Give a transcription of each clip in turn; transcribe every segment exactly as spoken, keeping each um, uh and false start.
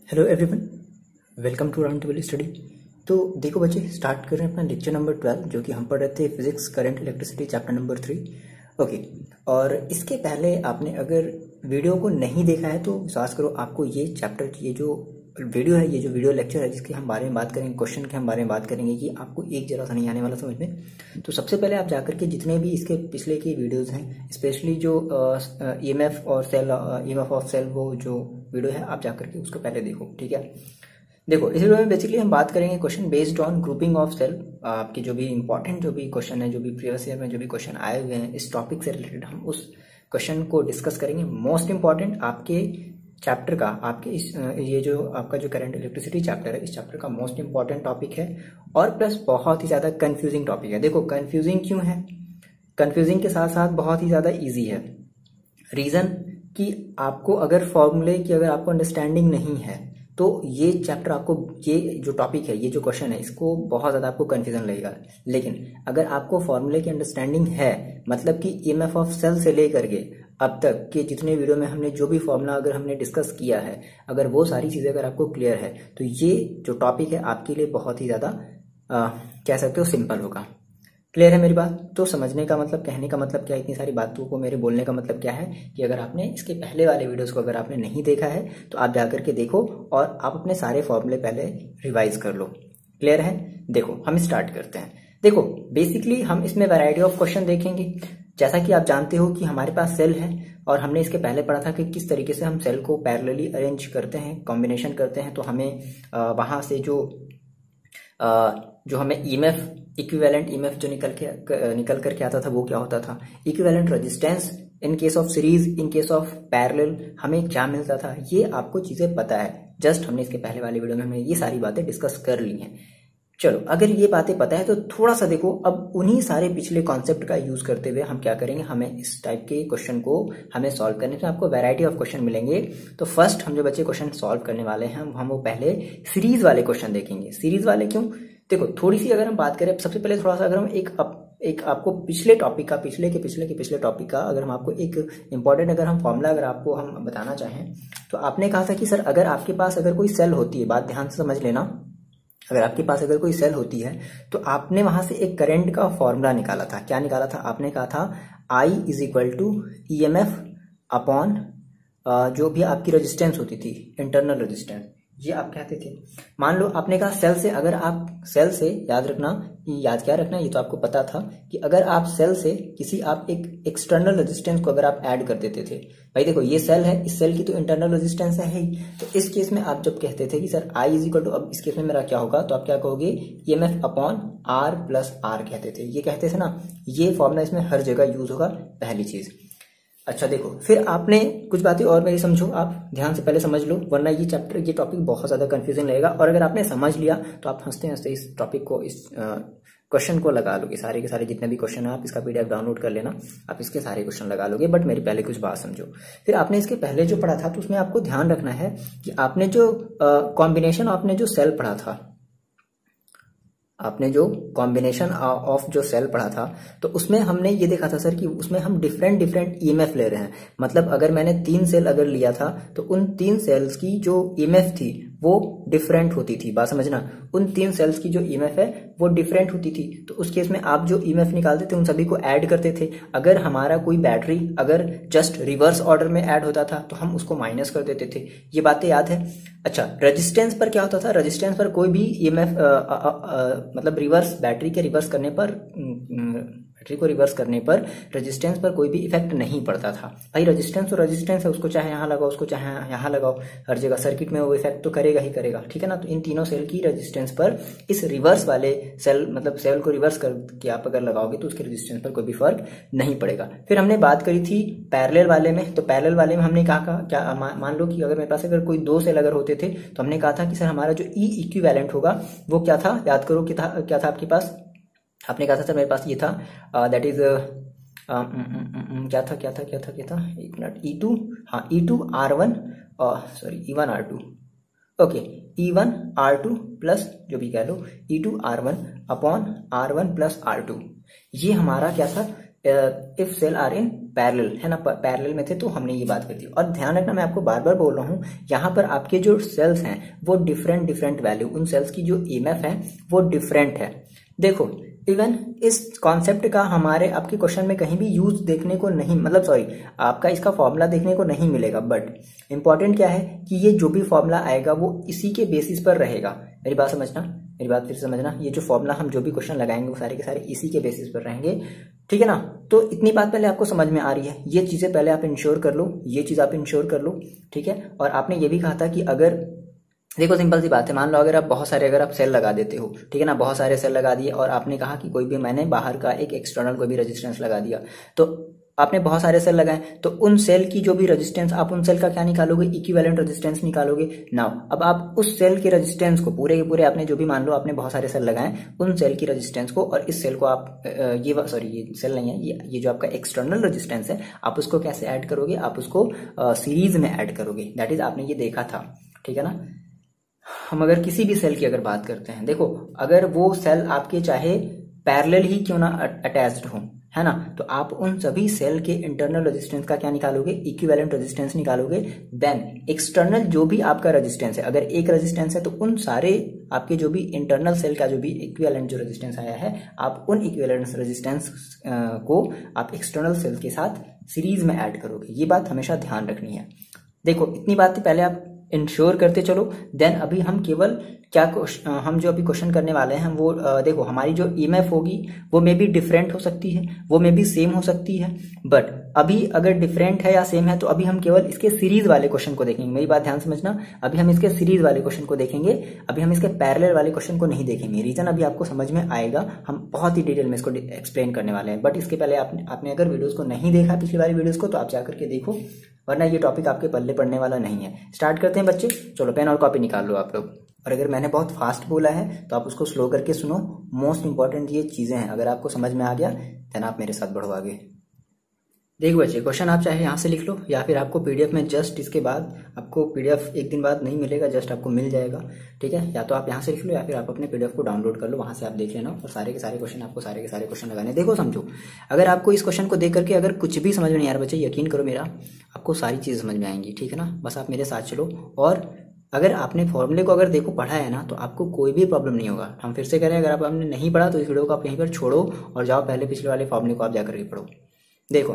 Hello everyone, welcome to round table study. तो देखो बच्चे, स्टार्ट कर रहे हैं अपना लेक्चर नंबर ट्वेल्व, जो कि हम पढ़ रहे थे physics current electricity chapter number three. Okay, और इसके पहले आपने अगर वीडियो को नहीं देखा है तो विश्वास करो आपको ये चैप्टर की ये जो वीडियो है, ये जो वीडियो लेक्चर है जिसके हम बारे में बात करेंगे, क्वेश्चन के हम बारे में बात करेंगे, ये आपको एक जरा सा नहीं आने वाला समझ में। तो सबसे पहले आप जाकर के जितने भी इसके पिछले के वीडियोस हैं, स्पेशली जो ईएमएफ और सेल ईएमएफ ऑफ सेल, वो जो वीडियो है आप जाकर के उसको पहले देखो, ठीक है। देखो, इस वीडियो में बेसिकली हम बात करेंगे question based on grouping of cell. आपकी जो भी इंपॉर्टेंट जो भी क्वेश्चन है, जो भी प्रीवियस ईयर में जो भी क्वेश्चन आए हुए हैं इस टॉपिक से रिलेटेड, हम उस क्वेश्चन को डिस्कस करेंगे। मोस्ट इंपॉर्टेंट आपके चैप्टर का, आपके इस ये जो आपका जो करंट इलेक्ट्रिसिटी चैप्टर है, इस चैप्टर का मोस्ट इंपॉर्टेंट टॉपिक है और प्लस बहुत ही ज्यादा कंफ्यूजिंग टॉपिक है। देखो, कंफ्यूजिंग क्यों है? कंफ्यूजिंग के साथ साथ बहुत ही ज्यादा इजी है। रीजन कि आपको अगर फॉर्मूले की अगर आपको अंडरस्टैंडिंग नहीं है तो ये चैप्टर आपको, ये जो टॉपिक है, ये जो क्वेश्चन है, इसको बहुत ज्यादा आपको कंफ्यूजन लगेगा। लेकिन अगर आपको फॉर्मूले की अंडरस्टैंडिंग है, मतलब कि ईएमएफ ऑफ सेल से लेकर के अब तक के जितने वीडियो में हमने जो भी फॉर्मूला अगर हमने डिस्कस किया है, अगर वो सारी चीजें अगर आपको क्लियर है तो ये जो टॉपिक है आपके लिए बहुत ही ज्यादा कह सकते हो सिंपल होगा। क्लियर है मेरी बात? तो समझने का मतलब, कहने का मतलब क्या है, इतनी सारी बातों को मेरे बोलने का मतलब क्या है कि अगर आपने इसके पहले वाले वीडियोस को अगर आपने नहीं देखा है तो आप जाकर के देखो और आप अपने सारे फॉर्मूले पहले रिवाइज कर लो। क्लियर है? देखो, हम स्टार्ट करते हैं। देखो, बेसिकली हम इसमें वैरायटी ऑफ क्वेश्चन देखेंगे। जैसा कि आप जानते हो कि हमारे पास सेल है और हमने इसके पहले पढ़ा था कि किस तरीके से हम सेल को पैरेलली अरेंज करते हैं, कॉम्बिनेशन करते हैं, तो हमें वहां से जो आ, जो हमें ईएमएफ, इक्विवेलेंट ईएमएफ जो निकल के निकल करके आता था वो क्या होता था, equivalent resistance in case of series, in case of parallel हमें क्या मिलता था, ये आपको चीजें पता है। जस्ट हमने इसके पहले वाले वीडियो में हमने ये सारी बातें डिस्कस कर ली हैं। चलो, अगर ये बातें पता है तो थोड़ा सा देखो, अब उन्हीं सारे पिछले कॉन्सेप्ट का यूज करते हुए हम क्या करेंगे, हमें इस टाइप के क्वेश्चन को हमें सॉल्व करने में आपको वैरायटी ऑफ क्वेश्चन मिलेंगे। तो फर्स्ट हम जो बच्चे क्वेश्चन सॉल्व करने वाले हैं, हम वो पहले सीरीज वाले क्वेश्चन देखेंगे। सीरीज वाले क्यों? देखो, थोड़ी सी अगर हम बात करें, सबसे पहले थोड़ा सा अगर हम एक एक आपको पिछले टॉपिक का, पिछले के पिछले के पिछले टॉपिक का अगर हम आपको एक इंपॉर्टेंट अगर हम फॉर्मूला अगर आपको हम बताना चाहें, तो आपने कहा था कि सर अगर आपके पास अगर कोई सेल होती है, बात ध्यान से समझ लेना, अगर आपके पास अगर कोई सेल होती है तो आपने वहां से एक करंट का फॉर्मूला निकाला था। क्या निकाला था? आपने कहा था I is equal to E M F upon जो भी आपकी रेजिस्टेंस होती थी, इंटरनल रेजिस्टेंस, ये आप कहते थे। मान लो आपने कहा सेल से, अगर आप सेल से, याद रखना, याद क्या रखना, ये तो आपको पता था कि अगर आप सेल से किसी आप एक एक्सटर्नल रेजिस्टेंस को अगर आप ऐड कर देते थे, भाई देखो ये सेल है, इस सेल की तो इंटरनल रेजिस्टेंस है ही, तो इस केस में आप जब कहते थे कि sir I is equal to, अब इस केस में मेरा क्या होगा, तो आप क्या कहोगे, EMF upon R plus R कहते थे, ये कहते थे ना। ये फॉर्मूला इसमें हर जगह यूज होगा, पहली चीज। अच्छा देखो, फिर आपने कुछ बातें और मेरी समझो, आप ध्यान से पहले समझ लो, वरना ये चैप्टर, ये टॉपिक बहुत ज्यादा कंफ्यूजन लगेगा। और अगर आपने समझ लिया तो आप हंसते हंसते इस टॉपिक को, इस क्वेश्चन को लगा लोगे। सारे के सारे जितने भी क्वेश्चन है आप इसका पीडीएफ डाउनलोड कर लेना, आप इसके सारे क्वेश्चन लगा लोगे। बट मेरी पहले कुछ बात समझो। फिर आपने इसके पहले जो पढ़ा था तो उसमें आपको ध्यान रखना है कि आपने जो कॉम्बिनेशन, आपने जो सेल पढ़ा था, आपने जो कॉम्बिनेशन ऑफ जो सेल पढ़ा था, तो उसमें हमने ये देखा था सर कि उसमें हम डिफरेंट डिफरेंट ईएमएफ ले रहे हैं। मतलब अगर मैंने तीन सेल अगर लिया था तो उन तीन सेल्स की जो ईएमएफ थी वो डिफरेंट होती थी। बात समझना, उन तीन सेल्स की जो ईएमएफ है वो डिफरेंट होती थी। तो उस केस में आप जो ईएमएफ निकालते थे उन सभी को ऐड करते थे। अगर हमारा कोई बैटरी अगर जस्ट रिवर्स ऑर्डर में ऐड होता था तो हम उसको माइनस कर देते थे। ये बातें याद है? अच्छा, रेजिस्टेंस पर क्या होता था? रेजिस्टेंस पर कोई भी ईएमएफ मतलब रिवर्स, बैटरी के रिवर्स करने पर, बैटरी को रिवर्स करने पर रेजिस्टेंस पर कोई भी इफेक्ट नहीं पड़ता था। भाई रेजिस्टेंस तो रेजिस्टेंस है, उसको चाहे यहाँ लगाओ, उसको चाहे यहाँ लगाओ, हर जगह सर्किट में वो इफेक्ट तो करेगा ही करेगा, ठीक है ना। तो इन तीनों सेल की रेजिस्टेंस पर इस रिवर्स वाले सेल, मतलब सेल को रिवर्स करके आप अगर लगाओगे तो उसके रेजिस्टेंस पर कोई भी फर्क नहीं पड़ेगा। फिर हमने बात करी थी पैरेलल वाले में, तो पैरेलल वाले में हमने कहा क्या, मान लो कि अगर मेरे पास अगर कोई दो सेल अगर होते थे तो हमने कहा था कि सर हमारा जो ई इक्विवेलेंट होगा वो क्या था, याद करो कि था, क्या था आपके पास, आपने कहा था सर मेरे पास ये था, दैट इज क्या था क्या था क्या था क्या था एक मिनट, ई टू, हाँ E two R one, sorry E one R two, okay, E one R two plus जो भी कह लो E two R one upon R one plus R two, ये हमारा क्या था, if cell are in parallel, है ना, पैरेलल में थे तो हमने ये बात कर दी। और ध्यान रखना, मैं आपको बार बार बोल रहा हूँ, यहाँ पर आपके जो सेल्स हैं वो डिफरेंट डिफरेंट वैल्यू, उन सेल्स की जो ईएमएफ है वो डिफरेंट है। देखो इवन इस कॉन्सेप्ट का हमारे आपके क्वेश्चन में कहीं भी यूज देखने को नहीं, मतलब सॉरी आपका इसका फॉर्मूला देखने को नहीं मिलेगा, बट इंपॉर्टेंट क्या है कि ये जो भी फॉर्मूला आएगा वो इसी के बेसिस पर रहेगा। मेरी बात समझना, मेरी बात फिर समझना, ये जो फॉर्मूला हम जो भी क्वेश्चन लगाएंगे वो सारे के सारे इसी के बेसिस पर रहेंगे, ठीक है ना। तो इतनी बात पहले आपको समझ में आ रही है, ये चीजें पहले आप इंश्योर कर लो, ये चीज आप इंश्योर कर लो, ठीक है। और आपने ये भी कहा था कि अगर देखो सिंपल सी बात है, मान लो अगर आप बहुत सारे अगर आप सेल लगा देते हो, ठीक है ना, बहुत सारे सेल लगा दिए और आपने कहा कि कोई भी मैंने बाहर का एक एक्सटर्नल कोई भी रेजिस्टेंस लगा दिया, तो आपने बहुत सारे सेल लगाए, तो उन सेल की जो भी रेजिस्टेंस, आप उन सेल का क्या निकालोगे, इक्विवेलेंट रेजिस्टेंस निकालोगे। नाउ अब आप उस सेल के रेजिस्टेंस को पूरे के पूरे आपने जो भी, मान लो आपने बहुत सारे सेल लगाए, उन सेल की रेजिस्टेंस को और इस सेल को आप ये सॉरी ये सेल नहीं है, ये ये जो आपका एक्सटर्नल रेजिस्टेंस है, आप उसको कैसे ऐड करोगे, आप उसको सीरीज में ऐड करोगे। दैट इज आपने ये देखा था, ठीक है ना। हम अगर किसी भी सेल की अगर बात करते हैं, देखो अगर वो सेल आपके चाहे पैरेलल ही क्यों ना अटैच्ड हो, है ना, तो आप उन सभी सेल के इंटरनल रेजिस्टेंस का क्या निकालोगे, इक्विवेलेंट रेजिस्टेंस निकालोगे। देन एक्सटर्नल जो भी आपका रेजिस्टेंस है, अगर एक रेजिस्टेंस है तो उन सारे आपके जो भी इंटरनल सेल का जो भी इक्विवेलेंट जो रेजिस्टेंस आया है, आप उन इक्विवेलेंट रेजिस्टेंस को आप एक्सटर्नल सेल के साथ सीरीज में ऐड करोगे। ये बात हमेशा ध्यान रखनी है। देखो इतनी बात पहले आप इंश्योर करते चलो। देन अभी हम केवल क्या हम जो अभी क्वेश्चन करने वाले हैं वो देखो, हमारी जो ईएमएफ होगी वो मे बी डिफरेंट हो सकती है, वो मे बी सेम हो सकती है, बट अभी अगर डिफरेंट है या सेम है तो अभी हम केवल इसके सीरीज वाले क्वेश्चन को देखेंगे। मेरी बात ध्यान समझना, अभी हम इसके सीरीज वाले क्वेश्चन को देखेंगे, अभी हम इसके पैरेलल वाले क्वेश्चन को नहीं देखेंगे। रीजन अभी आपको समझ में आएगा, हम बहुत ही डिटेल में इसको एक्सप्लेन करने वाले हैं। बट इसके पहले आपने आपने अगर वीडियोज को नहीं देखा पिछली वाली वीडियोज को, तो आप जाकर के देखो, वरना ये टॉपिक आपके पल्ले पड़ने वाला नहीं है। स्टार्ट करते हैं बच्चे, चलो पेन और कॉपी निकाल लो आप लोग। और अगर मैंने बहुत फास्ट बोला है तो आप उसको स्लो करके सुनो। मोस्ट इंपॉर्टेंट ये चीजें हैं, अगर आपको समझ में आ गया देन आप मेरे साथ बढ़ो आगे। देखो बच्चे, क्वेश्चन आप चाहे यहाँ से लिख लो या फिर आपको पीडीएफ में जस्ट इसके बाद, आपको पीडीएफ एक दिन बाद नहीं मिलेगा, जस्ट आपको मिल जाएगा, ठीक है। या तो आप यहाँ से लिख लो या फिर आप अपने पीडीएफ को डाउनलोड कर लो, वहां से आप देख लेना और सारे के सारे क्वेश्चन आपको सारे के सारे क्वेश्चन लगाने। देखो समझो, अगर आपको इस क्वेश्चन को देख करके अगर कुछ भी समझ में नहीं आ रहा बच्चे, यकीन करो मेरा, आपको सारी चीज़ समझ में आएंगी, ठीक है ना। बस आप मेरे साथ चलो, और अगर आपने फॉर्मूले को अगर देखो पढ़ा है ना, तो आपको कोई भी प्रॉब्लम नहीं होगा। हम फिर से करें, अगर आप आपने नहीं पढ़ा तो इस वीडियो को आप यहीं पर छोड़ो और जाओ पहले पिछले वाले फॉर्मूले को आप जाकर के पढ़ो। देखो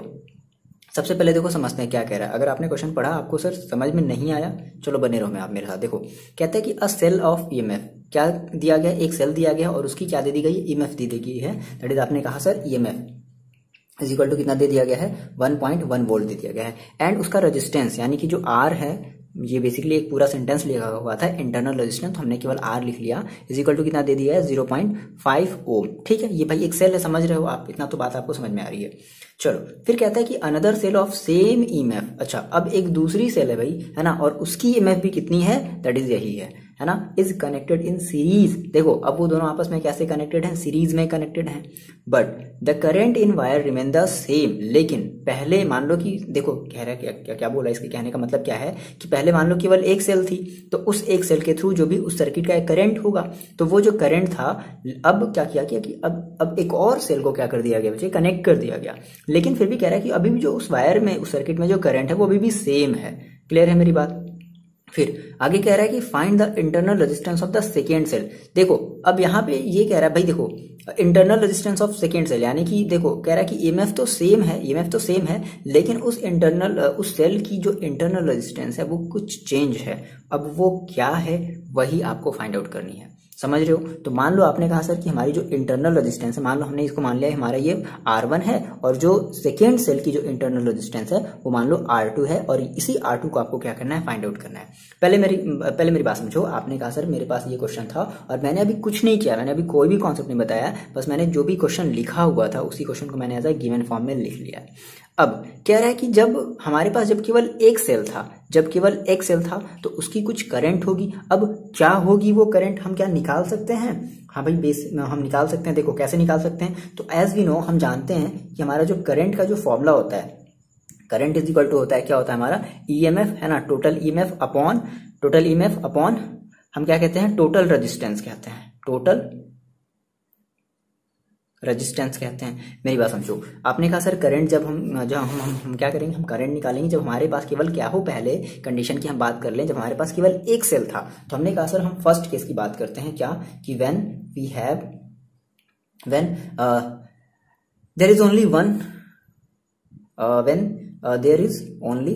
सबसे पहले देखो समझते हैं क्या कह रहा है। अगर आपने क्वेश्चन पढ़ा, आपको सर समझ में नहीं आया, चलो बने रहो मैं आप मेरे साथ। देखो कहते हैं कि अ सेल ऑफ ईएमएफ, क्या दिया गया, एक सेल दिया गया और उसकी क्या दे दी गई, ईएमएफ दी गई है। दैट इज आपने कहा sir EMF is equal to कितना दे दिया गया है, वन पॉइंट वन वोल्ट दे दिया गया है। एंड उसका रेजिस्टेंस यानी कि जो आर है, ये बेसिकली एक पूरा सेंटेंस लिखा हुआ था, इंटरनल रेजिस्टेंस, हमने केवल आर लिख लिया, इज इक्वल टू कितना दे दिया है, जीरो पॉइंट फाइव ओम, ठीक है। ये भाई एक सेल है, समझ रहे हो आप, इतना तो बात आपको समझ में आ रही है। चलो फिर कहता है कि another cell of same EMF, अच्छा अब एक दूसरी सेल है भाई, है ना, और उसकी ईएमएफ भी कितनी है, दैट इज यही है, है ना, इज कनेक्टेड इन सीरीज। देखो अब वो दोनों आपस में कैसे कनेक्टेड हैं, सीरीज में कनेक्टेड हैं, but the current in wire remain the same. लेकिन पहले मान लो कि देखो कह रहा है क्या, क्या क्या बोला, इसके कहने का मतलब क्या है कि पहले मान लो केवल एक सेल थी, तो उस एक सेल के थ्रू जो भी उस सर्किट का एक करंट होगा, तो वो जो करंट था, अब क्या किया गया कि अब अब एक और सेल को क्या कर दिया गया बच्चे, कनेक्ट कर दिया गया। लेकिन फिर भी कह रहा है कि अभी भी जो उस वायर में, उस सर्किट में जो करंट है वो अभी भी सेम है। क्लियर है मेरी बात। फिर आगे कह रहा है कि find the internal resistance of the second cell. देखो अब यहाँ पे ये कह रहा है भाई, देखो internal resistance of second cell, यानी कि देखो कह रहा है कि ईएमएफ तो सेम है, ईएमएफ तो सेम है, लेकिन उस इंटरनल उस सेल की जो इंटरनल रेजिस्टेंस है वो कुछ चेंज है। अब वो क्या है वही आपको फाइंड आउट करनी है, समझ रहे हो। तो मान लो आपने कहा सर कि हमारी जो इंटरनल रेजिस्टेंस है, मान लो हमने इसको मान लिया हमारा ये आर वन है, और जो सेकेंड सेल की जो इंटरनल रेजिस्टेंस है वो मान लो आर टू है, और इसी आर टू को आपको क्या करना है, फाइंड आउट करना है। पहले मेरी पहले मेरी बात समझो। आपने कहा सर मेरे पास ये क्वेश्चन था और मैंने अभी कुछ नहीं किया, मैंने अभी कोई भी कॉन्सेप्ट नहीं बताया, बस मैंने जो भी क्वेश्चन लिखा हुआ था उसी क्वेश्चन को मैंने एज अ गिवन फॉर्म में लिख लिया। अब कह रहा है कि जब हमारे पास जब केवल एक सेल था, जब केवल एक सेल था तो उसकी कुछ करंट होगी। अब क्या होगी वो करंट, हम क्या निकाल सकते हैं, हाँ भाई बेस हम निकाल सकते हैं। देखो कैसे निकाल सकते हैं, तो एज वी नो, हम जानते हैं कि हमारा जो करंट का जो फॉर्मूला होता है, करंट इज इक्वल टू होता है, क्या होता है हमारा, ईएमएफ, है ना, total EMF upon total EMF upon हम क्या कहते हैं, टोटल रेजिस्टेंस कहते हैं, टोटल रेजिस्टेंस कहते हैं। मेरी बात समझो, आपने कहा सर करंट जब हम जब हम, हम हम क्या करेंगे, हम करंट निकालेंगे जब हमारे पास केवल क्या हो, पहले कंडीशन की हम बात कर लें, जब हमारे पास केवल एक सेल था। तो हमने कहा सर हम फर्स्ट केस की बात करते हैं, क्या कि when we have when there is only one when there is only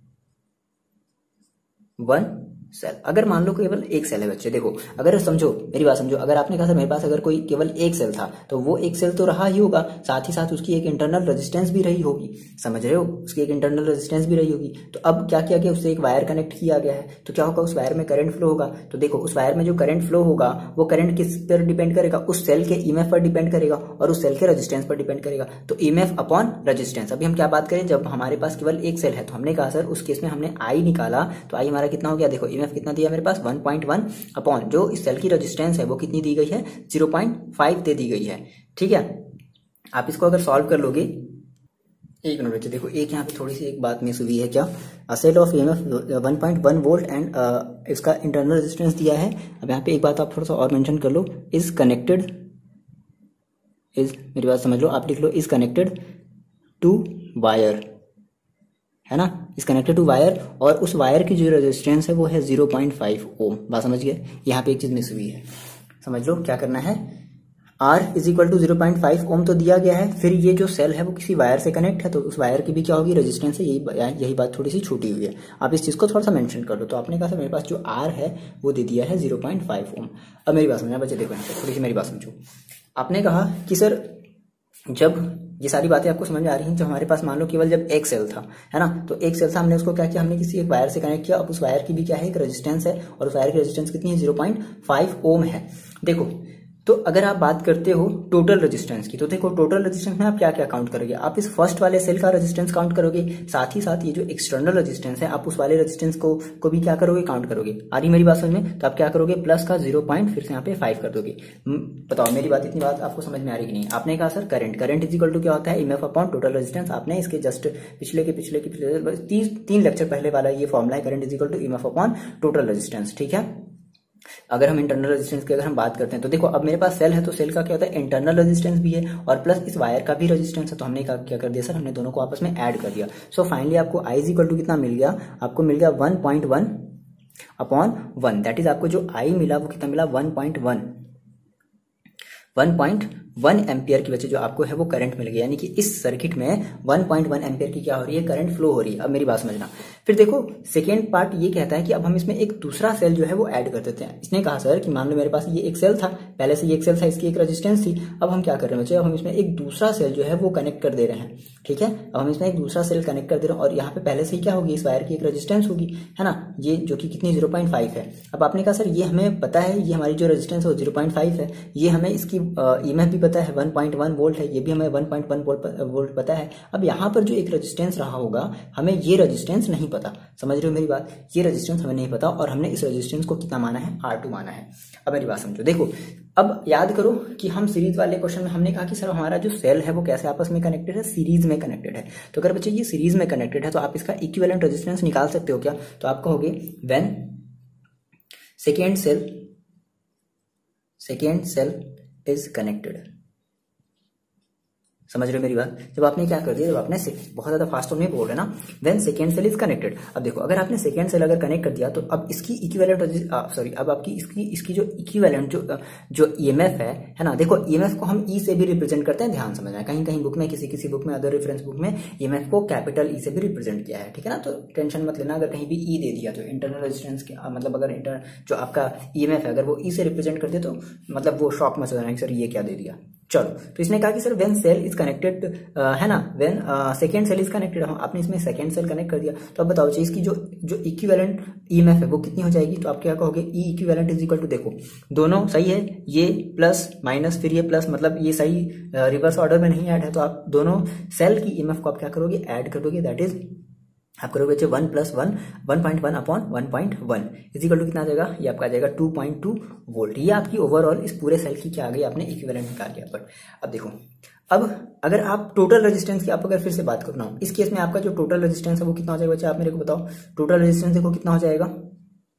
one cell. अगर मान लो केवल एक सेल है बच्चे, देखो अगर समझो मेरी बात समझो, अगर आपने कहा था मेरे पास अगर कोई केवल एक सेल था तो वो एक सेल तो रहा ही होगा, साथ ही साथ उसकी एक इंटरनल रेजिस्टेंस भी रही होगी, समझ रहे हो, उसकी एक इंटरनल रेजिस्टेंस भी रही होगी। तो अब क्या किया गया, उससे एक वायर कनेक्ट किया गया है, तो क्या होगा, उस वायर में करंट फ्लो होगा। तो देखो उस वायर में जो करंट फ्लो होगा वो करंट किस पर डिपेंड करेगा, उस सेल के ईएमएफ पर डिपेंड करेगा और उस सेल के रेजिस्टेंस पर डिपेंड करेगा। तो ईएमएफ अपॉन रेजिस्टेंस। अभी हम क्या बात करें, जब हमारे पास केवल एक सेल है तो हमने कहा सर उस केस में हमने आई निकाला, तो आई हमारा कितना हो गया, देखो ईएमएफ कितना दिया मेरे पास वन पॉइंट वन अपॉन जो इस सेल की रेजिस्टेंस है वो कितनी दी गई है, ज़ीरो पॉइंट फाइव दे दी गई है। ठीक है, आप इसको अगर सॉल्व कर लोगे, एक मिनट बच्चे देखो एक यहाँ पे थोड़ी सी एक बात मिस हुई है, क्या a set of EMF one point one volt and इसका इंटरनल रेजिस्टेंस दिया है। अब यहाँ पे एक बात आप थोड़ा सा और मेंशन कर लो, इज कनेक्टेड इज मेरी बात समझ लो, आप लिख लो इज कनेक्टेड टू वायर, है ना, इज कनेक्टेड टू वायर, और उस वायर की जो रेजिस्टेंस है वो है ज़ीरो पॉइंट फाइव ओम। बात समझ गए, यहाँ पे एक चीज मिस हुई है, समझ लो क्या करना है, R is equal to zero point five ohm तो दिया गया है, फिर ये जो सेल है वो किसी वायर से कनेक्ट है तो उस वायर की भी क्या होगी, रेजिस्टेंस है, यही यही बात थोड़ी सी छूटी हुई है, आप इस चीज को थोड़ा सा मेंशन कर लो। तो आपने कहा था मेरे पास जो R है वो दे दिया है ज़ीरो पॉइंट फाइव ओम। अब मेरी बात समझना बच्चे, देखो यहाँ पे थोड़ी सी मेरी बात समझो, आपने कहा कि सर जब ये सारी बातें आपको समझ आ रही हैं, जब हमारे पास मान लो केवल जब एक सेल था, है ना, तो एक सेल था, हमने उसको क्या किया, हमने किसी एक वायर से कनेक्ट किया, अब उस वायर की भी क्या है, एक रेजिस्टेंस है, और उस वायर की रेजिस्टेंस कितनी है, ज़ीरो पॉइंट फाइव ओम है। देखो तो अगर आप बात करते हो टोटल रेजिस्टेंस की, तो देखो टोटल रेजिस्टेंस में आप क्या क्या काउंट करोगे, आप इस फर्स्ट वाले सेल का रेजिस्टेंस काउंट करोगे, साथ ही साथ ये जो एक्सटर्नल रेजिस्टेंस है आप उस वाले रेजिस्टेंस को को भी क्या करोगे, काउंट करोगे। आ रही मेरी बात समझ में, तो आप क्या करोगे, प्लस का जीरो पॉइंट फिर से यहाँ पे फाइव कर दोगे। बताओ मेरी बात, इतनी बात आपको समझ में आ रही कि नहीं। आपने कहा sir current current is equal to क्या होता है, ईएमएफ अपॉन टोटल रेजिस्टेंस। आपने इसके जस्ट पिछले के पिछले के पिछले तीन तीन लेक्चर पहले वाला ये फॉर्मूला है, current is equal to EMF upon total resistance. ठीक है, अगर हम इंटरनल रेजिस्टेंस की अगर हम बात करते हैं तो देखो अब मेरे पास सेल है तो सेल का क्या होता है, इंटरनल रेजिस्टेंस भी है और प्लस इस वायर का भी रेजिस्टेंस है, तो हमने क्या कर दिया सर, हमने दोनों को आपस में ऐड कर दिया। सो फाइनली आपको आई इज इक्वल टू कितना मिल गया, आपको मिल गया one point one upon one, that is आपको जो आई मिला वो कितना मिला, one point one one point one ampere की वजह जो आपको है वो करंट मिल गया, यानी कि इस सर्किट में वन पॉइंट वन एम्पियर की क्या हो रही है, करंट फ्लो हो रही है। अब मेरी बात समझना, फिर देखो सेकेंड पार्ट ये कहता है कि अब हम इसमें एक दूसरा सेल जो है वो ऐड कर देते हैं। इसने कहा सर कि मान लो मेरे पास ये एक सेल था, पहले से ये एक सेल था, इसकी एक रेजिस्टेंस थी, अब हम क्या कर रहे हैं बच्चे, अब हम इसमें एक दूसरा सेल जो है वो कनेक्ट कर दे रहे हैं। ठीक है, अब हम इसमें एक दूसरा सेल कनेक्ट कर दे रहे हैं और यहाँ पे पहले से ही क्या होगी, इस वायर की एक रेजिस्टेंस होगी, है ना, ये जो कि कितनी ज़ीरो पॉइंट फाइव है। अब आपने कहा सर ये हमें पता है, ये हमारी जो रेजिस्टेंस है वो ज़ीरो पॉइंट फाइव है, ये हमें इसकी ईएमएफ भी पता है वन पॉइंट वन वोल्ट है, ये भी हमें वन पॉइंट वन वोल्ट पता है। अब यहाँ पर जो एक रेजिस्टेंस रहा होगा, हमें ये रेजिस्टेंस नहीं पता, समझ रहे हो मेरी बात, ये रेजिस्टेंस हमें नहीं पता और हमने इस रेजिस्टेंस को कितना माना है, आर टू माना है। अब मेरी बात समझो, देखो अब याद करो कि हम सीरीज वाले क्वेश्चन में हमने कहा कि सर हमारा जो सेल है वो कैसे आपस में कनेक्टेड है, सीरीज में कनेक्टेड है। तो अगर बच्चे ये सीरीज में कनेक्टेड है तो आप इसका इक्विवेलेंट रेजिस्टेंस निकाल सकते हो क्या, तो आप कहोगे when second cell second cell is connected. समझ रहे हो मेरी बात, जब आपने क्या कर दिया, जब आपने बहुत ज्यादा फास्ट में बोल रहे ना, when second cell is connected. अब देखो अगर आपने सेकेंड सेल अगर कनेक्ट कर दिया तो अब इसकी इक्विवेलेंट सॉरी अब आपकी इसकी इसकी जो इक्विवेलेंट जो जो ईएमएफ है है ना, देखो ईएमएफ को हम ई से भी रिप्रेजेंट करते हैं, ध्यान समझना, कहीं कहीं बुक में, किसी किसी बुक में, अदर रेफरेंस बुक में ईएमएफ को कैपिटल ई से भी रिप्रेजेंट किया है। ठीक है ना, तो टेंशन मत लेना, अगर कहीं भी ई दे दिया तो इंटरनल रेजिस्टेंस मतलब अगर इंटर जो आपका ईएमएफ है अगर वो ई से रिप्रेजेंट कर दे तो मतलब वो शॉक मच जाना कि सर ये क्या दे दिया। चलो, तो इसने कहा कि sir when cell is connected है ना, when second cell is connected, आपने इसमें सेकेंड सेल कनेक्ट कर दिया, तो अब बताओ इसकी जो जो इक्विवेलेंट ईएमएफ है वो कितनी हो जाएगी, तो आप क्या कहोगे, E equivalent is equal to, देखो दोनों सही है, ये प्लस माइनस फिर ये प्लस, मतलब ये सही रिवर्स ऑर्डर में नहीं ऐड है, तो आप दोनों सेल की ईएमएफ को आप क्या करोगे, ऐड कर दोगे, दैट इज आप करोगे बच्चे one plus one one point one upon one point one is equal to कितना आ जाएगा, ये आपका आ जाएगा टू पॉइंट टू वोल्ट। ये आपकी ओवरऑल इस पूरे सेल की क्या आ गई, आपने इक्विवेलेंट निकाल लिया। बट अब देखो, अब अगर आप टोटल रेजिस्टेंस की आप अगर फिर से बात करना हो, इस केस में आपका जो टोटल रेजिस्टेंस है वो कितना हो जाएगा बच्चे, आप मेरे को बताओ, टोटल रेजिस्टेंस देखो कितना हो जाएगा,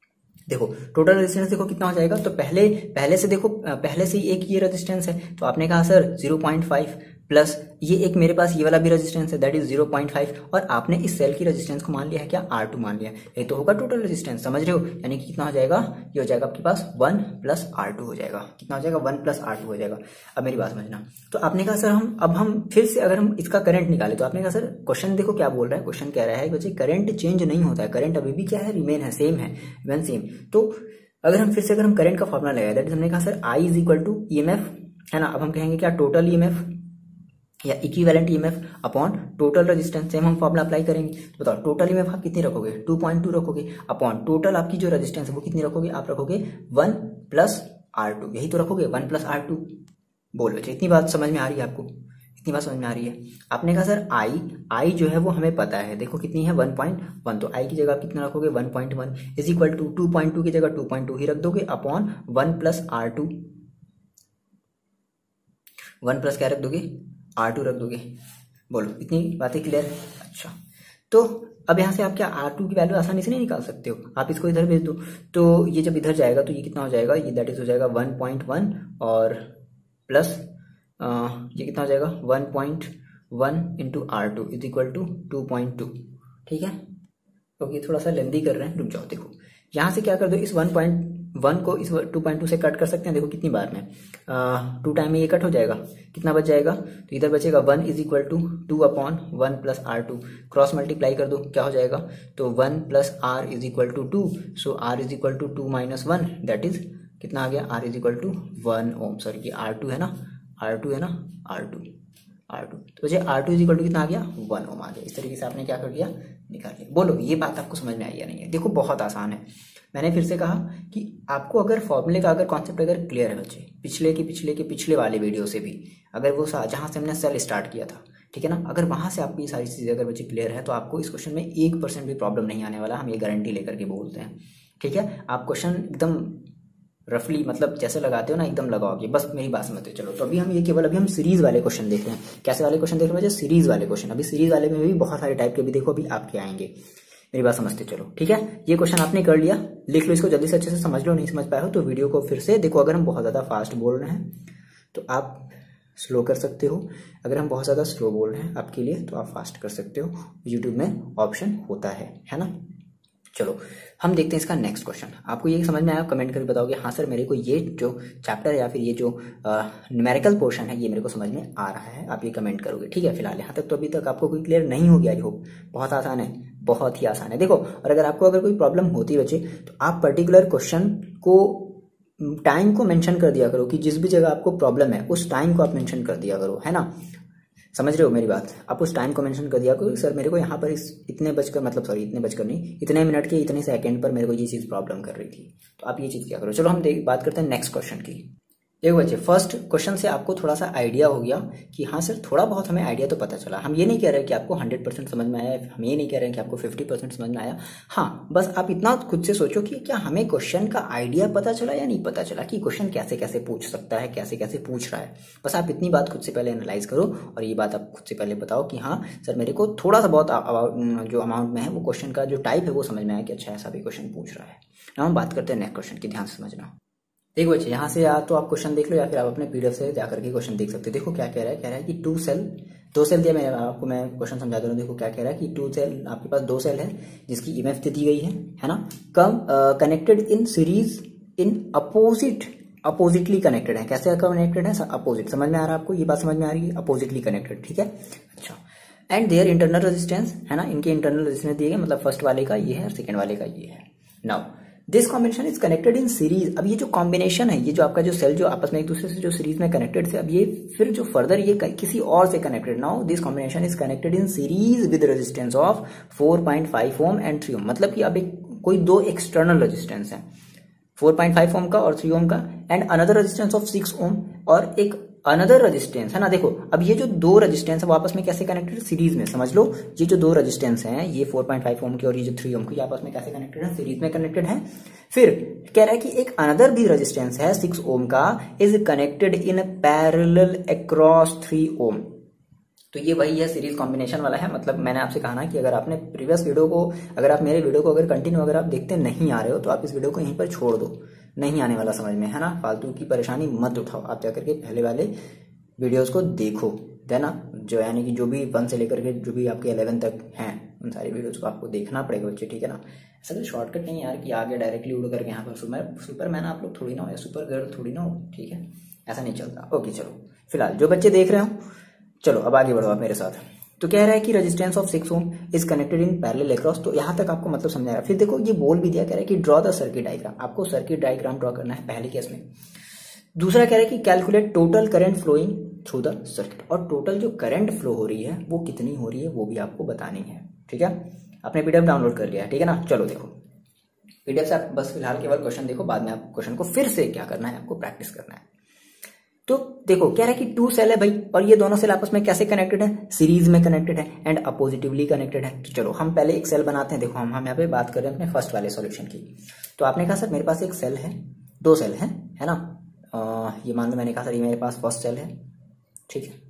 देखो टोटल रेजिस्टेंस देखो कितना हो जाएगा, तो पहले पहले से देखो पहले से ही एक ये रेजिस्टेंस है, तो आपने कहा sir zero point five plus ये एक मेरे पास ये वाला भी रेजिस्टेंस है that is zero point five, और आपने इस सेल की रेजिस्टेंस को मान लिया है क्या, आर टू मान लिया, ये तो होगा टोटल रेजिस्टेंस, समझ रहे हो, यानी कि कितना हो जाएगा, ये हो जाएगा आपके पास वन प्लस आर टू हो जाएगा, कितना हो जाएगा, वन प्लस आर टू हो जाएगा। अब मेरी बात समझना, तो आपने कहा सर हम अब हम फिर से अगर हम इसका करंट निकाले, तो आपने कहा सर क्वेश्चन देखो क्या बोल रहा है, क्वेश्चन कह रहा है बच्चे करंट चेंज नहीं होता है, करंट अभी भी क्या है, रिमेन है, सेम है, वन सेम। तो अगर हम फिर से अगर हम करंट का फॉर्मुला लगाए दैट इज हमने कहा sir I is equal to E M F, है ना, अब हम कहेंगे क्या, टोटल ई एम एफ या equivalent EMF upon total resistance, same हम फॉर्मूला अप्लाई करेंगे। तो बताओ टोटल ईएमएफ आप कितनी रखोगे, टू पॉइंट टू रखोगे, अपॉन टोटल आपकी जो रेजिस्टेंस है वो कितनी रखोगे, आप रखोगे वन प्लस आर टू, यही तो रखोगे वन प्लस आर टू। बोल बच्चे इतनी बात समझ में आ रही है आपको, इतनी बात समझ में आ रही है। आपने कहा सर आई आई जो है वो हमें पता है, देखो कितनी है वन पॉइंट वन, तो आई की जगह आप कितना रखोगे one point one is equal to two point two की जगह टू पॉइंट टू ही रख दोगे upon one plus R two, one plus क्या रख दोगे, आर टू रख दोगे। बोलो इतनी बातें क्लियर है। अच्छा तो अब यहाँ से आप क्या आर टू की वैल्यू आसानी से नहीं निकाल सकते हो, आप इसको इधर भेज दो, तो ये जब इधर जाएगा तो ये कितना हो जाएगा, ये दैट इज हो जाएगा वन पॉइंट वन और प्लस ये कितना हो जाएगा one point one into R two is equal to two point two. ठीक है, तो ये थोड़ा सा लेंदी कर रहे हैं, रुक जाओ। देखो यहाँ से क्या कर दो, इस वन पॉइंट वन को इस टू पॉइंट टू से कट कर सकते हैं, देखो कितनी बार में, टू टाइम में ये कट हो जाएगा, कितना बच जाएगा, तो इधर बचेगा one is equal to two upon one plus R two, cross multiply कर दो क्या हो जाएगा, तो one plus R is equal to two, so R is equal to two minus one that is कितना आ गया, R is equal to one ohm, sorry ये आर टू है ना, आर टू है ना, आर टू आर टू तो मुझे R two is equal to कितना आ गया, वन ओम आ गया। इस तरीके से आपने क्या कर दिया, निकाल लिया। बोलो ये बात आपको समझ में आई या नहीं है। देखो बहुत आसान है, मैंने फिर से कहा कि आपको अगर फॉर्मूले का अगर कॉन्सेप्ट अगर क्लियर है बच्चे, पिछले के पिछले के पिछले वाले वीडियो से भी, अगर वो जहाँ से हमने सेल स्टार्ट किया था, ठीक है ना, अगर वहाँ से आपको ये सारी चीज़ें अगर बच्चे क्लियर है तो आपको इस क्वेश्चन में एक परसेंट भी प्रॉब्लम नहीं आने वाला, हम ये गारंटी लेकर के बोलते हैं। ठीक है, आप क्वेश्चन एकदम रफली मतलब जैसे लगाते हो ना एकदम लगाओगे, बस मेरी बात समझते हो। चलो तो अभी हम ये केवल अभी हम सीरीज वाले क्वेश्चन देख रहे हैं, कैसे वाले क्वेश्चन देख रहे हैं, सीरीज वाले क्वेश्चन। अभी सीरीज वाले में भी बहुत सारे टाइप के भी देखो अभी आपके आएंगे, मेरी बात समझते चलो। ठीक है, ये क्वेश्चन आपने कर लिया, लिख लो इसको जल्दी से, अच्छे से समझ लो, नहीं समझ पाए हो तो वीडियो को फिर से देखो। अगर हम बहुत ज़्यादा फास्ट बोल रहे हैं तो आप स्लो कर सकते हो, अगर हम बहुत ज़्यादा स्लो बोल रहे हैं आपके लिए तो आप फास्ट कर सकते हो, यूट्यूब में ऑप्शन होता है, है ना। चलो हम देखते हैं इसका नेक्स्ट क्वेश्चन। आपको ये समझ में आया, कमेंट करके बताओगे हाँ सर मेरे को ये जो चैप्टर या फिर ये जो न्यूमेरिकल पोर्शन है ये मेरे को समझ में आ रहा है, आप ये कमेंट करोगे। ठीक है, फिलहाल यहाँ तक तो अभी तक आपको कोई क्लियर नहीं हो गया, आई होप। बहुत आसान है, बहुत ही आसान है। देखो और अगर आपको अगर कोई प्रॉब्लम होती है बच्चे तो आप पर्टिकुलर क्वेश्चन को टाइम को मेंशन कर दिया करो कि जिस भी जगह आपको प्रॉब्लम है उस टाइम को आप मेंशन कर दिया करो, है ना। समझ रहे हो मेरी बात, आप उस टाइम को मेंशन कर दिया करो, सर मेरे को यहाँ पर इस इतने बजकर मतलब सॉरी इतने बजकर नहीं इतने मिनट के इतने सेकंड पर मेरे को ये चीज़ प्रॉब्लम कर रही थी, तो आप ये चीज़ क्या करो। चलो हम देख बात करते हैं नेक्स्ट क्वेश्चन की। देखो बच्चे फर्स्ट क्वेश्चन से आपको थोड़ा सा आइडिया हो गया कि हाँ सर थोड़ा बहुत हमें आइडिया तो पता चला। हम ये नहीं कह रहे कि आपको हंड्रेड परसेंट समझ में आया, हम ये नहीं कह रहे हैं कि आपको फिफ्टी परसेंट समझ में आया। हाँ बस आप इतना खुद से सोचो कि क्या हमें क्वेश्चन का आइडिया पता चला या नहीं पता चला, कि क्वेश्चन कैसे कैसे पूछ सकता है, कैसे कैसे पूछ रहा है। बस आप इतनी बात खुद से पहले एनालाइज करो और ये बात आप खुद से पहले बताओ कि हाँ सर मेरे को थोड़ा सा बहुत जो अमाउंट में है वो क्वेश्चन का जो टाइप है वो समझ में आया कि अच्छा ऐसा भी क्वेश्चन पूछ रहा है। अब हम बात करते हैं नेक्स्ट क्वेश्चन की, ध्यान से समझना। देखो बच्चे यहाँ से या तो आप क्वेश्चन देख लो या फिर आप अपने पीडीएफ से जाकर के क्वेश्चन देख सकते हो। देखो क्या कह रहा है, कह रहा है कि टू सेल दो सेल दिया, मैं आपको मैं क्वेश्चन समझा दे रहा हूँ। देखो क्या कह रहा है कि टू सेल आपके पास दो सेल है जिसकी ईएमएफ दी गई है है ना, कम connected in series in opposite oppositely connected है। कैसे कनेक्टेड है, अपोजिट। समझ में आ रहा है आपको, ये बात समझ में आ रही है, अपोजिटली कनेक्टेड। ठीक है, अच्छा। एंड देयर इंटरनल रेजिस्टेंस है ना, इनके इंटरनल रेजिस्टेंस दिए गए, मतलब फर्स्ट वाले का ये है और सेकेंड वाले का ये है। Now this combination is connected in series. अब ये जो कॉम्बिनेशन है, ये जो आपका जो सेल जो आपस में एक दूसरे से जो सीरीज में कनेक्टेड थे, अब ये फिर जो फर्दर ये किसी और से connected. Now this combination is connected in series with resistance of four point five ohm and three ohm. मतलब कि अब एक कोई दो एक्सटर्नल रेजिस्टेंस है, फोर पॉइंट फाइव ओम का और थ्री ओम का, and another resistance of six ohm और एक अनदर रेजिस्टेंस है ना। देखो अब ये जो दो रेजिस्टेंस है वो आपस में कैसे कनेक्टेड है, सीरीज में। समझ लो ये जो दो रेजिस्टेंस हैं, ये फोर पॉइंट फाइव ओम की और ये जो थ्री ओम की, आपस में कैसे कनेक्टेड है, सीरीज में कनेक्टेड है। फिर कह रहा है कि एक अनदर भी रेजिस्टेंस है सिक्स ओम का, is connected in parallel across three ohm. तो ये वही है, सीरीज कॉम्बिनेशन वाला है। मतलब मैंने आपसे कहा ना कि अगर आपने प्रीवियस वीडियो को, अगर आप मेरे वीडियो को अगर कंटिन्यू अगर आप देखते नहीं आ रहे हो तो आप इस वीडियो को यहीं पर छोड़ दो, नहीं आने वाला समझ में, है ना। फालतू की परेशानी मत उठाओ, आप जाकर के पहले वाले वीडियोस को देखो, है ना। जो यानी कि जो भी वन से लेकर के जो भी आपके इलेवन तक हैं उन सारी वीडियोस को आपको देखना पड़ेगा बच्चे, ठीक है ना। ऐसा कोई शॉर्टकट नहीं है यार कि आगे डायरेक्टली उड़ करके यहाँ पर सुपर सुपरमैन आप लोग थोड़ी ना हो या सुपर गर्ल थोड़ी ना हो, ठीक है, ऐसा नहीं चलता। ओके चलो, फिलहाल जो बच्चे देख रहे हो चलो अब आगे बढ़ो आप मेरे साथ। तो कह रहा है कि resistance of six ohm is connected in parallel across, तो यहाँ तक आपको मतलब समझाया। फिर देखो ये बोल भी दिया, कह रहा है कि ड्रॉ द सर्किट डायग्राम, आपको सर्किट डायग्राम ड्रॉ करना है पहले केस में। दूसरा कह रहा है कि calculate total current flowing through the circuit, और टोटल जो करंट फ्लो हो रही है वो कितनी हो रही है वो भी आपको बतानी है, ठीक है। आपने पीडीएफ डाउनलोड कर लिया है, ठीक है ना। चलो देखो पीडीएफ से आप बस फिलहाल केवल क्वेश्चन देखो, बाद में आप क्वेश्चन को फिर से क्या करना है, आपको प्रैक्टिस करना है। तो देखो कह रहा है कि टू सेल है भाई, और ये दोनों सेल आपस में कैसे कनेक्टेड है, सीरीज में कनेक्टेड है एंड अपोजिटिवली कनेक्टेड है। तो चलो हम पहले एक सेल बनाते हैं। देखो हम हम यहाँ पे बात कर रहे हैं अपने फर्स्ट वाले सॉल्यूशन की। तो आपने कहा सर मेरे पास एक सेल है, दो सेल है, है ना। आ, ये मान लो मैंने कहा सर ये मेरे पास फर्स्ट सेल है, ठीक है,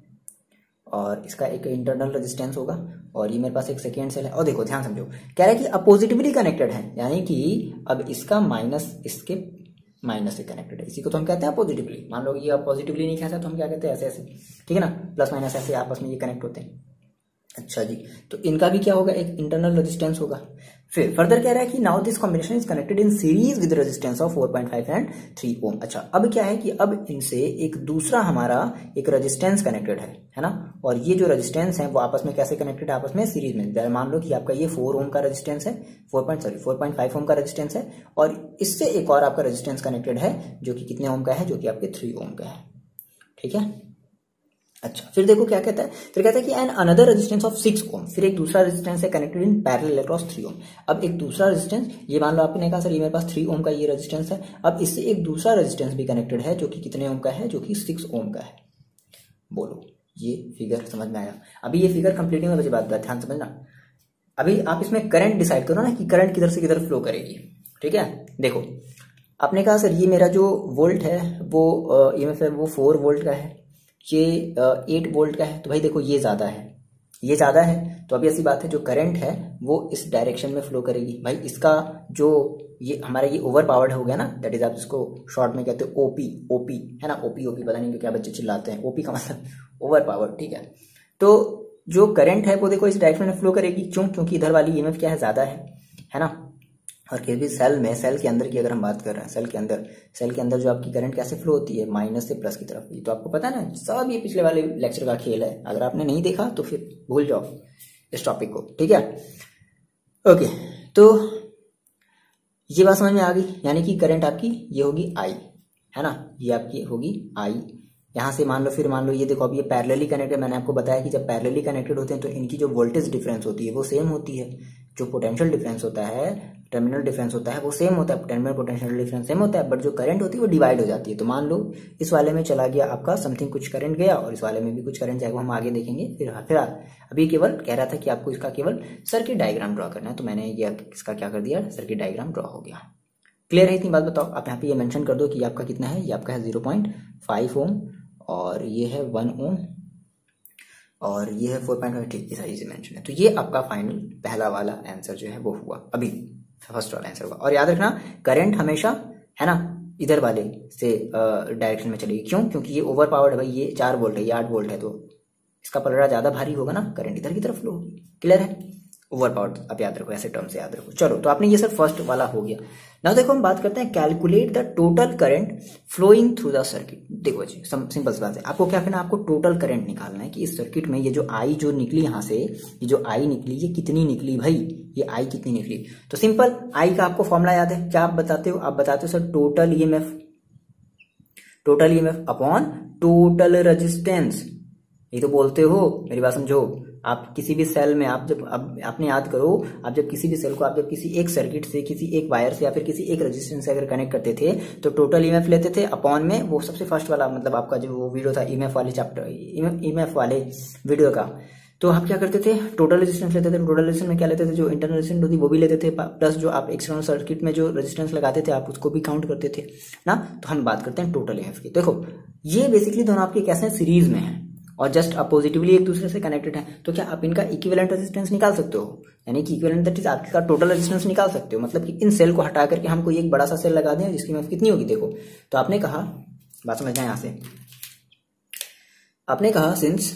और इसका एक इंटरनल रेजिस्टेंस होगा, और ये मेरे पास एक सेकेंड सेल है। और देखो ध्यान समझो, कह रहा है कि अपोजिटिवली कनेक्टेड है, यानी कि अब इसका माइनस इसके माइनस से कनेक्टेड है, इसी को तो हम कहते हैं पॉजिटिवली। मान लो ये पॉजिटिवली नहीं कहता तो हम क्या कहते हैं, ऐसे ऐसे, ठीक है ना, प्लस माइनस ऐसे आपस में ये कनेक्ट होते हैं। अच्छा जी, तो इनका भी क्या होगा, एक इंटरनल रेजिस्टेंस होगा। फिर फर्दर कह रहा है कि now this combination is connected in series with resistance of four point five and three ohm. अच्छा अब क्या है कि अब इनसे एक दूसरा हमारा एक रेजिस्टेंस कनेक्टेड है, है ना। और ये जो रेजिस्टेंस है वो आपस में कैसे कनेक्टेड है, आपस में सीरीज में। मान लो कि आपका ये फोर ओम का रेजिस्टेंस है, four point sorry four point five ohm का रेजिस्टेंस है, और इससे एक और आपका रेजिस्टेंस कनेक्टेड है जो कि कितने ओम का है, जो कि आपके थ्री ओम का है, ठीक है। अच्छा फिर देखो क्या कहता है, फिर कहता है कि an another resistance of six ohm, फिर एक दूसरा रेजिस्टेंस है connected in parallel across three ohm. अब एक दूसरा रेजिस्टेंस, ये मान लो आपने कहा सर ये मेरे पास थ्री ओम का ये रेजिस्टेंस है, अब इससे एक दूसरा रेजिस्टेंस भी कनेक्टेड है जो कि कितने ओम का है, जो कि सिक्स ओम का है। बोलो ये फिगर समझ में आया। अभी ये फिगर कंप्लीटिंग में मुझे बात ध्यान समझना। अभी आप इसमें करंट डिसाइड करो ना कि करंट किधर से किधर फ्लो करेगी, ठीक है। देखो आपने कहा सर ये मेरा जो वोल्ट है वो ईएमएफ है वो फोर वोल्ट का है, ये एट वोल्ट का है। तो भाई देखो ये ज्यादा है, ये ज्यादा है, तो अभी ऐसी बात है जो करंट है वो इस डायरेक्शन में फ्लो करेगी। भाई इसका जो ये हमारा ये ओवर पावर्ड हो गया ना, दैट इज आप इसको शॉर्ट में कहते हो ओपी, ओपी है ना, ओपी ओपी पता नहीं क्या बच्चे चिल्लाते हैं, ओपी का मतलब ओवर पावर्ड, ठीक है। तो जो करंट है वो देखो इस डायरेक्शन में फ्लो करेगी, क्यों, क्योंकि इधर वाली ईएमएफ क्या है, ज्यादा है, है ना। और किसी भी सेल में, सेल के अंदर की अगर हम बात कर रहे हैं, सेल के अंदर सेल के अंदर जो आपकी करंट कैसे फ्लो होती है, माइनस से प्लस की तरफ। ये तो आपको पता है ना, सब ये पिछले वाले लेक्चर का खेल है। अगर आपने नहीं देखा तो फिर भूल जाओ इस टॉपिक को, ठीक है। ओके तो ये बात समझ में आ गई, यानी कि करंट आपकी ये होगी आई, है ना, ये आपकी होगी आई। यहाँ से मान लो, फिर मान लो ये देखो अब ये पैरेलली कनेक्टेड, मैंने आपको बताया कि जब पैरेलली कनेक्टेड होते हैं तो इनकी जो वोल्टेज डिफरेंस होती है वो सेम होती है, जो पोटेंशियल डिफरेंस होता है, टर्मिनल डिफरेंस होता है वो सेम होता है, टर्मिनल पोटेंशियल डिफरेंस सेम होता है, बट जो करंट होती है वो डिवाइड हो जाती है। तो मान लो इस वाले में चला गया आपका समथिंग कुछ करंट गया, और इस वाले में भी कुछ करंट जाएगा, हम आगे देखेंगे। फिर फिर अभी केवल कह रहा था कि आपको इसका केवल सर्किट डायग्राम ड्रॉ करना है, तो मैंने ये इसका क्या कर दिया, सर्किट डायग्राम ड्रॉ हो गया। क्लियर है इतनी बात? बताओ आप यहाँ पे ये मेंशन कर दो कि आपका कितना है, ये आपका है जीरो पॉइंट फाइव ओम, और ये है वन ओम, और ये है फोर पॉइंट फाइव, ठीक, ये सारी चीजें मेंशन है। तो ये आपका फाइनल पहला वाला आंसर जो है वो हुआ, अभी फर्स्ट वाला आंसर हुआ। और याद रखना करंट हमेशा, है ना, इधर वाले से डायरेक्शन में चलेगी, क्यों, क्योंकि ये ओवर पावर्ड है भाई, ये चार वोल्ट है, ये आठ वोल्ट है, तो इसका पलड़ा ज्यादा भारी होगा ना, करंट इधर की तरफ फ्लो होगी। क्लियर है? ओवर पावर्ड आप याद रखो, ऐसे टर्म से याद रखो। चलो तो आपने ये सर फर्स्ट वाला हो गया। नाउ देखो हम बात करते हैं calculate the total current flowing through the circuit. देखो जी सिंपल सी बात है, आपको क्या करना है, आपको टोटल करंट निकालना है कि इस सर्किट में ये जो आई जो निकली यहाँ से, ये जो आई निकली ये कितनी निकली भाई, ये आई कितनी निकली। तो सिंपल आई का आपको फॉर्मूला याद है, क्या आप बताते हो, आप बताते हो sir total EMF, total EMF upon total resistance. ये तो बोलते हो, मेरी बात समझो। आप किसी भी सेल में आप जब अब आपने याद करो, आप जब किसी भी सेल को आप जब किसी एक सर्किट से, किसी एक वायर से या फिर किसी एक रेजिस्टेंस से अगर कनेक्ट करते थे तो टोटल ईएमएफ लेते थे, अपॉन में वो सबसे फर्स्ट वाला, मतलब आपका जो वो वीडियो था ईएमएफ वाले चैप्टर, ईएमएफ वाले वीडियो का, तो आप क्या करते थे, टोटल रेजिस्टेंस लेते थे। टोटल रेजिस्टेंस में क्या लेते थे, जो इंटरनल रेजिस्टेंस होती वो भी लेते थे, प्लस जो आप एक्सटर्नल सर्किट में जो रेजिस्टेंस लगाते थे आप उसको भी काउंट करते थे ना। तो हम बात करते हैं टोटल ईएमएफ की। देखो ये बेसिकली दोनों आपके कैसे सीरीज में है, और जस्ट अपोजिटिवली एक दूसरे से कनेक्टेड है, तो क्या आप इनका इक्विवेलेंट रेजिस्टेंस निकाल सकते हो, यानी कि इक्विवेलेंट दैट इज आपका टोटल रेजिस्टेंस निकाल सकते हो। मतलब कि इन सेल को हटा करके हमको एक बड़ा सा सेल लगा दें जिसकी कीमत कितनी होगी। देखो तो आपने कहा, बात समझना यहाँ से, आपने कहा since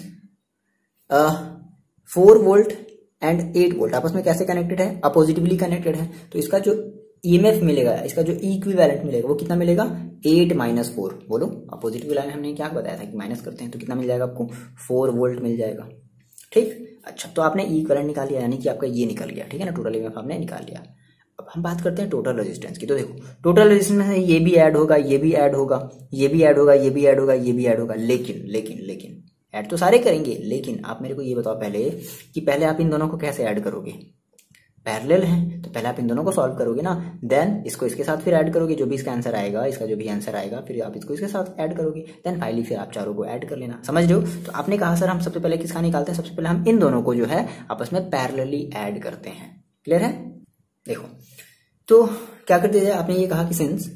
four volt and eight volt आपस में कैसे कनेक्टेड है, अपोजिटिवली कनेक्टेड है, तो इसका जो ईएमएफ मिलेगा, इसका जो इक्विवेलेंट मिलेगा वो कितना मिलेगा, एट माइनस फोर। बोलो अपोजिटिव लाइन हमने क्या बताया था कि माइनस करते हैं, तो कितना मिल जाएगा आपको, फोर वोल्ट मिल जाएगा। ठीक, अच्छा तो आपने इक्विवेलेंट निकाल लिया, यानी कि आपका ये निकल गया, ठीक है ना, टोटल ईएमएफ आपने निकाल लिया। अब हम बात करते हैं टोटल रेजिस्टेंस की। तो देखो टोटल रेजिस्टेंस में ये भी ऐड होगा, ये भी ऐड होगा, ये भी ऐड होगा, ये भी ऐड होगा, ये भी ऐड होगा, लेकिन लेकिन लेकिन ऐड तो सारे करेंगे, लेकिन आप मेरे को ये बताओ पहले कि पहले आप इन दोनों को कैसे ऐड करोगे। पैरेलल हैं तो पहले आप इन दोनों को सॉल्व करोगे ना, देन इसको इसके साथ फिर ऐड करोगे, जो भी इसका आंसर आएगा, इसका जो भी आंसर आएगा फिर आप इसको इसके साथ ऐड करोगे, देन फाइनली फिर आप चारों को ऐड कर लेना। समझ रहे हो। तो आपने कहा सर हम सबसे पहले किसका निकालते हैं, सबसे पहले हम इन दोनों को जो है आपस में पैरेलली ऐड करते हैं। क्लियर है। देखो तो क्या करते थे, आपने ये कहा कि since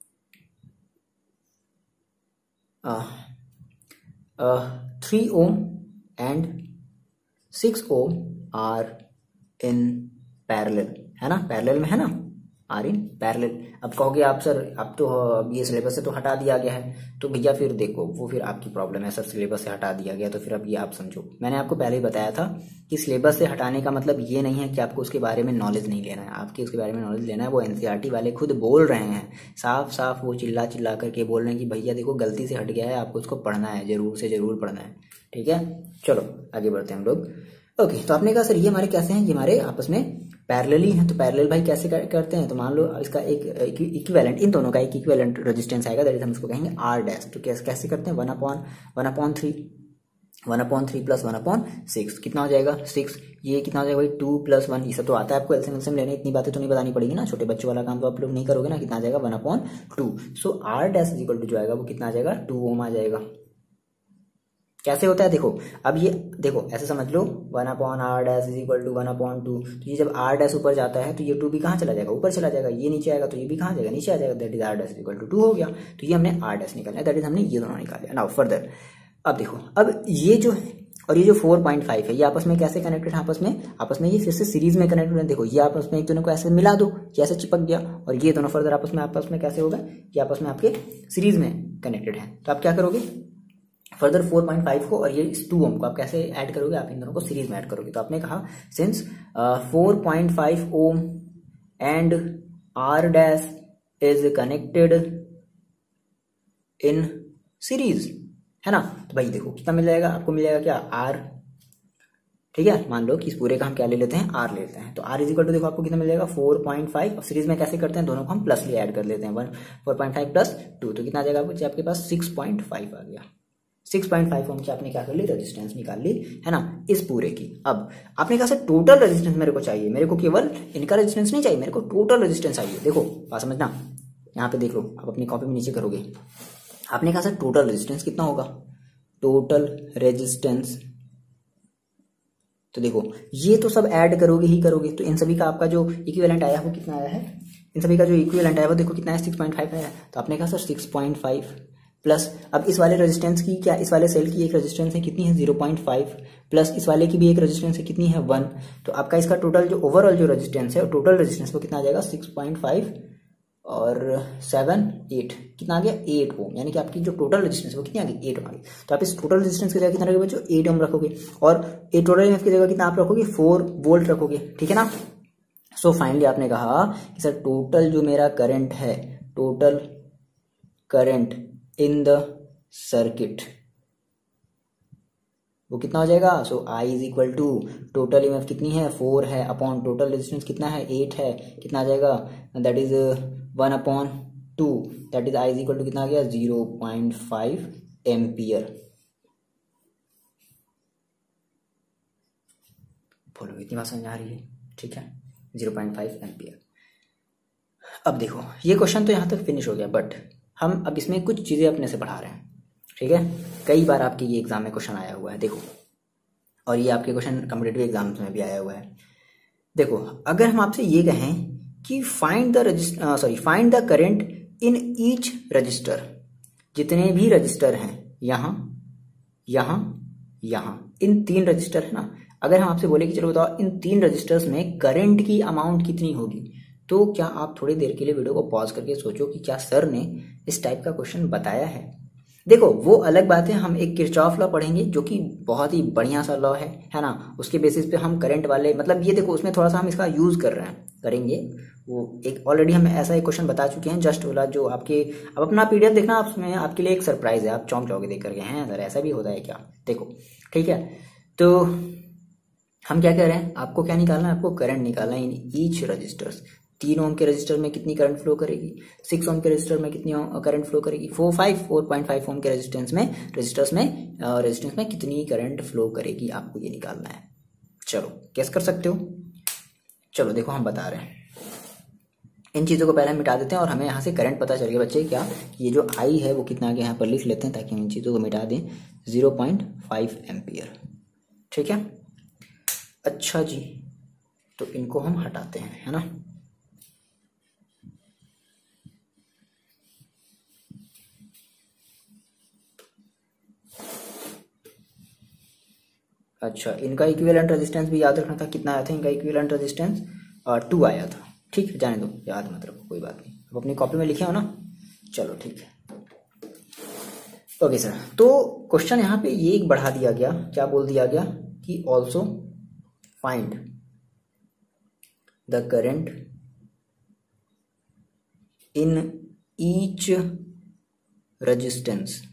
three ohm and six ohm are in parallel, है ना, पैरेलल में है ना, आर इन पैरेलल। अब कहोगे आप सर अब तो ये सिलेबस से तो हटा दिया गया है, तो भैया फिर देखो वो फिर आपकी प्रॉब्लम है, सर सिलेबस से हटा दिया गया, तो फिर अब ये आप समझो, मैंने आपको पहले ही बताया था कि सिलेबस से हटाने का मतलब ये नहीं है कि आपको उसके बारे में नॉलेज नहीं लेना है, आपके उसके बारे में नॉलेज लेना है। वो एनसीईआरटी वाले खुद बोल रहे हैं, साफ साफ वो चिल्ला चिल्ला करके बोल रहे हैं कि भैया देखो गलती से हट गया है, आपको उसको पढ़ना है, जरूर से जरूर पढ़ना है। ठीक है, चलो आगे बढ़ते हैं हम लोग। ओके, तो आपने कहा सर ये हमारे कैसे हैं, ये हमारे आपस में पैरेलली हैं, तो पैरेलल भाई कैसे करते हैं, तो मान लो इसका एक इक्विवेलेंट, इन दोनों का एक इक्विवेलेंट रेजिस्टेंस आएगा, दैट इज हम इसको कहेंगे आर डैश। तो कैसे कैसे करते हैं, one upon one upon three, one upon three plus one upon six, कितना हो जाएगा सिक्स, ये कितना हो जाएगा भाई टू प्लस वन, ये सब तो आता है आपको, एलसीएम एलसीएम लेने, इतनी बातें तो नहीं बतानी पड़ेगी ना, छोटे बच्चों वाला काम तो आप लोग नहीं करोगे ना। कितना आ जाएगा, one upon two. So R dash is equal to जो आएगा वो कितना आ जाएगा, टू ओम आ जाएगा। कैसे होता है देखो, अब ये देखो ऐसे समझ लो, one upon R dash is equal to one upon two, तो ये जब आर डैश ऊपर जाता है तो ये टू भी कहाँ चला जाएगा, ऊपर चला जाएगा, ये नीचे आएगा तो ये भी कहाँ जाएगा, नीचे आ जाएगा, that is R dash is equal to two हो गया। तो ये हमने आर डैश निकाला, दैट इज हमने ये दोनों निकाले। नाउ फर्दर अब देखो, अब ये जो है और ये जो फोर पॉइंट फाइव है ये आपस में कैसे कनेक्टेड है, आपस में आपस में ये फिर से सीरीज में कनेक्टेड है। देखो ये आपस में एक दोनों को ऐसे मिला दो, ये ऐसे चिपक गया, और ये दोनों फर्दर आपस में आपस में कैसे होगा, ये आपस में आपके सीरीज में कनेक्टेड है। तो आप क्या करोगे, फर्दर फोर पॉइंट फाइव को और ये इस टू ओम को आप कैसे ऐड करोगे, आप इन दोनों को सीरीज में ऐड करोगे। तो आपने कहा since four point five ohm and R dash is connected in series, है ना, तो भाई देखो कितना मिल जाएगा आपको, मिल जाएगा क्या, आर। ठीक है, मान लो कि इस पूरे का हम क्या ले लेते हैं, आर लेते हैं, तो आर इज इक्वल टू देखो आपको कितना मिल जाएगा, फोर पॉइंट फाइव। अब सीरीज में कैसे करते हैं, दोनों को हम प्लस लिए ऐड कर लेते हैं, one four point five plus two, तो कितना आ जाएगा आपको, आपके पास सिक्स पॉइंट फाइव आ गया। सिक्स पॉइंट फाइव ओम की आपने क्या कर ली, रेजिस्टेंस निकाल ली, है ना, इस पूरे की। अब आपने कहा सर टोटल रेजिस्टेंस मेरे को चाहिए, मेरे को केवल इनका रेजिस्टेंस नहीं चाहिए, मेरे को टोटल रेजिस्टेंस चाहिए। देखो बात समझना, यहाँ पे देख लो, आप अपनी कॉपी में नीचे करोगे, आपने कहा सर टोटल रेजिस्टेंस कितना होगा, टोटल रेजिस्टेंस, तो देखो ये तो सब ऐड करोगे ही करोगे, तो इन सभी का आपका जो इक्विवेलेंट आया वो कितना आया है, इन सभी का जो इक्विवेलेंट आया वो देखो कितना है, सिक्स पॉइंट फाइव आया। तो आपने कहा sir six point five plus, अब इस वाले रेजिस्टेंस की क्या, इस वाले सेल की एक रेजिस्टेंस है कितनी है, जीरो पॉइंट फाइव, प्लस इस वाले की भी एक रेजिस्टेंस है कितनी है, वन। तो आपका इसका टोटल जो ओवरऑल जो रेजिस्टेंस है, टोटल रेजिस्टेंस वो कितना आ जाएगा, सिक्स पॉइंट फाइव और सेवन एट, कितना आ गया, एट ओम, यानी कि आपकी जो टोटल रेजिस्टेंस वो कितनी आ गई, एट ओम आ गई। तो आप इस टोटल रेजिस्टेंस की जगह कितना रखोगे बच्चों, एट ओम रखोगे, और ए टोटल ईएमएफ की जगह कितना आप रखोगे, फोर वोल्ट रखोगे। ठीक है ना। सो फाइनली आपने कहा कि सर टोटल जो मेरा करंट है, total current in the circuit वो कितना हो जाएगा, so I is equal to total EMF कितनी है, फोर है, अपॉन टोटल रेजिस्टेंस कितना है, एट है, कितना आ जाएगा, that is one upon two, that is I is equal to कितना आ गया, जीरो पॉइंट फाइव एम्पियर। बोलो इतनी बात समझ आ रही है, ठीक है, जीरो पॉइंट फाइव एम्पियर। अब देखो ये क्वेश्चन तो यहाँ तक फिनिश हो गया, बट हम अब इसमें कुछ चीजें अपने से बढ़ा रहे हैं। ठीक है, कई बार आपके ये एग्जाम में क्वेश्चन आया हुआ है, देखो, और ये आपके क्वेश्चन कॉम्पिटिटिव एग्जाम्स में भी आया हुआ है। देखो अगर हम आपसे ये कहें कि find the resistor sorry find the current in each resistor, जितने भी रजिस्टर हैं यहाँ यहाँ यहाँ इन तीन रजिस्टर है ना, अगर हम आपसे बोले कि चलो बताओ इन तीन रजिस्टर्स में करंट की अमाउंट कितनी होगी, तो क्या आप थोड़ी देर के लिए वीडियो को पॉज करके सोचो कि क्या सर ने इस टाइप का क्वेश्चन बताया है। देखो वो अलग बात है, हम एक किरचॉफ लॉ पढ़ेंगे जो कि बहुत ही बढ़िया सा लॉ है है ना, उसके बेसिस पे हम करंट वाले मतलब ये देखो उसमें थोड़ा सा हम इसका यूज कर रहे हैं करेंगे। वो एक ऑलरेडी हम ऐसा एक क्वेश्चन बता चुके हैं जस्ट वाला जो आपके, अब अपना पीडीएफ देखना, आप उसमें आपके लिए एक सरप्राइज है, आप चौंक जाओगे देख करके, हैं सर ऐसा भी होता है क्या, देखो ठीक है। तो हम क्या कह रहे हैं, आपको क्या निकालना है, आपको करंट निकालना है इन ईच रजिस्टर्स। तीन ओम के रजिस्टर में कितनी करंट फ्लो करेगी, सिक्स ओम के रजिस्टर में कितनी करंट फ्लो करेगी, four five four point five ohm के रेजिस्टेंस में रजिस्टर्स में रेजिस्टेंस में कितनी करंट फ्लो करेगी, आपको ये निकालना है। चलो कैस कर सकते हो, चलो देखो हम बता रहे हैं, इन चीज़ों को पहले मिटा देते हैं और हमें यहाँ से करंट पता चल गया बच्चे क्या, ये जो आई है वो कितना आगे यहाँ पर लिख लेते हैं ताकि हम इन चीज़ों को मिटा दें, जीरो पॉइंट फाइव एम्पियर, ठीक है। अच्छा जी, तो इनको हम हटाते हैं, है ना। अच्छा, इनका इक्विवेलेंट रेजिस्टेंस भी याद रखना था, कितना आया था इनका इक्विवेलेंट रेजिस्टेंस, टू आया था, ठीक है, जाने दो, याद मत रखो कोई बात नहीं, अब अपनी कॉपी में लिखे हो ना, चलो ठीक है। ओके सर, तो क्वेश्चन यहाँ पे ये एक बढ़ा दिया गया, क्या बोल दिया गया कि also find the current in each resistance,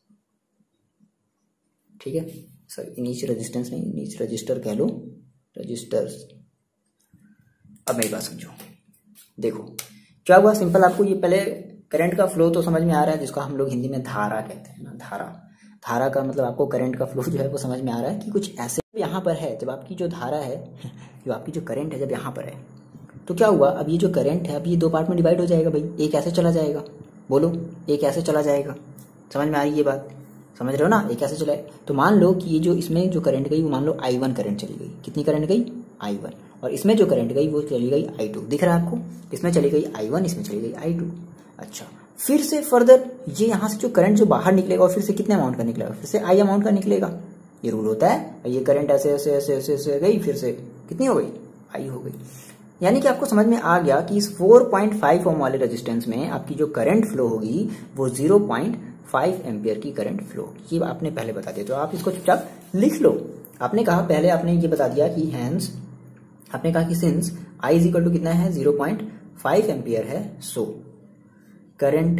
ठीक है सर, इन ईच रेजिस्टेंस नहीं, इन ईच रजिस्टर कह लो, रजिस्टर्स। अब मेरी बात समझो, देखो क्या हुआ, सिंपल आपको ये पहले करंट का फ्लो तो समझ में आ रहा है, जिसको हम लोग हिंदी में धारा कहते हैं ना, धारा। धारा का मतलब आपको करंट का फ्लो जो है वो समझ में आ रहा है कि कुछ ऐसे यहाँ पर है, जब आपकी जो धारा है, जो आपकी जो करंट है जब यहाँ पर है, तो क्या हुआ, अब ये जो करंट है अब ये दो पार्ट में डिवाइड हो जाएगा भाई, एक ऐसे चला जाएगा, बोलो एक ऐसे चला जाएगा, समझ में आ रही है ये बात, समझ रहे हो ना, एक ऐसे चला। तो मान लो कि ये जो इसमें जो करंट गई वो मान लो आई वन करंट चली गई, कितनी करंट गई आई वन, और इसमें जो करंट गई वो चली गई आई टू, दिख रहा है आपको, इसमें चली गई आई वन, इसमें चली गई आई टू। अच्छा, फिर से फर्दर ये यहाँ से जो करंट जो बाहर निकलेगा और फिर से कितने अमाउंट का निकलेगा, फिर से आई अमाउंट का निकलेगा, ये रूल होता है। ये करंट ऐसे ऐसे ऐसे ऐसे ऐसे गई, फिर से कितनी हो गई, आई हो गई। यानी कि आपको समझ में आ गया कि इस फोर पॉइंट फाइव ओम वाले रेजिस्टेंस में आपकी जो करंट फ्लो होगी वो जीरो पॉइंट फाइव एम्पियर की करंट फ्लो, ये आपने पहले बता दिया, तो आप इसको चुपचाप लिख लो। आपने कहा पहले आपने ये बता दिया कि हैंस, आपने कहा कि since I is equal to कितना है, जीरो पॉइंट फाइव एम्पियर है, so current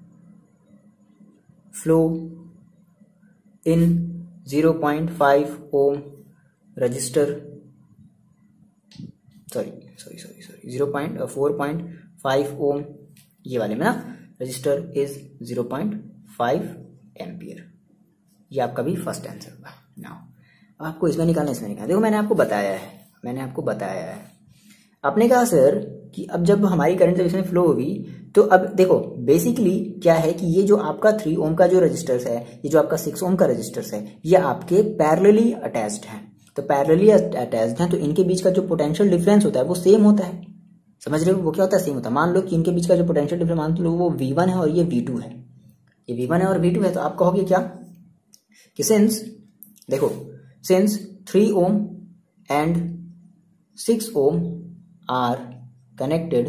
flow in zero point five ohm resistor, sorry sorry sorry sorry zero point four point five ohm ये वाले में ना, resistor is zero point five ampere, ये आपका भी फर्स्ट आंसर होगा। Now आपको इसमें निकालना, इसमें निकालना, देखो मैंने आपको बताया है, मैंने आपको बताया है, आपने कहा सर कि अब जब हमारी करंट जब इसमें फ्लो होगी तो अब देखो बेसिकली क्या है कि ये जो आपका थ्री ओम का जो रजिस्टर्स है, ये जो आपका सिक्स ओम का रजिस्टर्स है, ये आपके पैरेलली अटैच्ड हैं, तो पैरेलली अटैच्ड हैं तो इनके बीच का जो पोटेंशियल डिफरेंस होता है वो सेम होता है, समझ रहे हो, वो क्या होता है, सेम होता है। मान लो कि इनके बीच का जो पोटेंशियल डिफरेंस मान लो वो वी वन है और ये वी टू है, ये वी वन है और वी टू है, तो आप कहोगे क्या कि सिंस, देखो since three ohm and six ohm are connected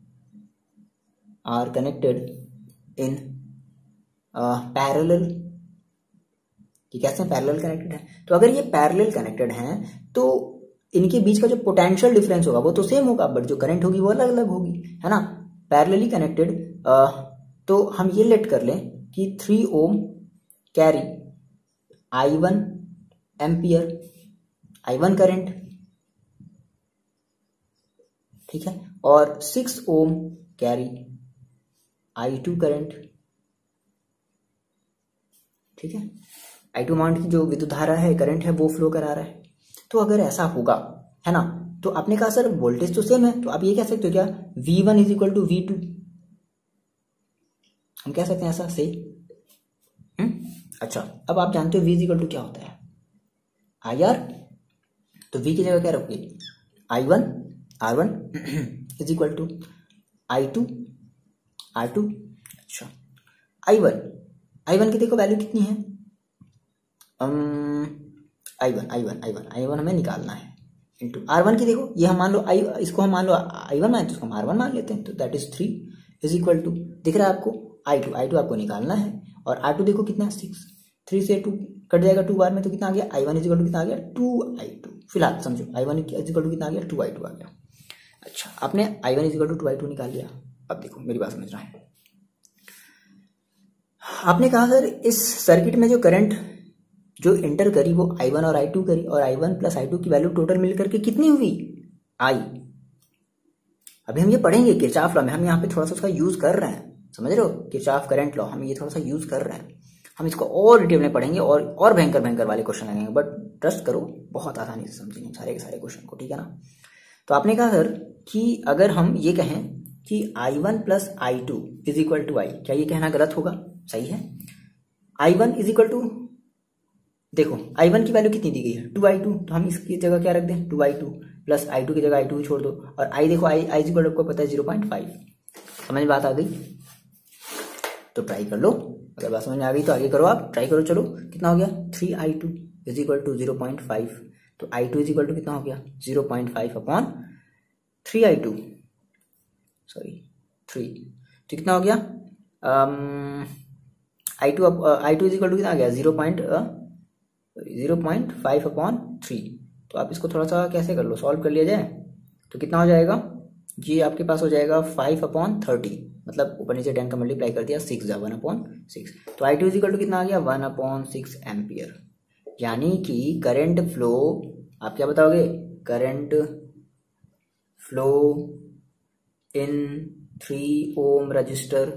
are connected in parallel, ये कैसे पैरेलल कनेक्टेड है, तो अगर ये पैरेलल कनेक्टेड हैं तो इनके बीच का जो पोटेंशियल डिफरेंस होगा वो तो सेम होगा, बट जो करंट होगी वो अलग अलग होगी, है ना, पैरेलली कनेक्टेड। तो हम ये लेट कर लें कि three ohm carry I one ampere, I one current, ठीक है, और six ohm carry I two current, ठीक है, आई टू अमाउंट की जो विद्युत धारा है, करंट है, वो फ्लो करा रहा है। तो अगर ऐसा होगा, है ना, तो आपने कहा सर वोल्टेज तो सेम है, तो आप ये कह सकते हो क्या, V one is equal to V two, हम कह सकते हैं ऐसा से। अच्छा, अब आप जानते हो वी इज इक्वल टू क्या होता है, आई आर, तो वी की जगह क्या रखोगे, I one R one is equal to I two R two. अच्छा, आई वन आई वन की देखो वैल्यू कितनी है, I one I one I one I one हमें निकालना है इंटू आर वन की। देखो ये हम मान लो आई, इसको हम मान लो आई वन मान, तो इसको हम आर वन मान लेते हैं, तो that is three is equal to, दिख रहा है आपको आई टू, आई टू आपको निकालना है, और आर टू देखो कितना है सिक्स, थ्री से टू कट जाएगा टू बार में, तो कितना आ गया I one is equal to कितना आ गया टू आई टू। फिलहाल समझो I one is equal to कितना आ गया टू आई टू आ गया। अच्छा आपने I one is equal to two I two निकाल लिया। अब देखो मेरी बात समझना है, आपने कहा सर इस सर्किट में जो करंट जो एंटर करी वो आई वन और आई टू करी, और I one plus I two की वैल्यू टोटल मिलकर के कितनी हुई आई। अभी हम ये पढ़ेंगे किरचॉफ लॉ में, हम यहाँ पे थोड़ा सा उसका यूज कर रहे हैं, समझ रहे हो, किरचॉफ करंट लॉ हम ये थोड़ा सा यूज कर रहे हैं, हम इसको और डिटेल में पढ़ेंगे और और भयंकर भयंकर वाले क्वेश्चन लगेंगे, बट ट्रस्ट करो बहुत आसानी से समझेंगे सारे के सारे क्वेश्चन को, ठीक है ना। तो आपने कहा सर कि अगर हम ये कहें कि I one plus I two is equal to I, क्या ये कहना गलत होगा? सही है। I one is equal to, देखो आई वन की वैल्यू कितनी दी गई है टू आई टू, तो हम इसकी जगह क्या रख दें two I two, plus I two की जगह आई टू छोड़ दो, और आई देखो आई आई इक्वल आपको पता है जीरो पॉइंट फाइव। समझ में बात आ गई? तो ट्राई कर लो, अगर बात समझ में आ गई तो आगे करो, आप ट्राई करो। चलो कितना हो गया three I two is equal to zero point five, तो I two is equal to कितना हो गया zero point five upon three I two, sorry three, तो कितना हो गया I two I two is equal to कितना आ गया zero point zero point five upon three. तो आप इसको थोड़ा सा कैसे कर लो, सॉल्व कर लिया जाए, तो कितना हो जाएगा जी, आपके पास हो जाएगा फाइव अपॉन थर्टी, मतलब ऊपर नीचे टेन का मल्टीप्लाई कर दिया, सिक्स जा वन अपॉन सिक्स, तो I two is equal to कितना आ गया वन अपॉन सिक्स एम्पियर। यानी कि करंट फ्लो, आप क्या बताओगे, current flow in three ohm resistor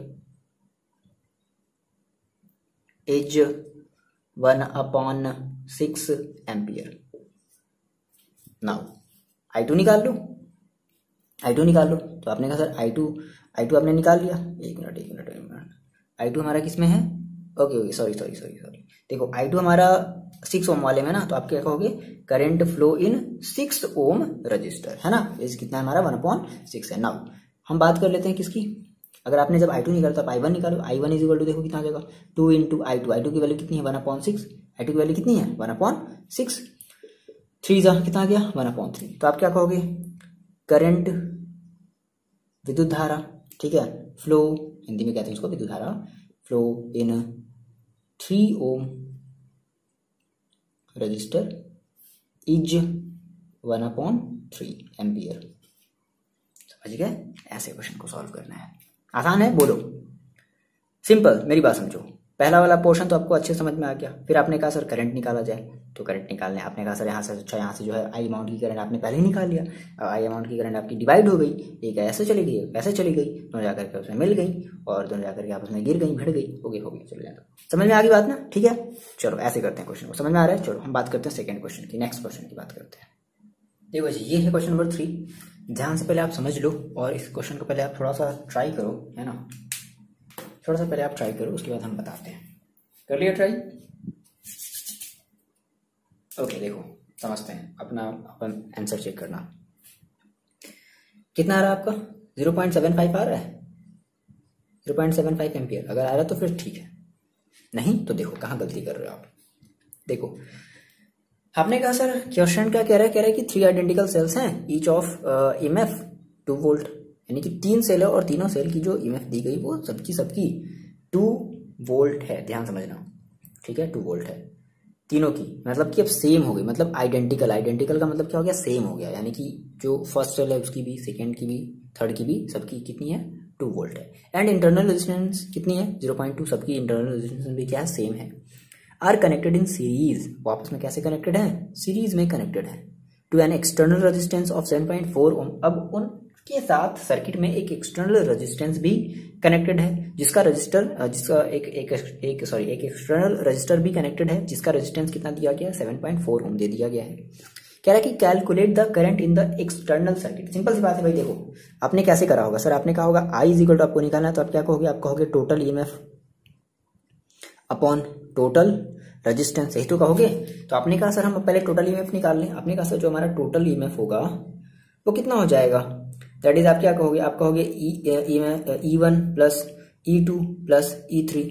is one upon six ampere. Now I two निकाल लो, आई टू निकाल लो, तो आपने कहा sir I two I two आपने निकाल लिया, एक मिनट एक मिनट एक मिनट, आई टू हमारा किस में है, okay okay sorry sorry sorry sorry देखो आई टू हमारा सिक्स ओम वाले में ना, तो आप क्या कहोगे current flow in six ohm resistor, है ना, इस कितना है हमारा वन अपॉन सिक्स है। नाउ हम बात कर लेते हैं किसकी, अगर आपने जब आई टू निकाला तो आप आई वन निकालो, I one is equal to देखो कितना आ जाएगा two into I two, I two की वैल्यू कितनी है one upon six, I two की वैल्यू कितनी है वन अपॉन सिक्स, थ्री जा कितना आ गया वन अपॉन थ्री, तो आप क्या कहोगे करंट विद्युत धारा, ठीक है, फ्लो हिंदी में कहते हैं उसको विद्युत धारा, flow in three ohm resistor is one upon three ampere. समझ गए? ऐसे क्वेश्चन को सॉल्व करना है, आसान है, बोलो सिंपल। मेरी बात समझो, पहला वाला पोर्शन तो आपको अच्छे समझ में आ गया। फिर आपने कहा सर करंट निकाला जाए, तो करंट निकालने आपने कहा सर यहाँ से अच्छा यहाँ से जो है आई अमाउंट की करंट आपने पहले ही निकाल लिया, अब आई अमाउंट की करंट आपकी डिवाइड हो गई, एक ऐसे चली गई एक ऐसे चली गई, दोनों जाकर के उसमें मिल गई और दोनों जाकर के आपस में गिर गई भिड़ गई, ओके हो गई, चलो जाए। समझ में आ गई बात ना, ठीक है, चलो ऐसे करते हैं क्वेश्चन को, समझ में आ रहा है। चलो हम बात करते हैं सेकेंड क्वेश्चन की, नेक्स्ट क्वेश्चन की बात करते हैं। देखो जी ये है क्वेश्चन नंबर थ्री, ध्यान से पहले आप समझ लो और इस क्वेश्चन को पहले आप थोड़ा सा ट्राई करो, है ना, थोड़ा सा पहले आप ट्राई करो, उसके बाद हम बताते हैं। कर लिया ट्राई? ओके देखो समझते हैं, अपना अपन आंसर चेक करना, कितना आ रहा है आपका जीरो पॉइंट सेवन फाइव आ रहा है, zero point seven five ampere अगर आ रहा है तो फिर ठीक है, नहीं तो देखो कहाँ गलती कर रहे हो आप। देखो आपने कहा सर क्वेश्चन क्या कह रहा है, कह रहा है कि थ्री आइडेंटिकल सेल्स हैं, each of EMF two volt, यानी कि तीन सेल है और तीनों सेल की जो ईएमएफ दी गई वो सबकी सबकी टू वोल्ट है, ध्यान समझना, ठीक है, टू वोल्ट है तीनों की, मतलब कि अब सेम हो गई, मतलब आइडेंटिकल, आइडेंटिकल का मतलब क्या हो गया सेम हो गया, यानी कि जो फर्स्ट सेल है उसकी भी, सेकेंड की भी, थर्ड की भी, सबकी कितनी है टू वोल्ट है। एंड इंटरनल रेजिस्टेंस कितनी है जीरो पॉइंट टू, सबकी इंटरनल रेजिस्टेंस भी क्या है सेम है। आर कनेक्टेड इन सीरीज, वापस में कैसे कनेक्टेड है, सीरीज में कनेक्टेड है, to an external resistance of seven point four ohm. अब उनके साथ सर्किट में एक एक्सटर्नल रेजिस्टेंस भी कनेक्टेड है, जिसका रजिस्टर जिसका एक एक एक सॉरी एक एक्सटर्नल रजिस्टर भी कनेक्टेड है, जिसका रेजिस्टेंस कितना दिया गया है सेवन पॉइंट फोर ओम दे दिया गया है। कह रहा है कि calculate the current in the external circuit. Simple सी बात है भाई, देखो आपने कैसे करा होगा सर, आपने कहा होगा आई इज इक्वल टू आपको निकालना है, तो आप क्या कहोगे, आप कहोगे total EMF upon total resistance, यही तो कहोगे। तो आपने कहा सर हम पहले टोटल ईएमएफ निकाल लें, आपने कहा सर जो हमारा टोटल ईएमएफ होगा वो कितना हो जाएगा, दैट इज आप क्या कहोगे, आप कहोगे E one plus E two plus E three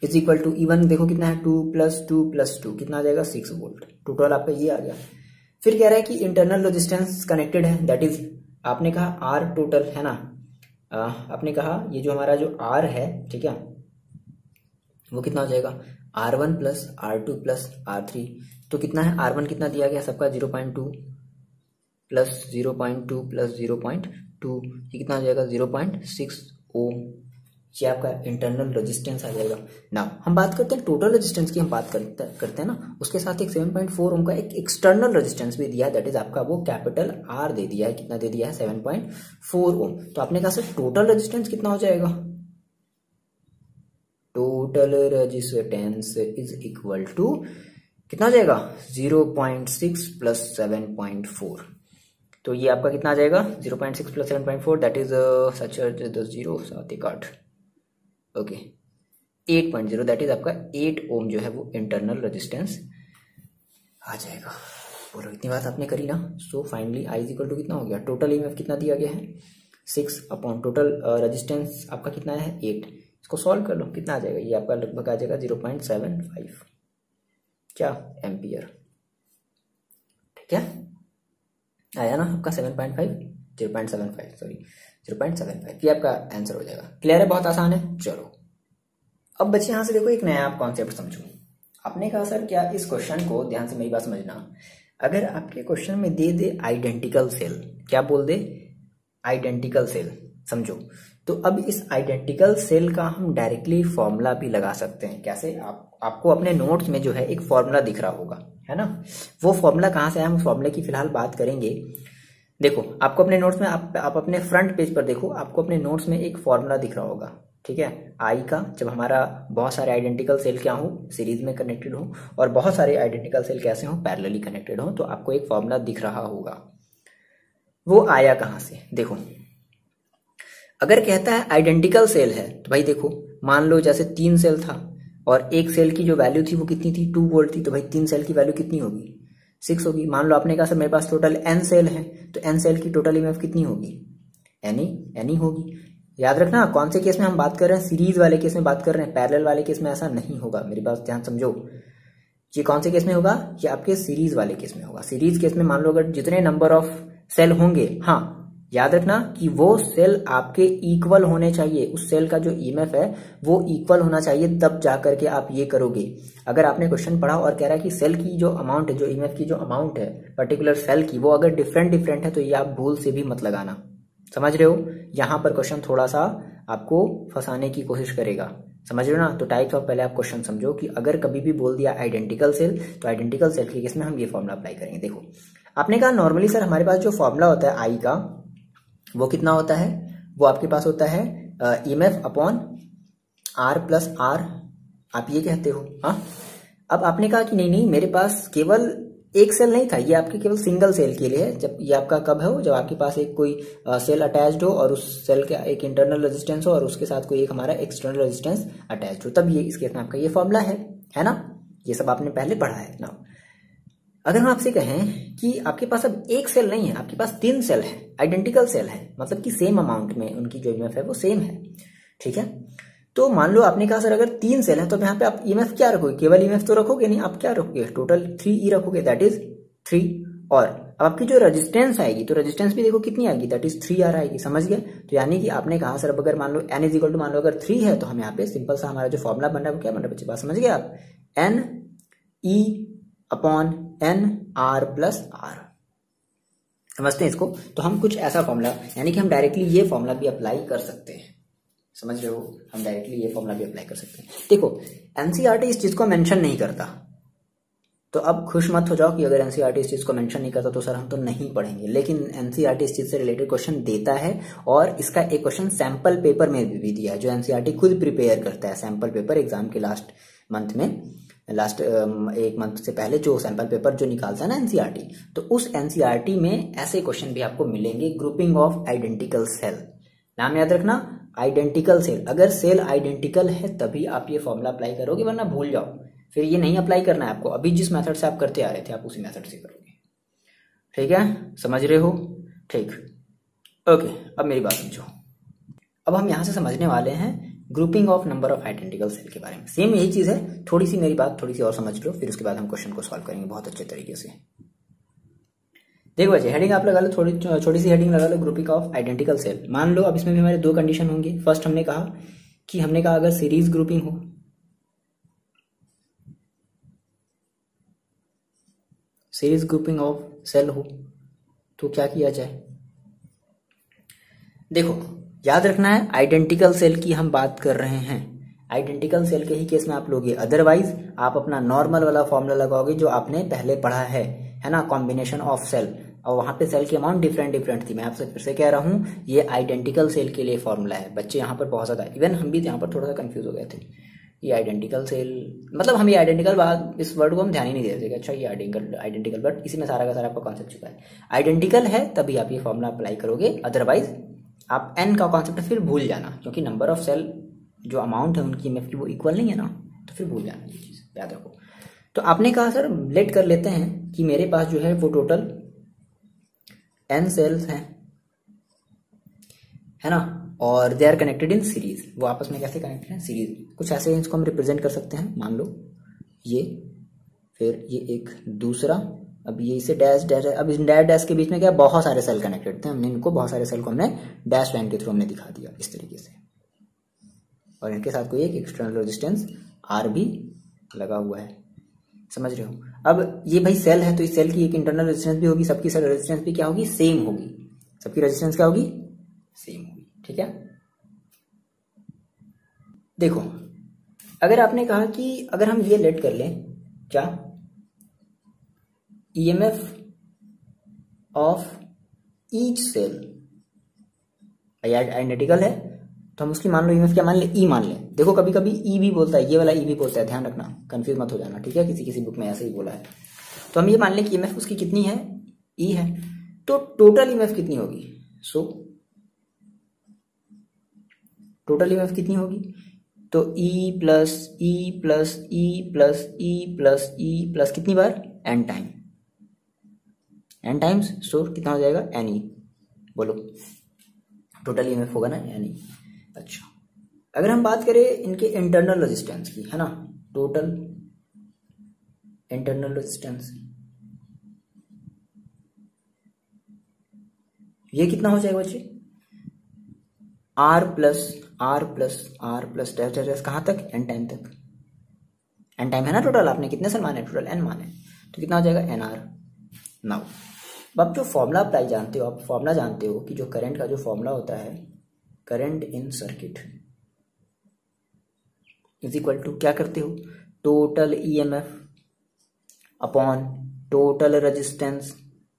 is equal to E one देखो कितना है two plus two plus two कितना आ जाएगा सिक्स वोल्ट। टोटल आपका ये आ गया। फिर कह रहा है कि इंटरनल रेजिस्टेंस कनेक्टेड है, दैट इज आपने कहा आर टोटल है ना, आ, आपने कहा ये जो हमारा जो आर है ठीक है वो कितना हो जाएगा R one plus R two plus R three. तो कितना है आर वन कितना दिया गया सबका zero point two plus zero point two plus zero point two ये कितना हो जाएगा जीरो पॉइंट सिक्स ओम। ये आपका इंटरनल रेजिस्टेंस आ जाएगा। नाउ हम बात करते हैं टोटल रेजिस्टेंस की, हम बात करते करते हैं ना, उसके साथ एक सेवन पॉइंट फोर ओम का एक एक्सटर्नल रेजिस्टेंस भी दिया है, दैट इज आपका वो कैपिटल आर दे दिया है। कितना दे दिया है सेवन पॉइंट फोर ओम। तो आपने कहा सर टोटल रेजिस्टेंस कितना हो जाएगा, total resistance is equal to कितना हो जाएगा zero point six plus seven point four. तो ये आपका कितना आ जाएगा zero point six plus seven point four that is such the zero साथ ही काट okay eight point zero that is आपका एट ओम जो है वो इंटरनल रेजिस्टेंस आ जाएगा। बोलो इतनी बात आपने करी ना। So finally I is equal to कितना हो गया, टोटल ईएमएफ कितना दिया गया है सिक्स अपॉन टोटल रेजिस्टेंस आपका कितना है एट। इसको सॉल्व कर लो कितना आ जाएगा, ये आपका लगभग आ जाएगा जीरो पॉइंट सेवन फाइव क्या एम्पियर। ठीक है आया ना आपका seven point five zero point seven five sorry zero point seven five ये आपका आंसर हो जाएगा। क्लियर है, बहुत आसान है। चलो अब बच्चे यहां से देखो एक नया आप कॉन्सेप्ट समझो। आपने कहा सर क्या इस क्वेश्चन को ध्यान से मेरी बात समझना, अगर आपके क्वेश्चन में दे दे आइडेंटिकल सेल, क्या बोल दे आइडेंटिकल सेल, समझो तो अब इस आइडेंटिकल सेल का हम डायरेक्टली फॉर्मूला भी लगा सकते हैं। कैसे, आप आपको अपने नोट्स में जो है एक फॉर्मूला दिख रहा होगा है ना, वो फॉर्मूला कहाँ से है हम फॉर्मूले की फिलहाल बात करेंगे। देखो आपको अपने नोट्स में आप, आप अपने फ्रंट पेज पर देखो, आपको अपने नोट्स में एक फॉर्मूला दिख रहा होगा ठीक है आई का, जब हमारा बहुत सारे आइडेंटिकल सेल क्या हो सीरीज में कनेक्टेड हो और बहुत सारे आइडेंटिकल सेल कैसे हो पैरेलली कनेक्टेड हो, तो आपको एक फॉर्मूला दिख रहा होगा। वो आया कहां से, देखो अगर कहता है आइडेंटिकल सेल है तो भाई देखो मान लो जैसे तीन सेल था और एक सेल की जो वैल्यू थी वो कितनी थी टू वोल्ट थी, तो भाई तीन सेल की वैल्यू कितनी होगी सिक्स होगी। मान लो आपने कहा सर मेरे पास टोटल एन सेल है, तो एन सेल की टोटल ईएमएफ कितनी होगी एनी एनी होगी। याद रखना कौन से केस में हम बात कर रहे हैं, सीरीज वाले केस में बात कर रहे हैं, पैरेलल वाले केस में ऐसा नहीं होगा। मेरी बात ध्यान समझो, ये कौन से केस में होगा, ये आपके सीरीज वाले केस में होगा। सीरीज केस में मान लो अगर जितने नंबर ऑफ सेल होंगे, हाँ याद रखना कि वो सेल आपके इक्वल होने चाहिए, उस सेल का जो ईएमएफ है वो इक्वल होना चाहिए, तब जाकर के आप ये करोगे। अगर आपने क्वेश्चन पढ़ा और कह रहा है कि सेल की जो अमाउंट है, जो ईएमएफ की जो अमाउंट है पर्टिकुलर सेल की, वो अगर डिफरेंट डिफरेंट है तो ये आप भूल से भी मत लगाना। समझ रहे हो, यहाँ पर क्वेश्चन थोड़ा सा आपको फंसाने की कोशिश करेगा, समझ रहे हो ना। तो टाइप्स ऑफ पहले आप क्वेश्चन समझो कि अगर कभी भी बोल दिया आइडेंटिकल सेल, तो आइडेंटिकल सेल के केस में हम ये फॉर्मूला अप्लाई करेंगे। देखो आपने कहा नॉर्मली सर हमारे पास जो फॉर्मूला होता है आई का वो कितना होता है, वो आपके पास होता है EMF upon R plus R, आप ये कहते हो। हाँ अब आपने कहा कि नहीं नहीं मेरे पास केवल एक सेल नहीं था, ये आपके केवल सिंगल सेल के लिए है। जब ये आपका कब है, जब आपके पास एक कोई सेल अटैच्ड हो और उस सेल का एक इंटरनल रेजिस्टेंस हो और उसके साथ कोई एक हमारा एक्सटर्नल रेजिस्टेंस अटैच्ड हो, तब ये इस केस में आपका ये फॉर्मूला है है ना। ये सब आपने पहले पढ़ा है ना। अगर हम आपसे कहें कि आपके पास अब एक सेल नहीं है, आपके पास तीन सेल है, आइडेंटिकल सेल है, मतलब कि सेम अमाउंट में उनकी जो ईएमएफ है वो सेम है, ठीक है। तो मान लो आपने कहा सर अगर तीन सेल है तो यहाँ पे आप ईएमएफ क्या रखोगे, केवल ईएमएफ तो रखोगे नहीं, आप क्या रखोगे टोटल थ्री ई रखोगे, दैट इज थ्री। और अब आपकी जो रेजिस्टेंस आएगी, तो रेजिस्टेंस भी देखो कितनी आएगी, दैट इज थ्री आर आएगी, समझ गए। तो यानी कि आपने कहा सर अगर मान लो एन इज इक्वल टू मान लो अगर थ्री है, तो हम यहाँ पे सिंपल सा हमारा जो फॉर्मुला बन रहा है वो क्या बन रहा है बच्चे, बात समझ गए आप, N E upon N R plus R, समझते हैं इसको। तो हम कुछ ऐसा फॉर्मूला, यानी कि हम डायरेक्टली ये फॉर्मूला भी अप्लाई कर सकते हैं, समझ रहे हो, हम डायरेक्टली ये फॉर्मूला भी अप्लाई कर सकते हैं। देखो एनसीईआरटी इस चीज को मेंशन नहीं करता, तो अब खुश मत हो जाओ कि अगर एनसीईआरटी इस चीज को मेंशन नहीं करता तो सर हम तो नहीं पढ़ेंगे, लेकिन एनसीईआरटी इस चीज से रिलेटेड क्वेश्चन देता है। और इसका एक क्वेश्चन सैंपल पेपर में भी दिया है, जो एनसीईआरटी खुद प्रिपेयर करता है, सैंपल पेपर एग्जाम के लास्ट मंथ में, लास्ट एक मंथ से पहले जो सैंपल पेपर जो निकालता है ना एनसीईआरटी, तो उस एनसीईआरटी में ऐसे क्वेश्चन भी आपको मिलेंगे। ग्रुपिंग ऑफ आइडेंटिकल सेल, नाम याद रखना आइडेंटिकल सेल, अगर सेल आइडेंटिकल है तभी आप ये फॉर्मूला अप्लाई करोगे, वरना भूल जाओ, फिर ये नहीं अप्लाई करना है आपको। अभी जिस मेथड से आप करते आ रहे थे आप उसी मेथड से करोगे, ठीक है, समझ रहे हो, ठीक, ओके। अब मेरी बात समझो, अब हम यहां से समझने वाले हैं grouping of number of identical cell के बारे में। सेम यही चीज है, थोड़ी सी मेरी बात थोड़ी सी और समझ लो, फिर उसके बाद हम क्वेश्चन को सॉल्व करेंगे बहुत अच्छे तरीके से। देखो बच्चे, हेडिंग आप लगा लो, थोड़ी छोटी सी हेडिंग लगा लो, ग्रुपिंग ऑफ आइडेंटिकल सेल। मान लो अब इसमें भी हमारे दो कंडीशन होंगे। फर्स्ट हमने कहा कि हमने कहा अगर सीरीज ग्रुपिंग हो, सीरीज ग्रुपिंग ऑफ सेल हो तो क्या किया जाए। देखो याद रखना है, आइडेंटिकल सेल की हम बात कर रहे हैं, आइडेंटिकल सेल के ही केस में आप लोगे। अदरवाइज आप अपना नॉर्मल वाला फॉर्मूला लगाओगे जो आपने पहले पढ़ा है है ना, कॉम्बिनेशन ऑफ सेल, और वहां पे सेल की अमाउंट डिफरेंट डिफरेंट थी। मैं आपसे फिर से कह रहा हूं, ये आइडेंटिकल सेल के लिए फॉर्मूला है। बच्चे यहाँ पर बहुत ज्यादा, इवन हम भी यहाँ पर थोड़ा सा कंफ्यूज हो गए थे। ये आइडेंटिकल सेल मतलब हम ये आइडेंटिकल बात, इस वर्ड को हम ध्यान ही नहीं देते। अच्छा ये आइडेंटिकल आइडेंटिकल बट इसी में सारा का सारा आपका कॉन्सेप्ट छुपा है। आइडेंटिकल है तभी आप ये फॉर्मूला अप्लाई करोगे, अदरवाइज आप एन का कॉन्सेप्ट फिर भूल जाना, क्योंकि नंबर ऑफ सेल जो अमाउंट है उनकी एमएफ की वो इक्वल नहीं है ना, तो फिर भूल जाना, ये चीज याद रखो। तो आपने कहा सर लेट कर लेते हैं कि मेरे पास जो है वो टोटल एन सेल्स हैं, है ना, और they are connected in series. वो आपस में कैसे कनेक्टेड हैं, सीरीज। कुछ ऐसे इसको हम रिप्रेजेंट कर सकते हैं, मान लो ये, फिर ये एक दूसरा, अब ये इसे डैश डैश, अब इस डैश डैश के बीच में क्या बहुत सारे सेल कनेक्टेड थे, हमने इनको बहुत सारे सेल को हमने डैश लाइन के थ्रू हमने दिखा दिया इस तरीके से, और इनके साथ कोई एक एक्सटर्नल रेजिस्टेंस आर भी लगा हुआ है, समझ रहे हो। अब ये भाई सेल है तो इस सेल की एक इंटरनल रेजिस्टेंस भी होगी, सबकी सेल रेजिस्टेंस भी क्या होगी, सेम होगी, सबकी रेजिस्टेंस क्या होगी, सेम होगी, ठीक है। देखो अगर आपने कहा कि अगर हम ये लेट कर लें क्या, EMF of each cell identical है तो हम उसकी मान लो ईएमएफ क्या मान ले, ई मान ले। देखो कभी कभी ई भी बोलता है, ये वाला ई भी बोलता है, ध्यान रखना, कंफ्यूज मत हो जाना, ठीक है, किसी किसी बुक में ऐसे ही बोला है। तो हम ये मान लें कि ईएमएफ उसकी कितनी है, ई है, तो टोटल ईएमएफ कितनी होगी, सो टोटल ईएमएफ कितनी होगी, तो E plus E plus E plus E plus E plus कितनी बार, N time, N times, so कितना हो जाएगा, एन ई, बोलो टोटल ईएमएफ होगा ना एन ई। अच्छा अगर हम बात करें इनके इंटरनल रेजिस्टेंस की, है ना, टोटल इंटरनल रेजिस्टेंस ये कितना हो जाएगा बच्चे, R plus R plus R plus dash dash कहां तक, एन टाइम तक, एन टाइम है ना टोटल, आपने कितने सेल माने, टोटल एन माने, तो कितना हो जाएगा, एन आर। नाउ अब जो फॉर्मूला अप्लाई जानते हो, आप फॉर्मूला जानते हो कि जो करंट का जो फॉर्मूला होता है, current in circuit is equal to क्या करते हो, total EMF upon total resistance.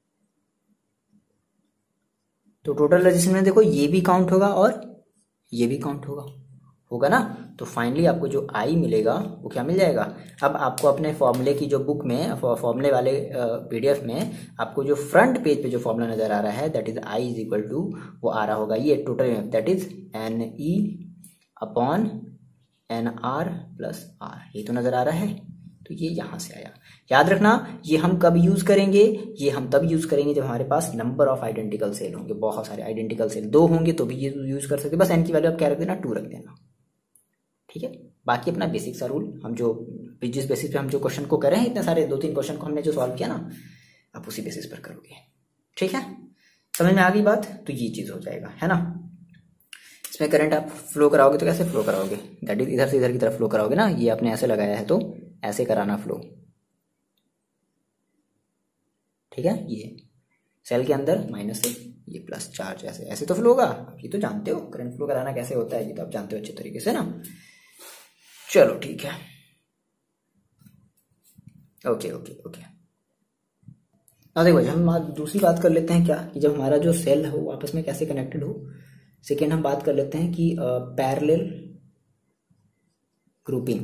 तो टोटल रेजिस्टेंस में देखो ये भी काउंट होगा और ये भी काउंट होगा, होगा ना, तो फाइनली आपको जो आई मिलेगा वो क्या मिल जाएगा। अब आपको अपने फॉर्मूले की जो बुक में, फॉर्मूले वाले पीडीएफ में आपको जो फ्रंट पेज पे जो फॉर्मूला नजर आ रहा है, that is I is equal to, वो आ रहा होगा ये total, that is N E upon N R plus R, ये तो नजर आ रहा है, तो ये यहां से आया। याद रखना ये हम कब यूज करेंगे, ये हम तब यूज करेंगे जब हमारे पास नंबर ऑफ आइडेंटिकल सेल होंगे, बहुत सारे आइडेंटिकल सेल, दो होंगे तो भी ये यूज कर सकते, बस एन की वैल्यू आप क्या रख देना, टू रख देना, ठीक है। बाकी अपना बेसिक सा रूल, हम जो जिस बेसिस पे हम जो क्वेश्चन को कर रहे हैं, इतने सारे दो तीन क्वेश्चन को हमने जो सॉल्व किया ना, आप उसी बेसिस पर करोगे, ठीक है, समझ में आ गई बात। तो ये चीज हो जाएगा, है ना। इसमें करंट आप फ्लो कराओगे तो कैसे फ्लो कराओगे, दैट इज इधर से इधर की तरफ फ्लो कराओगे ना, ये आपने ऐसे लगाया है तो ऐसे कराना फ्लो, ठीक है। ये सेल के अंदर माइनस से ये प्लस चार्ज, ऐसे ऐसे तो फ्लो होगा, ये तो जानते हो करंट फ्लो कराना कैसे होता है, ये तो आप जानते हो अच्छे तरीके से ना। चलो ठीक है, ओके ओके ओके। अब देखो हम दूसरी बात कर लेते हैं क्या, कि जब हमारा जो सेल हो आपस में कैसे कनेक्टेड हो। सेकेंड हम बात कर लेते हैं कि पैरेलल ग्रुपिंग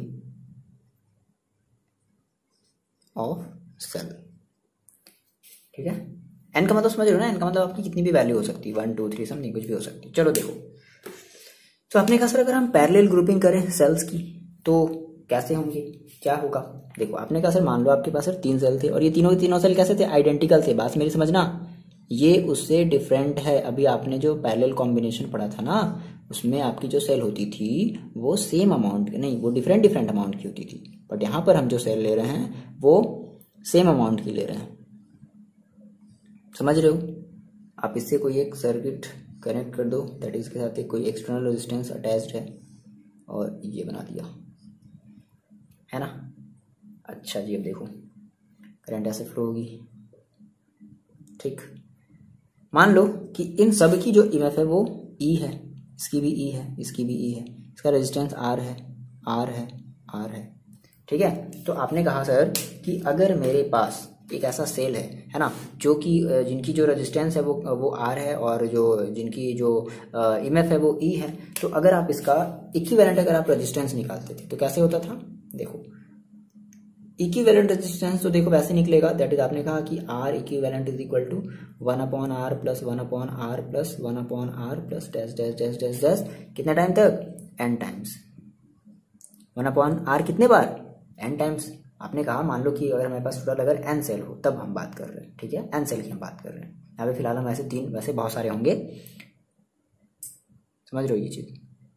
ऑफ सेल, ठीक है। एन का मतलब समझ रहे हो ना, एन का मतलब आपकी कितनी भी वैल्यू हो सकती है, वन टू थ्री समथिंग कुछ भी हो सकती है। चलो देखो, तो आपने कहा सर अगर हम पैरेलल ग्रुपिंग करें सेल्स की तो कैसे होंगे, क्या होगा। देखो आपने कहा सर मान लो आपके पास सर तीन सेल थे और ये तीनों के तीनों सेल कैसे थे, आइडेंटिकल थे। बात मेरी समझना, ये उससे डिफरेंट है। अभी आपने जो पैरेलल कॉम्बिनेशन पढ़ा था ना, उसमें आपकी जो सेल होती थी वो सेम अमाउंट नहीं, वो डिफरेंट डिफरेंट अमाउंट की होती थी, बट यहाँ पर हम जो सेल ले रहे हैं वो सेम अमाउंट की ले रहे हैं। समझ रहे हो? आप इससे कोई एक सर्किट कनेक्ट कर दो, दैट इज के साथ एक कोई एक्सटर्नल रेजिस्टेंस अटैच्ड है और ये बना दिया है ना। अच्छा जी, अब देखो करंट ऐसे फ्लो होगी, ठीक। मान लो कि इन सब की जो ईएमएफ है वो ई है, इसकी भी ई है, इसकी भी ई है, इसका रेजिस्टेंस आर है, आर है, आर है, ठीक है। तो आपने कहा सर कि अगर मेरे पास एक ऐसा सेल है है ना, जो कि जिनकी जो रेजिस्टेंस है वो वो आर है और जो जिनकी जो ईएमएफ है वो ई है, तो अगर आप इसका इक्विवेलेंट अगर आप रेजिस्टेंस निकालते थे तो कैसे होता था? देखो इक्विवेलेंट रेजिस्टेंस तो देखो वैसे निकलेगा, दैट इज आपने कहा कि R equivalent is equal to one upon R plus one upon R plus one upon R plus dash dash dash dash dash कितने टाइम तक? N times. One upon R कितने बार? N times. आपने कहा मान लो कि अगर हमारे पास टोटल अगर एन सेल हो तब हम बात कर रहे हैं, ठीक है, एन सेल की हम बात कर रहे हैं। यहाँ पे फिलहाल हम वैसे तीन, वैसे बहुत सारे होंगे, समझ रहे हो ये चीज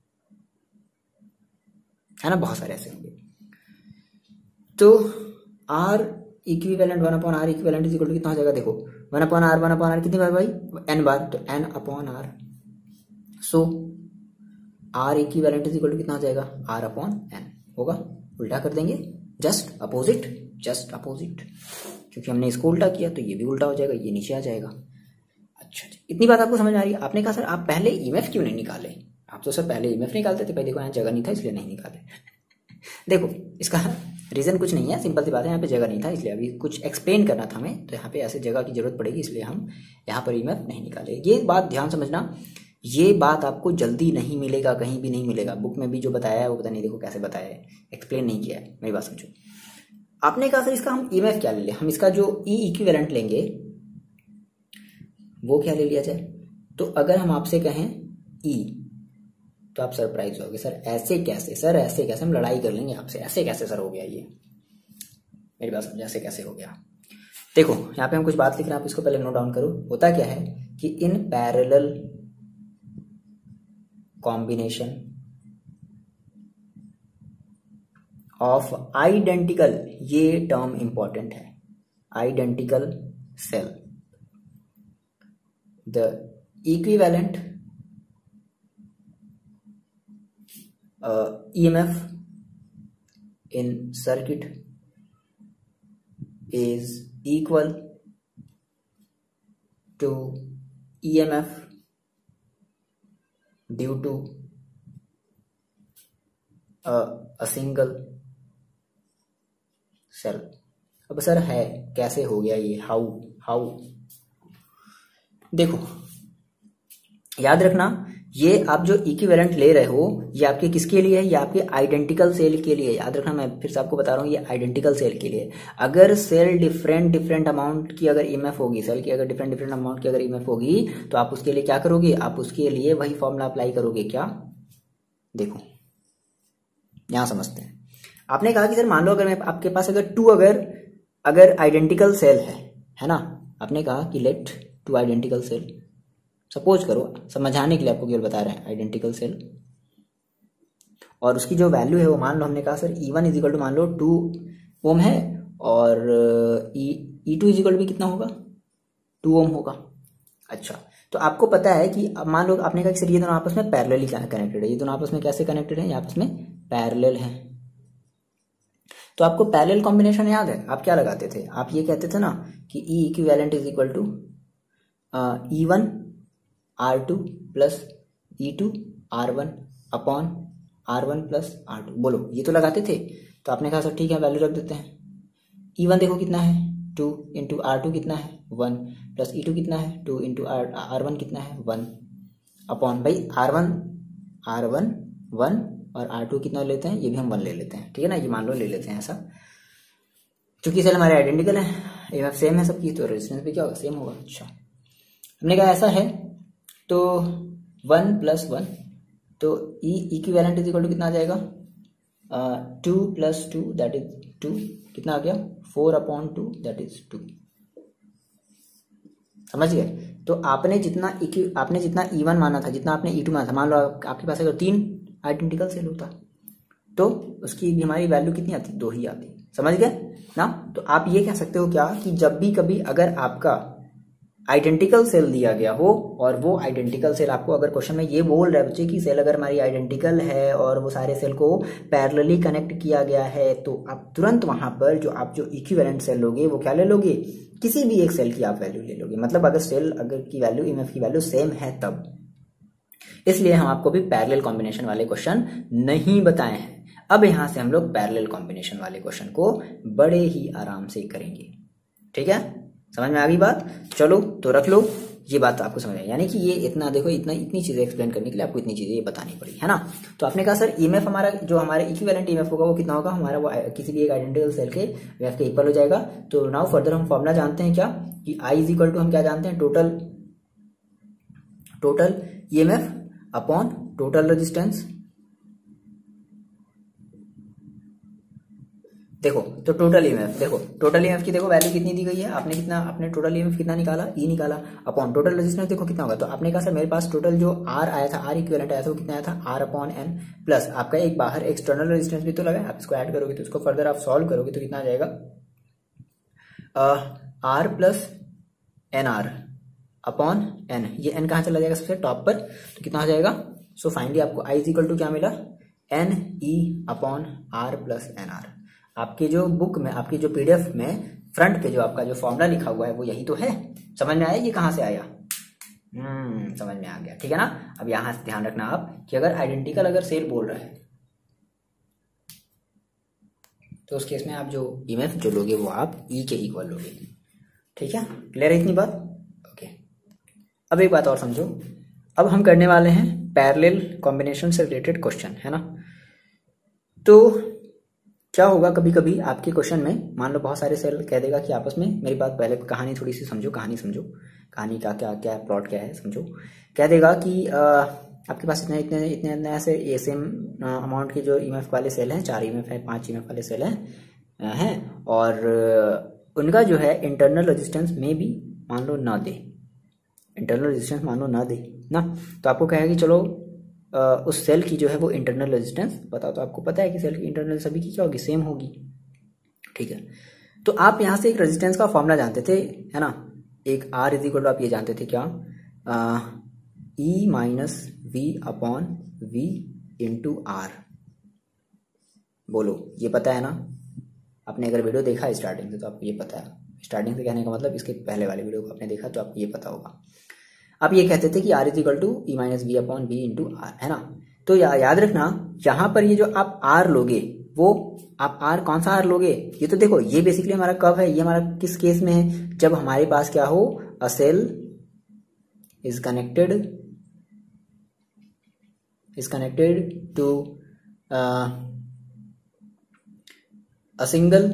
है ना, बहुत सारे ऐसे होंगे। तो R equivalent one upon R equivalent is equal to कितना हो जाएगा? देखो one upon R, one upon R कितनी बार भाई? एन बार, तो N upon R. So R equivalent is equal to कितना हो जाएगा? आर अपॉन एन होगा। उल्टा कर देंगे, जस्ट अपोजिट, जस्ट अपोजिट, क्योंकि हमने इसको उल्टा किया तो ये भी उल्टा हो जाएगा, ये नीचे आ जाएगा। अच्छा, इतनी बात आपको समझ आ रही है? आपने कहा सर आप पहले ईएमएफ क्यों नहीं निकाले? आप तो सर पहले ईएमएफ निकालते थे, भाई देखो यहाँ जगह नहीं था इसलिए नहीं निकाले। देखो इसका रीजन कुछ नहीं है, सिंपल सी बात है, यहाँ पे जगह नहीं था इसलिए अभी कुछ एक्सप्लेन करना था हमें, तो यहाँ पे ऐसे जगह की जरूरत पड़ेगी इसलिए हम यहाँ पर ईएमएफ नहीं निकाले। ये बात ध्यान समझना, ये बात आपको जल्दी नहीं मिलेगा, कहीं भी नहीं मिलेगा। बुक में भी जो बताया है वो पता नहीं देखो कैसे बताया है, एक्सप्लेन नहीं किया है। मेरी बात समझो। आपने कहा सर इसका हम ईएमएफ क्या ले लें? हम इसका जो ई इक्विवेलेंट लेंगे वो क्या ले लिया जाए? तो अगर हम आपसे कहें ई तो आप सरप्राइज होगे, सर ऐसे कैसे, सर ऐसे कैसे, हम लड़ाई कर लेंगे आपसे, ऐसे कैसे सर हो गया ये? मेरी बात समझो, ऐसे कैसे हो गया? देखो यहाँ पे हम कुछ बात लिख रहे हैं, आप इसको पहले नोट डाउन करो। होता क्या है कि in parallel combination of identical, ये टर्म इंपॉर्टेंट है, identical cell, the equivalent E M F in circuit is equal to E M F due to a, a single cell। अब सर है कैसे हो गया ये? हाउ हाउ देखो याद रखना, ये आप जो इक्विवेलेंट ले रहे हो ये आपके किसके लिए है? ये आपके आइडेंटिकल सेल के लिए। याद रखना, मैं फिर से आपको बता रहा हूँ, ये आइडेंटिकल सेल के लिए। अगर सेल डिफरेंट डिफरेंट अमाउंट की अगर ईएमएफ होगी, सेल की अगर डिफरेंट डिफरेंट अमाउंट की अगर ईएमएफ होगी तो आप उसके लिए क्या करोगे? आप उसके लिए वही फॉर्मूला अप्लाई करोगे। क्या? देखो यहां समझते हैं। आपने कहा कि सर मान लो अगर मैं आपके पास अगर टू अगर अगर आइडेंटिकल सेल है है ना, आपने कहा कि let two identical cell, suppose करो, समझाने के लिए आपको केवल बता रहे हैं, आइडेंटिकल सेल, और उसकी जो वैल्यू है वो मान लो हमने कहा sir E one is equal to मान लो टू ओम है और E two is equal to भी कितना होगा? टू ओम होगा। अच्छा, तो आपको पता है कि मान लो आपने कहा कि सर ये दोनों आपस में पैरेलली कनेक्टेड है, ये दोनों आपस में कैसे कनेक्टेड है? ये आपस में पैरेलल है। तो आपको पैरेलल कॉम्बिनेशन याद है? आप क्या लगाते थे? आप ये कहते थे ना कि E equivalent is equal to E one R two plus E two R one upon R one plus R two. बोलो, ये तो लगाते थे। तो आपने कहा सर ठीक है वैल्यू रख देते हैं। ई वन देखो कितना है? टू इंटू आर टू कितना है? वन प्लस ई टू कितना है? Two into R R one कितना है? वन अपॉन भाई R one R one one और आर टू कितना लेते हैं? ये भी हम वन ले लेते हैं, ठीक है ना, ये मान लो ले लेते हैं ऐसा, क्योंकि सेल हमारे आइडेंटिकल है, ईएमएफ सेम है सबकी, तो रेजिस्टेंस भी क्या होगा? सेम होगा। अच्छा, हमने कहा ऐसा है तो वन प्लस वन, तो E equivalent is equal to कितना आ जाएगा? Two plus two that is two, कितना आ गया? Four upon two that is two. समझ गए? तो आपने जितना इक्यू आपने जितना ई वन माना था, जितना आपने ई टू माना था, मान लो आप, आपके पास अगर तीन आइडेंटिकल सेल होता तो उसकी भी हमारी वैल्यू कितनी आती, दो ही आती। समझ गए ना। तो आप ये कह सकते हो क्या कि जब भी कभी अगर आपका आइडेंटिकल सेल दिया गया हो और वो आइडेंटिकल सेल आपको अगर क्वेश्चन में ये बोल रहा है बच्चे कि सेल अगर हमारी आइडेंटिकल है और वो सारे सेल को पैरेलली कनेक्ट किया गया है, तो आप तुरंत वहां पर जो आप जो इक्विवेलेंट सेल लोगे वो क्या ले लोगे, किसी भी एक सेल की आप वैल्यू ले लोगे। मतलब अगर सेल अगर की वैल्यू ईएमएफ की वैल्यू सेम है तब। इसलिए हम आपको भी पैरेलल कॉम्बिनेशन वाले क्वेश्चन नहीं बताए हैं। अब यहां से हम लोग पैरेलल कॉम्बिनेशन वाले क्वेश्चन को बड़े ही आराम से करेंगे। ठीक है, समझ में आ गई बात। चलो तो रख लो, ये बात आपको समझ आई। यानी कि ये इतना देखो, इतना इतनी चीजें एक्सप्लेन करने के लिए आपको इतनी चीजें ये बतानी पड़ी है ना। तो आपने कहा सर ईएमएफ हमारा जो हमारे इक्विवेलेंट ईएमएफ होगा वो कितना होगा, हमारा वो किसी भी एक आइडेंटिकल सेल के ईएमएफ के इक्वल हो जाएगा। तो नाउ फर्दर हम फॉर्मूला जानते हैं क्या कि आई इज इक्वल टू, हम क्या जानते हैं, total total EMF upon total resistance. देखो तो टोटल ईएमएफ, देखो टोटल ईएमएफ की देखो वैल्यू कितनी दी गई है, आपने कितना आपने टोटल ईएमएफ कितना निकाला, ई निकाला, अपॉन टोटल रेजिस्टेंस देखो कितना होगा। तो आपने कहा सर मेरे पास टोटल जो आर आया था, आर इक्विवेलेंट आया था वो कितना आया था, आर अपॉन एन, प्लस आपका एक बाहर एक्सटर्नल रेजिस्टेंस भी तो लगा है। आप इसको ऐड करोगे तो इसको फर्दर आप सॉल्व करोगे तो कितना आ जाएगा, R plus N R upon N. ये एन कहाँ चला जाएगा, सबसे टॉप पर, तो कितना आ जाएगा। सो फाइनली आपको आई इज इक्वल टू क्या मिला, N E upon R plus N R. आपके जो बुक में, आपकी जो पीडीएफ में फ्रंट पे जो आपका जो फॉर्मूला लिखा हुआ है वो यही तो है। समझ में आया ये कहां से आया, हम्म समझ में आ गया। ठीक है ना। अब यहां से ध्यान रखना आप कि अगर आइडेंटिकल अगर सेल बोल रहा है तो उस केस में आप जो ईएमएफ जो लोगे वो आप ई के इक्वल लोगे। ठीक है, क्लियर है इतनी बात। ओके, अब एक बात और समझो, अब हम करने वाले हैं पैरेलल कॉम्बिनेशन से रिलेटेड क्वेश्चन, है ना। तो क्या होगा, कभी कभी आपके क्वेश्चन में मान लो बहुत सारे सेल कह देगा कि आपस में, मेरी बात पहले कहानी थोड़ी सी समझो, कहानी समझो, कहानी का क्या क्या प्लॉट क्या है समझो। कह देगा कि आ, आपके पास इतने इतने इतने इतने ऐसे ये सेम अमाउंट के जो ईएमएफ वाले सेल हैं, चार ईएमएफ है, पांच ईएमएफ वाले सेल हैं हैं और उनका जो है इंटरनल रेजिस्टेंस में भी मान लो ना दे, इंटरनल रेजिस्टेंस मान लो ना दे ना। तो आपको कहेगा कि चलो Uh, उस सेल की जो है वो इंटरनल रेजिस्टेंस बताओ। तो आपको पता है कि सेल की इंटरनल सभी की क्या होगी, सेम होगी। ठीक है, तो आप यहां से एक रेजिस्टेंस का फॉर्मूला जानते थे, है ना। एक आर इज इक्वल टू आप ये जानते थे क्या, E minus V upon V into R. बोलो ये पता है ना, आपने अगर वीडियो देखा है स्टार्टिंग से तो आपको ये पता है। स्टार्टिंग से कहने का मतलब इसके पहले वाले वीडियो को आपने देखा तो आपको ये पता होगा। आप ये कहते थे कि R is equal to E minus V upon V into R, है ना। तो या, याद रखना यहां पर ये जो आप आर लोगे वो आप आर कौन सा आर लोगे, ये तो देखो ये बेसिकली हमारा कब है, ये हमारा किस केस में है, जब हमारे पास क्या हो, a cell is connected is connected to a single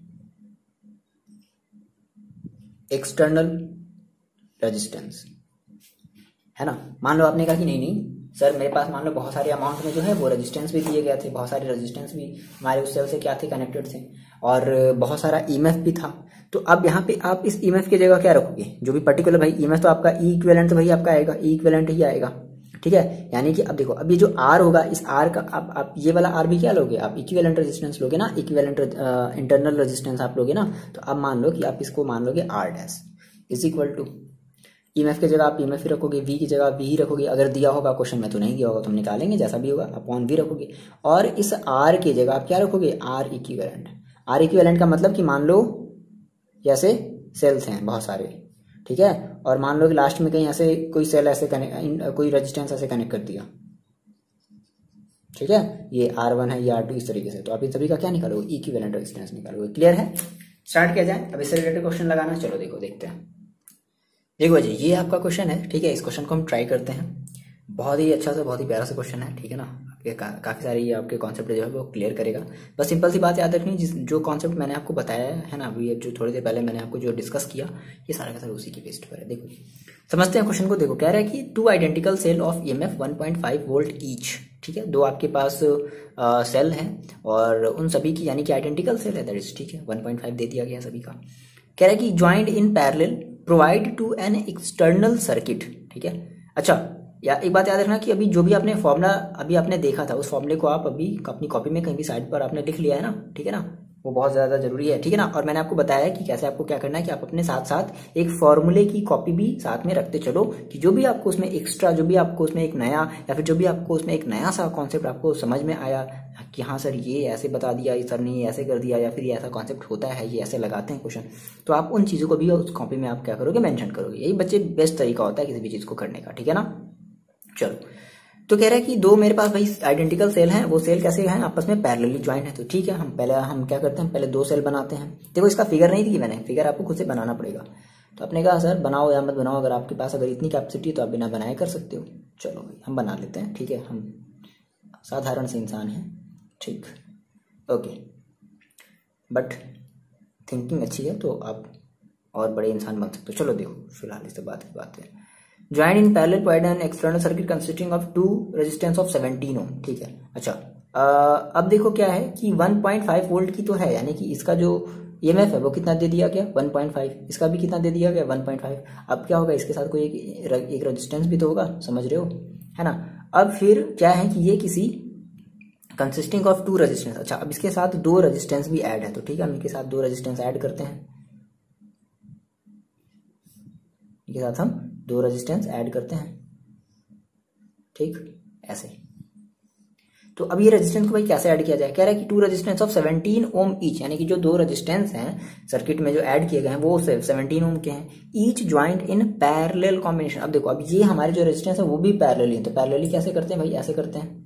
external resistance, है ना। मान लो आपने कहा कि नहीं नहीं सर मेरे पास मान लो बहुत सारे अमाउंट में जो है वो रेजिस्टेंस भी दिए गए थे, बहुत सारे रेजिस्टेंस भी हमारे उस सेल से क्या थे, कनेक्टेड थे, और बहुत सारा ईएमएफ भी था। तो अब यहाँ पे आप इस ईएमएफ की जगह क्या रखोगे, जो भी पर्टिकुलर भाई ईएमएफ तो आपका ई इक्विवेलेंट तो भाई आपका आएगा, ई इक्विवेलेंट ही आएगा। ठीक है, यानी कि अब देखो अब ये जो आर होगा, इस आर का आप, आप ये वाला आर भी क्या लोगे, आप इक्विवेलेंट रेजिस्टेंस लोगे ना, इक्विवेलेंट इंटरनल रेजिस्टेंस आप लोगे ना। तो अब मान लो कि आप इसको मान लोगे R dash is equal to EMF की जगह आप ईएमएफ ही रखोगे, वी की जगह वी ही रखोगे। अगर दिया होगा क्वेश्चन में तो नहीं दिया होगा तो हम निकालेंगे जैसा भी होगा, अपॉन वी रखोगे। और इस आर की जगह आप क्या रखोगे, आर इक्विवेलेंट। आर इक्विवेलेंट का मतलब कि मान लो जैसे सेल्स हैं बहुत सारे, ठीक है, और मान लो कि लास्ट में कहीं ऐसे कोई सेल ऐसे कनेक्ट, कोई रेजिस्टेंस ऐसे कनेक्ट कर दिया, ठीक है, ये आर वन है, ये आर टू, इस तरीके से। तो आप इन सभी का क्या निकालोगे, इक्विवेलेंट रेजिस्टेंस निकालोगे। क्लियर है, स्टार्ट किया जाए। अब इससे रिलेटेड क्वेश्चन लगाना, चलो देखो देखते हैं। देखो जी ये आपका क्वेश्चन है, ठीक है, इस क्वेश्चन को हम ट्राई करते हैं। बहुत ही अच्छा सा, बहुत ही प्यारा सा क्वेश्चन है, ठीक है ना। आपके का, काफी सारे ये आपके कॉन्सेप्ट जो है वो क्लियर करेगा। बस सिंपल सी बात याद रखनी, जिस जो कॉन्सेप्ट मैंने आपको बताया है ना अभी, जो थोड़ी देर पहले मैंने आपको जो डिस्कस किया, ये सारा का सारा उसी की बेस्ड पर है। देखो समझते हैं क्वेश्चन को। देखो कह रहा है कि two identical cell of EMF one point five volt each, ठीक है, दो आपके पास आ, सेल हैं और उन सभी की यानी कि आइडेंटिकल सेल है, दैट इज, ठीक है, वन पॉइंट फाइव दे दिया गया सभी का। कह रहा है कि joined in parallel provide to an external circuit, ठीक है। अच्छा, या एक बात याद रखना कि अभी जो भी आपने फॉर्मूला अभी आपने देखा था उस फॉर्मूले को आप अभी अपनी कॉपी में कहीं भी साइड पर आपने लिख लिया है ना, ठीक है ना, वो बहुत ज़्यादा जरूरी है, ठीक है ना। और मैंने आपको बताया कि कैसे आपको क्या करना है कि आप अपने साथ साथ एक फॉर्मूले की कॉपी भी साथ में रखते चलो, कि जो भी आपको उसमें एक्स्ट्रा, जो भी आपको उसमें एक नया या फिर जो भी आपको उसमें एक नया सा कॉन्सेप्ट आपको समझ में आया कि हाँ सर ये ऐसे बता दिया, सर ने ये ऐसे कर दिया, या फिर ये ऐसा कॉन्सेप्ट होता है, ये ऐसे लगाते हैं क्वेश्चन, तो आप उन चीज़ों को भी उस कॉपी में आप क्या करोगे, मेंशन करोगे। यही बच्चे बेस्ट तरीका होता है किसी भी चीज़ को करने का, ठीक है ना। चलो, तो कह रहा है कि दो मेरे पास भाई आइडेंटिकल सेल हैं, वो सेल कैसे हैं, आपस में पैरेलली ज्वाइंट है। तो ठीक है, हम पहले हम क्या करते हैं, पहले दो सेल बनाते हैं। देखो इसका फिगर नहीं दी मैंने, फिगर आपको खुद से बनाना पड़ेगा। तो आपने कहा सर बनाओ या मत बनाओ, अगर आपके पास अगर इतनी कैपेसिटी है तो आप बिना बनाए कर सकते हो। चलो भाई हम बना लेते हैं, ठीक है, हम साधारण से इंसान हैं, ठीक, ओके, बट थिंकिंग अच्छी है तो आप और बड़े इंसान बन सकते हो। चलो देखो फिलहाल इससे बात की बात है। Join in parallel provide an external circuit consisting of two resistance of seventeen ohm, ठीक है। अच्छा, आ, अब देखो क्या है कि वन पॉइंट फाइव वोल्ट की तो है, यानी कि इसका जो ईएमएफ है वो कितना दे दिया गया, वन पॉइंट फाइव, इसका भी कितना दे दिया गया, वन पॉइंट फाइव। अब क्या होगा, इसके साथ कोई एक, एक रेजिस्टेंस भी तो होगा, समझ रहे हो, है ना। अब फिर क्या है कि ये किसी कंसिस्टिंग ऑफ टू रेजिस्टेंस, अच्छा अब इसके साथ दो रेजिस्टेंस भी ऐड है, तो ठीक है हम इनके साथ दो रेजिस्टेंस ऐड करते हैं, इनके साथ हम दो रेजिस्टेंस ऐड करते हैं, ठीक, ऐसे। तो अब ये रेजिस्टेंस को भाई कैसे ऐड किया जाए, कह रहा है कि two resistance of seventeen ohm each, यानी कि जो दो रेजिस्टेंस हैं सर्किट में जो ऐड किए गए हैं वो सेवनटीन ओम के हैं, each joint in parallel combination. अब देखो अब ये हमारे जो रेजिस्टेंस है वो भी पैरेलली है, तो पैरेलली कैसे करते हैं भाई, ऐसे करते हैं,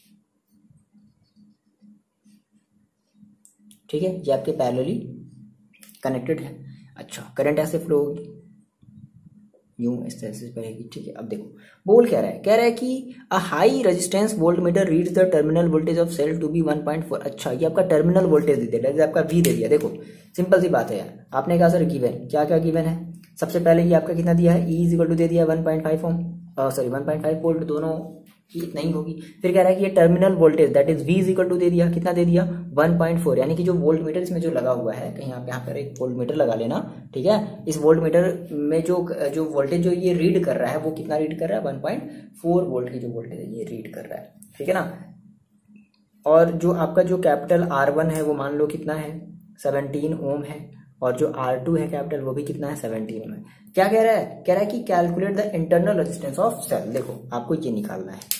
ठीक है, ये आपके पैरेलली कनेक्टेड है। अच्छा, करंट ऐसे फ्लो होगी, यूं इस तरह से बहेगी, ठीक है। अब देखो बोल क्या रहा है, कह रहा है कि a high resistance voltmeter reads the terminal voltage of cell to be one point four. अच्छा, ये आपका टर्मिनल वोल्टेज दे दिया, आपका वी दे दिया। देखो सिंपल सी बात है यार, आपने कहा सर गिवन, क्या क्या गिवन है, सबसे पहले ये आपका कितना दिया है, ई इज इक्वल टू दे दिया one point five ohm, sorry one point five volt, दोनों की इतना ही होगी। फिर कह रहा है कि ये terminal voltage that is V is equal to दे दिया, कितना दे दिया, वन पॉइंट फोर, यानी कि जो वोल्ट मीटर इसमें जो लगा हुआ है, कहीं आप यहाँ पर एक वोल्ट मीटर लगा लेना, ठीक है। इस वोल्ट मीटर में जो जो वोल्टेज जो ये रीड कर रहा है वो कितना रीड कर रहा है, वन पॉइंट फोर वोल्ट की जो वोल्टेज है ये रीड कर रहा है, ठीक है ना। और जो आपका जो कैपिटल आर वन है वो मान लो कितना है, सेवनटीन ओम है, और जो आर टू है कैपिटल वो भी कितना है, सेवनटीन ओम है। क्या कह रहा है, कह रहा है कि calculate the internal resistance of cell. देखो आपको ये निकालना है,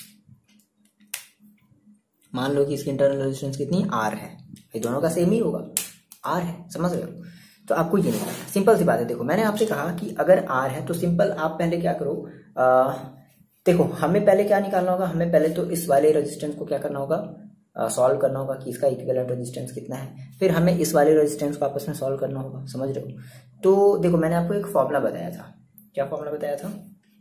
मान लो कि इसकी इंटरनल रेजिस्टेंस कितनी, आर है, ये दोनों का सेम ही होगा, आर है, समझ रहे हो। तो आपको ये निकालना है, सिंपल सी बात है। देखो मैंने आपसे कहा कि अगर आर है तो सिंपल आप पहले क्या करो, आ, देखो हमें पहले क्या निकालना होगा, हमें पहले तो इस वाले रेजिस्टेंस को क्या करना होगा, सॉल्व करना होगा कि इसका इक्विवेलेंट रेजिस्टेंस कितना है, फिर हमें इस वाले रेजिस्टेंस को आपस में सॉल्व करना होगा, समझ रहे हो। तो देखो मैंने आपको एक फॉर्मूला बताया था, क्या फॉर्मूला बताया था,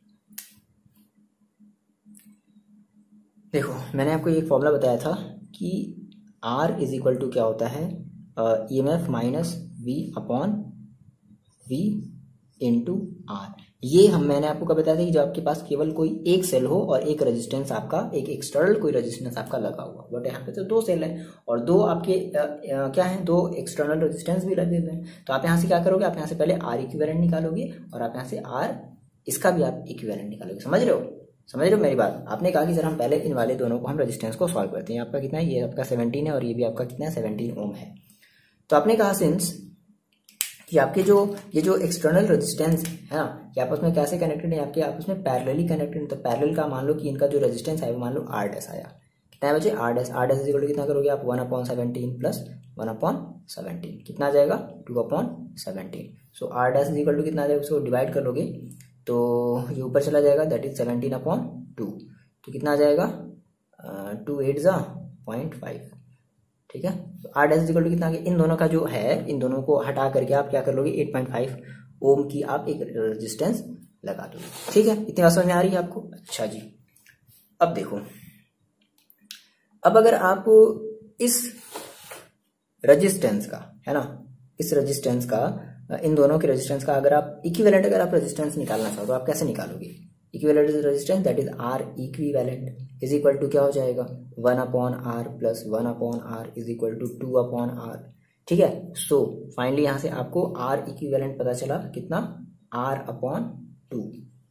देखो मैंने आपको एक फॉर्मूला बताया था कि R इज इक्वल टू क्या होता है, E M F minus V upon V into R. ये हम मैंने आपको कब बताया था कि जब आपके पास केवल कोई एक सेल हो और एक रेजिस्टेंस आपका, एक एक्सटर्नल कोई रेजिस्टेंस आपका लगा हुआ, बट यहाँ पे तो दो सेल है और दो आपके आ, आ, क्या है, दो एक्सटर्नल रेजिस्टेंस भी लगे हुए हैं। तो आप यहाँ से क्या करोगे, आप यहाँ से पहले आर इक्विवेलेंट निकालोगे और आप यहाँ से आर इसका भी आप इक्विवेलेंट निकालोगे, समझ रहे हो, समझ रहे हो मेरी बात। आपने कहा कि सर हम पहले इन वाले दोनों को हम रेजिस्टेंस को सॉल्व करते हैं, आपका कितना है, ये आपका सेवनटीन है और ये भी आपका कितना है, सेवनटीन ओम है। तो आपने कहा सिंस कि आपके जो ये जो एक्सटर्नल रेजिस्टेंस है ना, ये आपस में कैसे कनेक्टेड है, आपके आपस में पैरेलली कनेक्टेड है। तो पैरेलल का मान लो कि इनका जो रेजिस्टेंस है वो मान लो आर डैश आया, कितना है बच्चे, R dash, R dash equal to कितना करोगे आप, one upon seventeen plus one upon seventeen, कितना आ जाएगा, two upon seventeen. So R dash equal to कितना आ जाएगा, उसको डिवाइड कर लोगे तो ये ऊपर चला जाएगा, that is seventeen upon two, तो कितना आ जाएगा, टू एट जा पॉइंट फाइव, ठीक है। तो आर डैश इक्वल टू कितना आ गया, इन दोनों का जो है, इन दोनों को हटा करके आप क्या कर लोगे, एट पॉइंट फाइव ओम की आप एक रेजिस्टेंस लगा दोगे, ठीक है। इतनी बात समझ में आ रही है आपको, अच्छा जी। अब देखो, अब अगर आप इस रेजिस्टेंस का है ना, इस रेजिस्टेंस का, इन दोनों के रेजिस्टेंस का अगर आप इक्विवेलेंट अगर आप रेजिस्टेंस निकालना चाहो तो आप कैसे निकालोगे, equivalent resistance that is R equivalent is equal to क्या हो जाएगा, one upon R plus one upon R is equal to two upon R, ठीक है। सो फाइनली यहां से आपको आर इक्विवेलेंट पता चला कितना, आर अपॉन टू।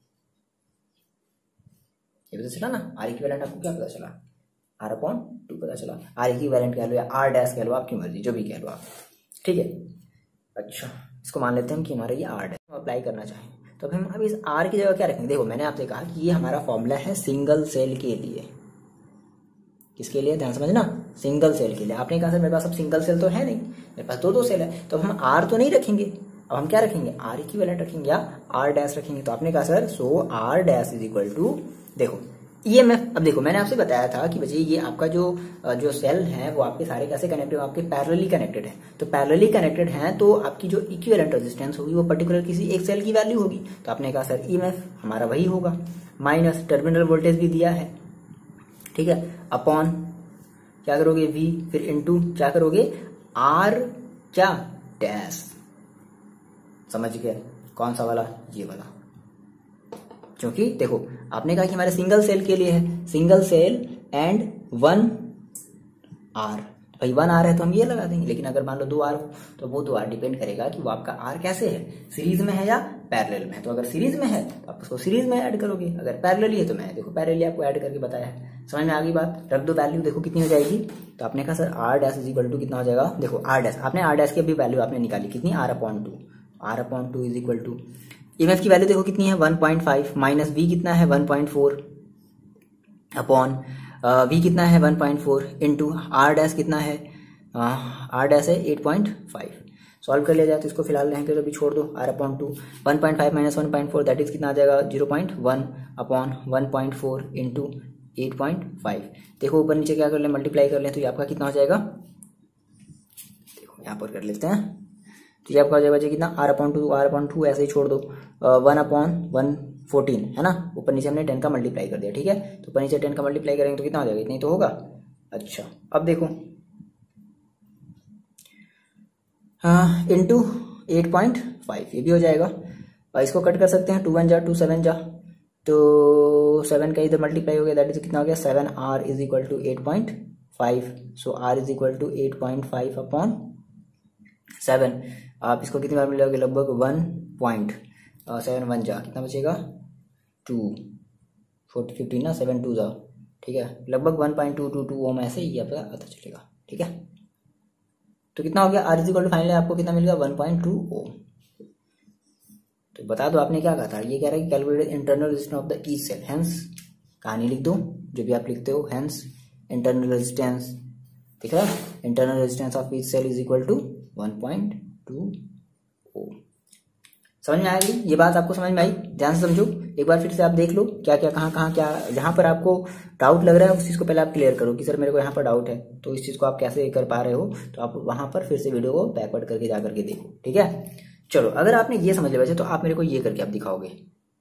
ये पता चला ना, आर इक्विवेलेंट आपको क्या पता चला, आर अपॉन टू पता चला। आर इक्विवेलेंट कह लो या आर डैश कह लो, आपकी मर्जी, जो भी कह लो आप, ठीक है। अच्छा, इसको मान लेते हैं कि हमारा ये आर डैश अप्लाई करना चाहें तो अब हम अब इस आर की जगह क्या रखेंगे। देखो मैंने आपसे कहा कि ये हमारा फॉर्मूला है सिंगल सेल के लिए। किसके लिए, ध्यान समझना, सिंगल सेल के लिए। आपने कहा सर मेरे पास अब सिंगल सेल तो है नहीं, मेरे पास दो दो सेल है, तो हम आर तो नहीं रखेंगे, अब हम क्या रखेंगे, आर इक्विवेलेंट रखेंगे या आर डैश रखेंगे। तो आपने कहा sir so R dash is equal to, देखो ईएमएफ। अब देखो मैंने आपसे बताया था कि बच्चे ये आपका जो जो सेल है वो आपके सारे कैसे कनेक्टेड, आपके पैरेलली कनेक्टेड है। तो पैरेलली कनेक्टेड हैं तो आपकी जो इक्विवेलेंट रेजिस्टेंस होगी वो पर्टिकुलर किसी एक सेल की वैल्यू होगी। तो आपने कहा सर ईएमएफ हमारा वही होगा, माइनस टर्मिनल वोल्टेज भी दिया है, ठीक है, अपॉन क्या करोगे V, फिर इनटू क्या करोगे R क्या डैश। समझ गए कौन सा वाला, ये वाला। क्योंकि देखो आपने कहा कि हमारे सिंगल सेल के लिए है, single cell and one R, भाई वन आर है तो हम ये लगा देंगे। लेकिन अगर मान लो दो आर तो वो दो आर डिपेंड करेगा कि वो आपका आर कैसे है, सीरीज में है या पैरेलल में है। तो अगर सीरीज में है तो आप उसको सीरीज में ऐड करोगे, अगर पैरेलली है तो मैं देखो पैरेलली आपको ऐड करके बताया है। समझ में आ गई बात, रख दो वैल्यू, देखो कितनी हो जाएगी। तो आपने कहा sir R dash is equal to कितना हो जाएगा, देखो आर डैश आपने आर डैश की अभी वैल्यू आपने निकाली कितनी, R upon two, R upon two is equal to EMF की वैल्यू देखो कितनी है one point five, minus V कितना है one point four, upon V कितना है one point four, into R dash कितना है, आर डैश है एट पॉइंट फाइव। सॉल्व कर लिया जाए तो इसको फिलहाल रहेंगे तो अभी छोड़ दो, R upon two one point five minus one point four that is कितना आ जाएगा zero point one upon one point four into eight point five. देखो ऊपर नीचे क्या कर ले, मल्टीप्लाई कर ले तो ये आपका कितना हो जाएगा, देखो यहाँ पर कर लेते हैं तो ये आपका हो जाएगा कितना, R upon two, R upon two ऐसे ही छोड़ दो, वन अपॉन वन फोर्टीन है ना, ऊपर नीचे हमने टेन का मल्टीप्लाई कर दिया, ठीक है। तो ऊपर नीचे टेन का मल्टीप्लाई करेंगे तो कितना हो जाएगा, इतना ही तो होगा। अच्छा अब देखो हाँ इंटू एट पॉइंट फाइव ये भी हो जाएगा, और इसको कट कर सकते हैं, टू वन जा टू सेवन जा, तो सेवन का इधर मल्टीप्लाई हो गया दैट इज कितना हो गया, seven R is equal to eight point five. So R is equal to eight point five upon seven. आप इसको कितनी बार मिल जाओगे, लगभग वन पॉइंट सेवन वन जा कितना बचेगा, टू फोर्टी फिफ्टीन ना, सेवन टू जा, ठीक है, लगभग one point two two two ohm ऐसे ही आपका पता चलेगा, ठीक है। तो कितना हो गया, R is equal to finally आपको कितना मिलेगा वन पॉइंट टू ओम। तो बता दो आपने क्या कहा था, ये कह रहा है कि calculate internal resistance of the each cell, hence कहानी लिख दो जो भी आप लिखते हो, हेंस इंटरनल रेजिस्टेंस, ठीक है, internal resistance of each cell is equal to one point two ohm. समझ में आ गई ये बात, आपको समझ में आई, ध्यान से समझो एक बार फिर से आप देख लो क्या क्या कहाँ कहाँ क्या, जहां पर आपको डाउट लग रहा है उस चीज को पहले आप क्लियर करो कि सर मेरे को यहाँ पर डाउट है, तो इस चीज को आप कैसे कर पा रहे हो, तो आप वहां पर फिर से वीडियो को बैकवर्ड करके जा करके देखो, ठीक है। चलो अगर आपने ये समझ लिया वैसे तो आप मेरे को ये करके आप दिखाओगे,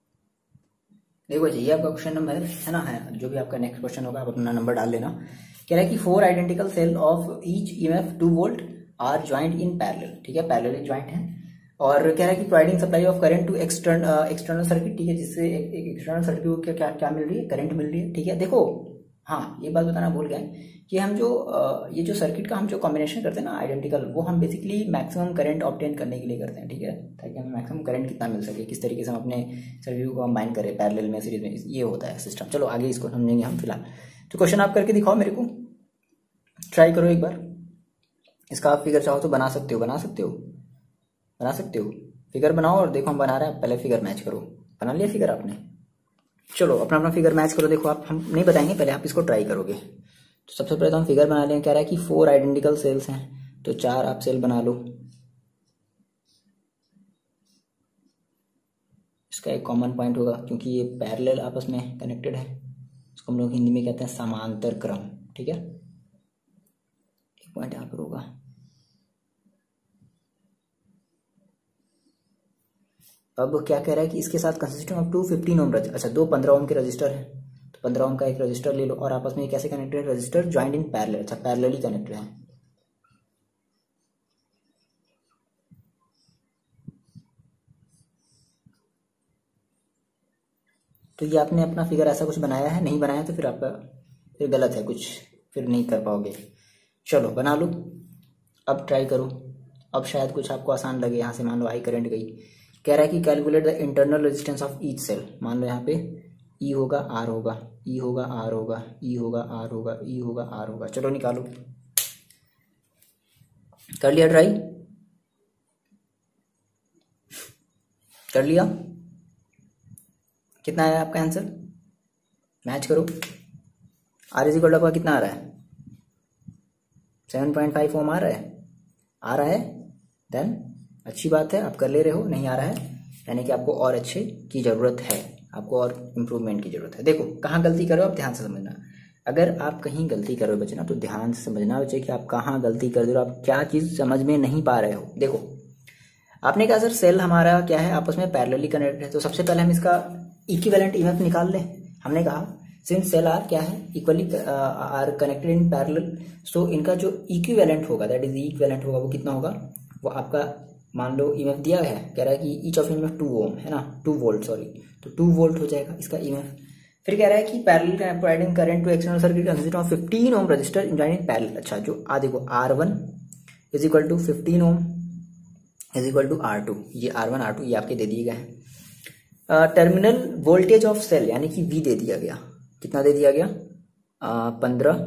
देखो ये आपका क्वेश्चन नंबर है ना, है जो भी आपका नेक्स्ट क्वेश्चन होगा आप अपना नंबर डाल लेना। कह रहा है कि four identical cell of each EMF two volt are joint in parallel, ठीक है, पैरेलली ज्वाइंट है, और कह रहा है कि providing supply of current to external external circuit, ठीक है, जिससे एक, एक एक्सटर्नल सर्किट को क्या क्या क्या मिल रही है, करंट मिल रही है, ठीक है। देखो हाँ ये बात बताना भूल गए कि हम जो ये जो सर्किट का हम जो कॉम्बिनेशन करते हैं ना आइडेंटिकल, वो हम बेसिकली मैक्सिमम करंट ऑब्टेन करने के लिए करते हैं, ठीक है, ताकि हमें मैक्सिमम करंट कितना मिल सके, किस तरीके से हम अपने सर्किट को कंबाइन करें पैरेलल में, सीरीज में, ये होता है सिस्टम। चलो आगे इसको समझेंगे हम फिलहाल। तो क्वेश्चन आप करके दिखाओ मेरे को, ट्राई करो एक बार, इसका आप फिगर चाहो तो बना सकते हो, बना सकते हो बना सकते हो फिगर बनाओ और देखो हम बना रहे हैं, पहले फिगर मैच करो। बना लिया फिगर आपने, चलो अपना अपना फिगर मैच करो। देखो आप हम नहीं बताएंगे, पहले आप इसको ट्राई करोगे। तो सबसे पहले तो हम फिगर बना लें। कह रहा है कि फोर आइडेंटिकल सेल्स हैं, तो चार आप सेल बना लो। इसका एक कॉमन पॉइंट होगा क्योंकि ये पैरेलल आपस में कनेक्टेड है, इसको हम लोग हिंदी में कहते हैं समांतर क्रम, ठीक है। एक पॉइंट यहाँ पर होगा। अब क्या कह रहा है कि इसके साथ consisting of two fifteen ohm, अच्छा दो पंद्रह ओम के रजिस्टर है, तो पंद्रह ओम का एक रजिस्टर ले लो, और आपस में कैसे कनेक्टेड है, रजिस्टर ज्वाइंट इन पैरेलल, अच्छा पैरेलली कनेक्टेड है। तो ये आपने अपना फिगर ऐसा कुछ बनाया है, नहीं बनाया तो फिर आपका फिर गलत है कुछ, फिर नहीं कर पाओगे। चलो बना लो, अब ट्राई करो, अब शायद कुछ आपको आसान लगे। यहाँ से मान लो आई करंट गई, कह रहा है कि calculate the internal resistance of each cell. मान लो यहाँ पे ई होगा आर होगा, ई होगा आर होगा, ई होगा आर होगा, ई होगा आर होगा। चलो निकालो, कर लिया ट्राई, कर लिया, कितना आया आपका आंसर, मैच करो। आर इज इक्वल टू आपका कितना आ रहा है, सेवन पॉइंट फाइव ओम आ रहा है, आ रहा है, देन अच्छी बात है, आप कर ले रहे हो। नहीं आ रहा है यानी कि आपको और अच्छे की जरूरत है, आपको और इम्प्रूवमेंट की जरूरत है। देखो कहाँ गलती कर रहे हो आप, ध्यान से समझना। अगर आप कहीं गलती कर रहे हो बच्चे ना, तो ध्यान से समझना बच्चे कि आप कहाँ गलती कर रहे हो, आप क्या चीज़ समझ में नहीं पा रहे हो। देखो आपने कहा सर सेल हमारा क्या है, आपस में पैरेलली कनेक्टेड है, तो सबसे पहले हम इसका इक्विवेलेंट ईएमएफ निकाल लें। हमने कहा सिंस सेल आर क्या है, equally are connected in parallel, so इनका जो इक्विवेलेंट होगा, दैट इज इक्विवेलेंट होगा, वो कितना होगा, वो आपका मान लो ईएमएफ दिया है, कह रहा है कि each of EMF two ohm है ना, टू वोल्ट सॉरी, तो टू वोल्ट हो जाएगा इसका ईएमएफ। फिर कह रहा है कि parallel providing current to external circuit consist of fifteen ohm resistor in parallel. अच्छा, जो आ देखो R one is equal to fifteen ohm is equal to R two, ये आर वन आर टू ये आपके दे दिए गए हैं। टर्मिनल वोल्टेज ऑफ सेल यानी कि वी दे दिया गया, कितना दे दिया गया, पंद्रह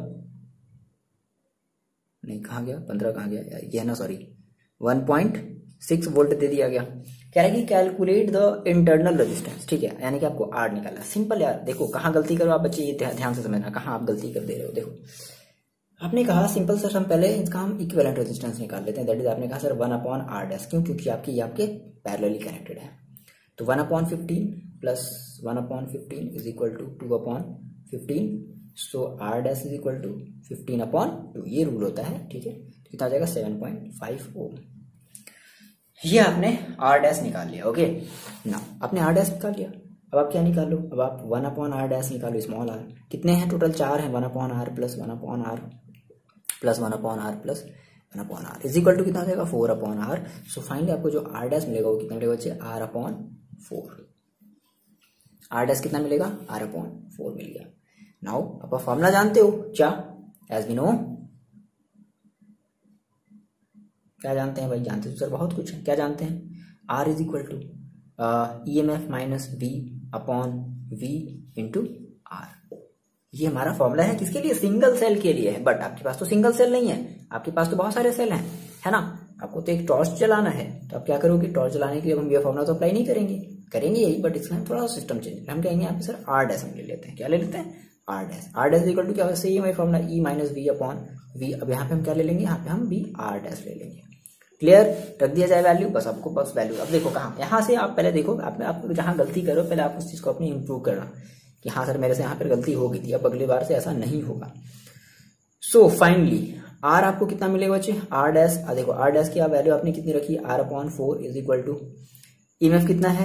नहीं कहाँ गया, पंद्रह कहाँ गया, ये है ना sorry, one point six volt दे दिया गया। कह रहा है कि कैलकुलेट द इंटरनल रेजिस्टेंस, ठीक है, यानी कि आपको आर निकालना। सिंपल यार, देखो कहाँ गलती करो आप बच्चे, ये ध्यान से समझना कहाँ आप गलती कर दे रहे हो। देखो आपने कहा सिंपल सर, हम पहले इसका हम इक्विवेलेंट रेजिस्टेंस निकाल लेते हैं, दैट इज आपने कहा sir one upon R dash, क्यों, क्योंकि आपके ये आपके पैरेलली कनेक्टेड है। तो one upon fifteen plus one upon fifteen is equal to two upon fifteen, so R dash is equal to fifteen upon two, ये रूल होता है, ठीक है। तो कितना आ जाएगा, सेवन पॉइंट फाइव ओम। ये आपने आर डैश निकाल लिया, ओके ना, आपने आर डैश निकाल लिया। अब आप क्या निकालो, अब आप वन अपॉन आर डैश निकालो, स्मॉल आर। कितने हैं टोटल, चार हैं, one upon R plus one upon R plus one upon R plus one upon R is equal to कितना जाएगा, four upon R. So finally आपको जो आर डैश मिलेगा वो कितना मिलेगा बच्चे, R upon four. R dash कितना मिलेगा, आर अपॉन फोर मिल गया। नाउ आप फॉर्मूला जानते हो क्या, एज वी नो, क्या जानते हैं भाई, जानते हो सर बहुत कुछ है, क्या जानते हैं, R is equal to E M F minus V upon V into R. ये हमारा फॉर्मूला है, किसके लिए, सिंगल सेल के लिए है। बट आपके पास तो सिंगल सेल नहीं है, आपके पास तो बहुत सारे सेल हैं, है ना। आपको तो एक टॉर्च चलाना है, तो आप क्या करोगे, टॉर्च चलाने के लिए हम ये फॉर्मूला तो अप्लाई नहीं करेंगे, करेंगे यही, बट इसमें थोड़ा सा सिस्टम चेंज, हम कहेंगे यहाँ पे सर आर डैश हम ले लेते हैं। क्या ले लेते हैं, R dash. R dash equal to क्या होगा, सेम है formula, E minus V upon V. अब यहाँ पे हम क्या ले लेंगे, यहाँ पे हम वी आर डैश ले लेंगे। क्लियर, रख दिया जाए वैल्यू, बस आपको बस वैल्यू। अब देखो कहाँ, यहाँ से आप पहले देखो, आप, आप जहाँ गलती करो पहले आप उस चीज को अपनी इंप्रूव करना कि हाँ सर मेरे से यहाँ पर गलती हो गई थी, अब अगली बार से ऐसा नहीं होगा। सो फाइनली आर आपको कितना मिलेगा बच्चे, आर डैश, देखो आर डैश की वैल्यू आपने कितनी रखी, R upon four is equal to EMF कितना है,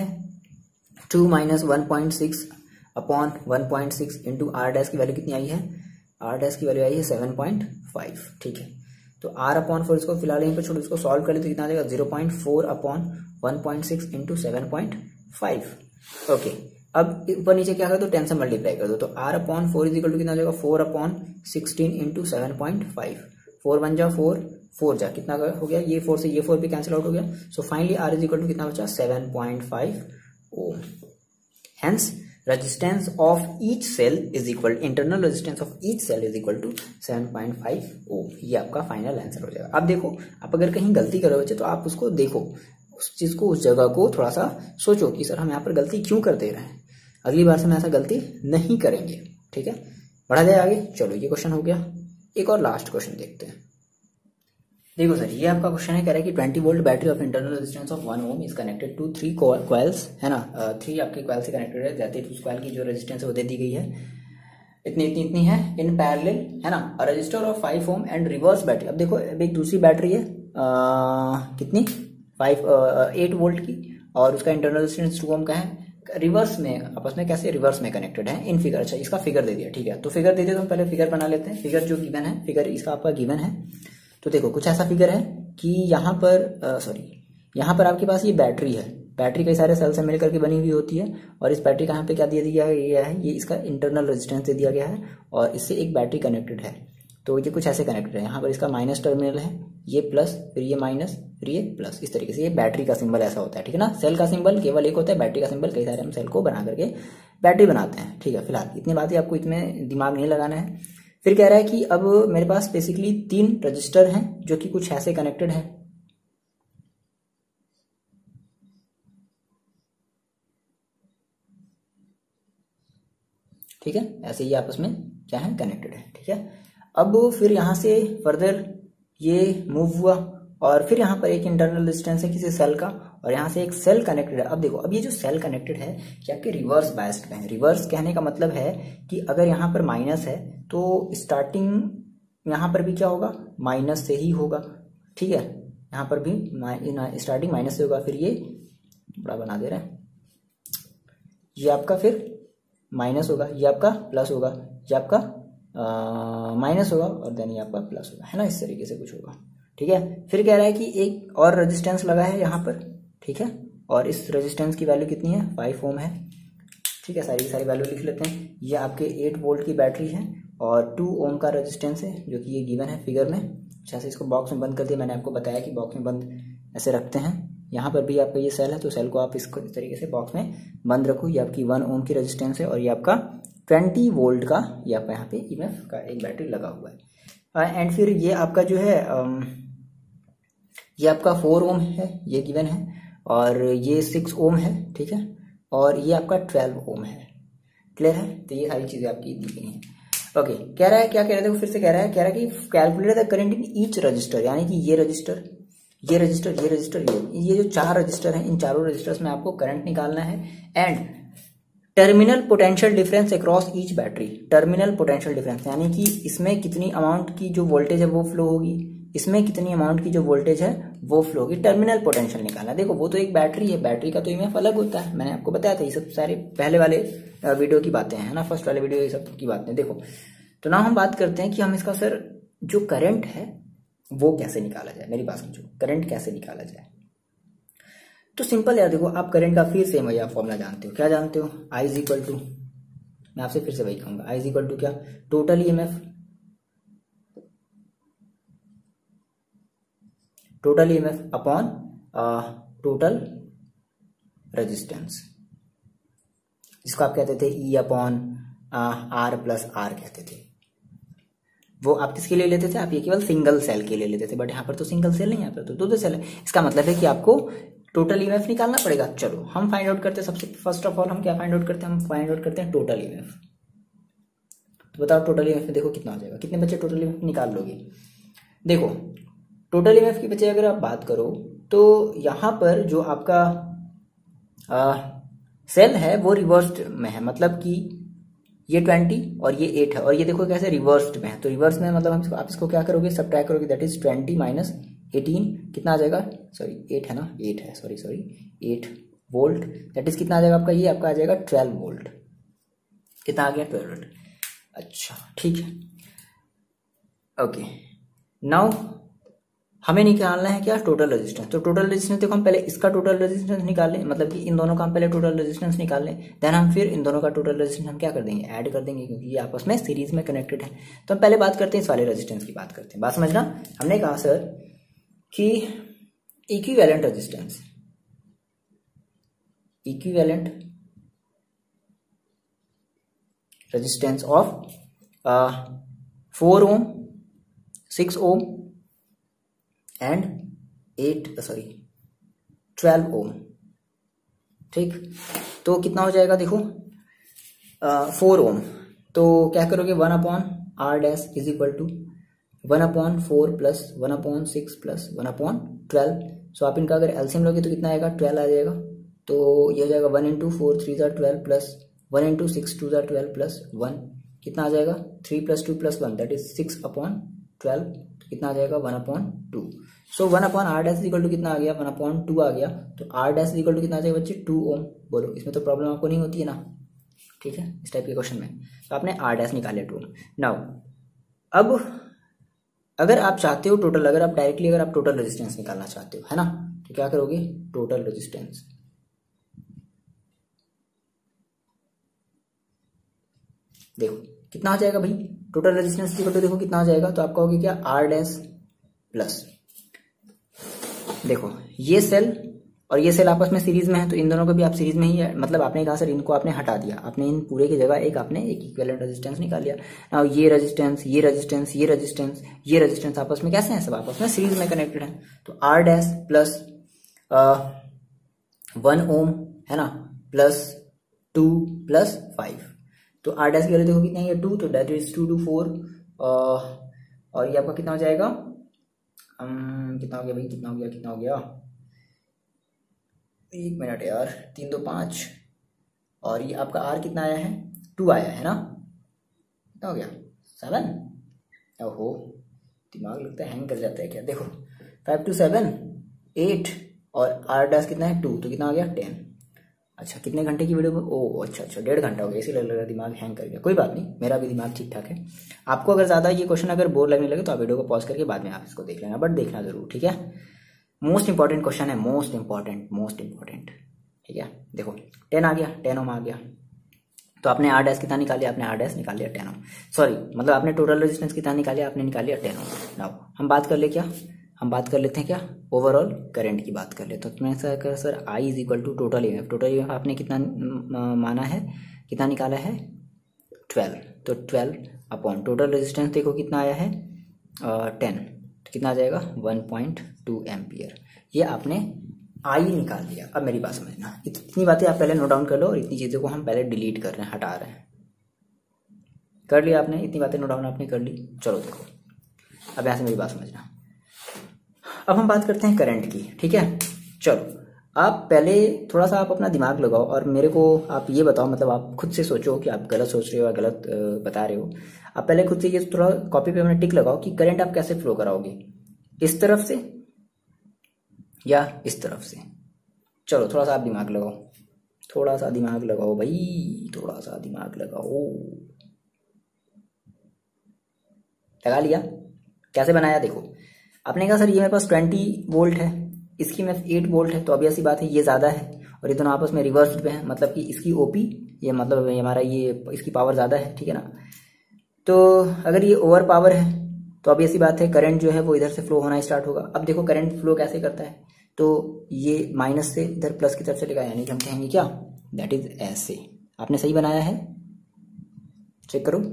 two minus one point six upon one point six into R dash की वैल्यू कितनी आई है, आर डैश की वैल्यू आई है सेवन पॉइंट फाइव, ठीक है। तो आर अपॉन फोर इसको फिलहाल यहीं पर छोड़ो, इसको सॉल्व कर ले तो कितना आ जाएगा, zero point four upon one point six into seven point five, okay. अब ऊपर नीचे क्या कर दो, टेन से मल्टीप्लाई कर दो, तो R upon four is equal to कितना आ जाएगा, four upon sixteen into seven point five, four one जा फोर, फोर जा कितना हो गया, ये फोर से ये फोर भी कैंसिल आउट हो गया। So finally R is equal to कितना बचा, seven point five ohm. Hence resistance of each cell is equal, internal resistance of each cell is equal to seven point five ohm. ये आपका final answer हो जाएगा। अब देखो, आप अगर कहीं गलती करो बच्चे तो आप उसको देखो, उस चीज को, उस जगह को थोड़ा सा सोचो कि सर हम यहाँ पर गलती क्यों कर दे रहे हैं, अगली बार से हम ऐसा गलती नहीं करेंगे, ठीक है। बढ़ा जाए आगे, चलो ये क्वेश्चन हो गया। एक और लास्ट क्वेश्चन देखते हैं। देखो सर, ये आपका क्वेश्चन है, कह रहा है कि twenty volt battery of internal resistance of one ohm is connected to three coils, है ना, थ्री आपके कॉइल से कनेक्टेड है, जाते उस कॉइल की जो रेजिस्टेंस है वो दे दी गई है, इतनी इतनी इतनी है इन पैरेलल, है ना। A resistor of five ohm and reverse battery. अब देखो, अब एक दूसरी बैटरी है, आ, कितनी फाइव एट वोल्ट की, और उसका इंटरनल रेजिस्टेंस टू ओम का है, रिवर्स में, आपस में कैसे रिवर्स में कनेक्टेड है इन फिगर। अच्छा, इसका फिगर दे दिया, ठीक है, तो फिगर दे दिया तो हम पहले फिगर बना लेते हैं। फिगर जो गिवन है, फिगर इसका आपका गिवन है, तो देखो कुछ ऐसा फिगर है कि यहाँ पर सॉरी यहाँ पर आपके पास ये बैटरी है, बैटरी कई सारे सेल से मिलकर के बनी हुई होती है, और इस बैटरी का यहाँ पे क्या दिया गया है, ये है, ये इसका इंटरनल रेजिस्टेंस दे दिया गया है, और इससे एक बैटरी कनेक्टेड है। तो ये कुछ ऐसे कनेक्टेड है। यहाँ पर इसका माइनस टर्मिनल है, ये प्लस, फिर ये माइनस, फिर ये प्लस, इस तरीके से। ये बैटरी का सिंबल ऐसा होता है, ठीक है ना। सेल का सिंबल केवल एक होता है, बैटरी का सिंबल कई सारे हम सेल को बना करके बैटरी बनाते हैं, ठीक है। फिलहाल इतनी बातें आपको इसमें दिमाग नहीं लगाना है। फिर कह रहा है कि अब मेरे पास बेसिकली तीन रजिस्टर हैं जो कि कुछ ऐसे कनेक्टेड हैं, ठीक है। ऐसे ही आपस में क्या है, कनेक्टेड है, ठीक है। अब फिर यहाँ से फर्दर ये मूव हुआ और फिर यहाँ पर एक इंटरनल रेजिस्टेंस है किसी सेल का, और यहाँ से एक सेल कनेक्टेड है। अब देखो, अब ये जो सेल कनेक्टेड है क्या आपके रिवर्स बायस्ड में है। रिवर्स कहने का मतलब है कि अगर यहाँ पर माइनस है तो स्टार्टिंग यहाँ पर भी क्या होगा, माइनस से ही होगा, ठीक है। यहाँ पर भी स्टार्टिंग माइनस से होगा, फिर ये बड़ा बना दे रहे हैं, ये आपका फिर माइनस होगा, ये आपका प्लस होगा, ये आपका माइनस होगा, और देन ये आपका प्लस होगा, है ना। इस तरीके से कुछ होगा, ठीक है। फिर कह रहा है कि एक और रेजिस्टेंस लगा है यहाँ पर, ठीक है, और इस रेजिस्टेंस की वैल्यू कितनी है, फाइव ओम है, ठीक है। सारी की सारी वैल्यू लिख लेते हैं। ये आपके एट वोल्ट की बैटरी है और टू ओम का रेजिस्टेंस है, जो कि ये गिवन है फिगर में। अच्छा से इसको बॉक्स में बंद कर दिया, मैंने आपको बताया कि बॉक्स में बंद ऐसे रखते हैं। यहाँ पर भी आपका ये सेल है, तो सेल को आप इसको इस तरीके से बॉक्स में बंद रखो। ये आपकी वन ओम की रेजिस्टेंस है और ये आपका ट्वेंटी वोल्ट का ये आपका यहाँ पे ईएमएफ का एक बैटरी लगा हुआ है। एंड फिर ये आपका जो है ये आपका फोर ओम है, ये गिवन है, और ये सिक्स ओम है, ठीक है, और ये आपका ट्वेल्व ओम है। क्लियर है। तो ये सारी चीजें आपकी दी गई हैं। ओके, कह रहा है क्या कह रहा है, देखो फिर से कह रहा है कह रहा है कि calculate the current in each resistor, यानी कि ये रजिस्टर, ये रजिस्टर, ये रजिस्टर, ये ये जो चार रजिस्टर हैं, इन चारों रजिस्टर्स में आपको करंट निकालना है। And terminal potential difference across each battery, terminal potential difference यानी कि इसमें कितनी अमाउंट की जो वोल्टेज है वो फ्लो होगी, इसमें कितनी अमाउंट की जो वोल्टेज है वो फ्लो होगी, टर्मिनल पोटेंशियल निकालना। देखो वो तो एक बैटरी है, बैटरी का तो ईएमएफ अलग होता है, मैंने आपको बताया था। ये सब सारे पहले वाले वीडियो की बातें हैं ना, फर्स्ट वाले वीडियो ये सब की बातें। देखो तो ना हम बात करते हैं कि हम इसका सर जो करंट है वो कैसे निकाला जाए। मेरी बात समझो, करंट कैसे निकाला जाए। तो सिंपल यार, देखो आप करंट का फिर सेम वही आप फॉर्मूला जानते हो। क्या जानते हो, आई इज इक्वल टू, मैं आपसे फिर से वही कहूंगा, आई इज इक्वल टू क्या, total EMF, total EMF upon total resistance, जिसको आप कहते थे E upon R plus R कहते थे। वो आप किसके लिए लेते थे, आप ये केवल सिंगल सेल के लिए लेते थे, बट यहाँ पर तो सिंगल सेल नहीं, यहाँ पर तो दो दो सेल है। इसका मतलब है कि आपको टोटल ईएमएफ निकालना पड़ेगा। चलो हम फाइंड आउट करते हैं। सबसे फर्स्ट ऑफ ऑल हम क्या फाइंड आउट करते हैं, हम फाइंड आउट करते हैं टोटल ईएमएफ। तो बताओ टोटल ईएमएफ देखो कितना हो जाएगा, कितने बच्चे टोटल ईएमएफ निकाल लोगे। देखो टोटल ईएमएफ के बच्चे अगर आप बात करो तो यहाँ पर जो आपका आ, सेल है वो रिवर्स्ड में है, मतलब कि ये ट्वेंटी और ये एट है, और ये देखो कैसे रिवर्स्ड में है। तो रिवर्स में मतलब हम इसको, आप इसको क्या करोगे, सब्ट्रैक्ट करोगे, that is twenty minus eighteen, कितना आ जाएगा, सॉरी एट है ना, एट है, sorry sorry eight volt, that is कितना आ जाएगा आपका, ये आपका आ जाएगा ट्वेल्व वोल्ट। कितना आ गया, ट्वेल्व वोल्ट। अच्छा ठीक है, ओके। नाउ हमें निकालना है क्या, टोटल रेजिस्टेंस। तो टोटल रेजिस्टेंस देखो हम पहले इसका टोटल रेजिस्टेंस निकाल लें, मतलब कि इन दोनों का हम पहले टोटल रेजिस्टेंस निकाल लें, देन हम फिर इन दोनों का टोटल रेजिस्टेंस हम क्या कर देंगे, ऐड कर देंगे, क्योंकि ये आपस में सीरीज में कनेक्टेड है। तो हम पहले बात करते हैं इस वाले रेजिस्टेंस की, बात करते हैं। बात समझना, हमने कहा सर कि equivalent resistance, equivalent resistance of four ohm, six ohm and eight sorry twelve ohm, ठीक। तो कितना हो जाएगा, देखो फोर ओम, तो क्या करोगे, one upon R dash is equal to one upon four plus one upon six plus one upon twelve. So आप इनका अगर एलसीएम लोगे तो कितना आएगा, ट्वेल्व आ जाएगा। तो ये हो जाएगा वन इंटू फोर थ्री ज़ा twelve plus one into six two ज़ा ट्वेल्व प्लस वन, कितना आ जाएगा, three plus two plus one, that is six upon twelve, कितना आ जाएगा, one upon two. So one upon R dash equal to कितना आ गया, वन अपॉन टू आ गया। तो आर डैश इक्वल टू कितना आ जाएगा बच्चे, टू ओम। बोलो इसमें तो प्रॉब्लम आपको नहीं होती है ना, ठीक है, इस टाइप के क्वेश्चन में। तो आपने आर डैश निकाले टू ओम। नाउ अब अगर आप चाहते हो टोटल, अगर आप डायरेक्टली अगर आप टोटल रेजिस्टेंस निकालना चाहते हो, है ना, तो क्या करोगे, टोटल रेजिस्टेंस, देखो कितना हो जाएगा भाई, टोटल रेजिस्टेंस इक्वल टू देखो कितना हो जाएगा, तो आपका हो गया क्या आर डैश प्लस, देखो ये सेल और ये सेल आपस में सीरीज में है, तो इन दोनों को भी आप सीरीज में ही है, मतलब आपने कहा सर इनको आपने हटा दिया, आपने इन पूरे की जगह एक आपने एक इक्विवेलेंट रेजिस्टेंस निकाल लिया। नाउ ये रेजिस्टेंस ये रेजिस्टेंस ये रेजिस्टेंस ये रेजिस्टेंस आपस में कैसे हैं, सब आपस में सीरीज में कनेक्टेड है। तो R dash plus one ohm है ना, प्लस टू प्लस फाइव, तो आर डैश की वैल्यू देखो कितना है, टू, तो that is two two four, और ये आपका कितना हो जाएगा, um, कितना हो गया भाई, कितना हो गया कितना हो गया एक मिनट यार, तीन दो पाँच, और ये आपका आर कितना आया है, टू आया है ना, कितना हो गया सेवन, ओहो दिमाग लगता है हैंग कर जाता है क्या, देखो फाइव टू सेवन एट, और आर डैश कितना है टू, तो कितना आ गया टेन। अच्छा कितने घंटे की वीडियो में, ओ अच्छा अच्छा डेढ़ घंटा हो गया, इसीलिए लग रहा दिमाग हैंग कर गया, कोई बात नहीं, मेरा भी दिमाग ठीक ठाक है। आपको अगर ज़्यादा ये क्वेश्चन अगर बोर लगने लगे तो आप वीडियो को पॉज करके बाद में आप इसको देख लेना, बट देखना जरूर, ठीक है। मोस्ट इंपॉर्टेंट क्वेश्चन है, मोस्ट इंपॉर्टेंट मोस्ट इंपॉर्टेंट, ठीक है। देखो टेन आ गया, टेन ओम आ गया, तो आपने आर डैश कितना निकाल लिया, आपने आर डैश निकाल लिया टेन ओम, सॉरी मतलब आपने टोटल रेजिस्टेंस कितना निकाल लिया, आपने निकाल लिया टेन ओम। नाउ हम बात कर ले क्या, हम बात कर लेते हैं क्या, ओवरऑल करंट की बात कर लेते हैं। तो मैं सर कर sir I is equal to total E M F, total E M F आपने कितना माना है, कितना निकाला है ट्वेल्व, तो ट्वेल्व अपॉन टोटल रेजिस्टेंस देखो कितना आया है टेन, तो कितना आ जाएगा वन पॉइंट टू एम्पियर, ये आपने आई निकाल लिया। अब मेरी बात समझना, इतनी बातें आप पहले नोट डाउन कर लो, और इतनी चीज़ों को हम पहले डिलीट कर रहे हैं, हटा रहे हैं, कर लिया आपने, इतनी बातें नोट डाउन आपने कर ली। चलो देखो अब यहाँ से मेरी बात समझना, अब हम बात करते हैं करंट की, ठीक है। चलो आप पहले थोड़ा सा आप अपना दिमाग लगाओ, और मेरे को आप ये बताओ, मतलब आप खुद से सोचो कि आप गलत सोच रहे हो या गलत बता रहे हो। आप पहले खुद से ये थोड़ा कॉपी पे अपना टिक लगाओ कि करंट आप कैसे फ्लो कराओगे, इस तरफ से या इस तरफ से। चलो थोड़ा सा आप दिमाग लगाओ, थोड़ा सा दिमाग लगाओ भाई, थोड़ा सा दिमाग लगाओ, लगा लिया, कैसे बनाया देखो। आपने कहा सर ये मेरे पास ट्वेंटी वोल्ट है, इसकी में एट वोल्ट है, तो अब ऐसी बात है ये ज़्यादा है, और ये दोनों आपस में रिवर्स पे हैं, मतलब कि इसकी ओपी ये मतलब ये हमारा ये इसकी पावर ज़्यादा है, ठीक है ना। तो अगर ये ओवर पावर है तो अब ऐसी बात है करंट जो है वो इधर से फ्लो होना स्टार्ट होगा। अब देखो करंट फ्लो कैसे करता है, तो ये माइनस से इधर प्लस की तरफ चलेगा, यानी कि हम कहेंगे क्या, दैट इज ऐसे। आपने सही बनाया है, चेक करो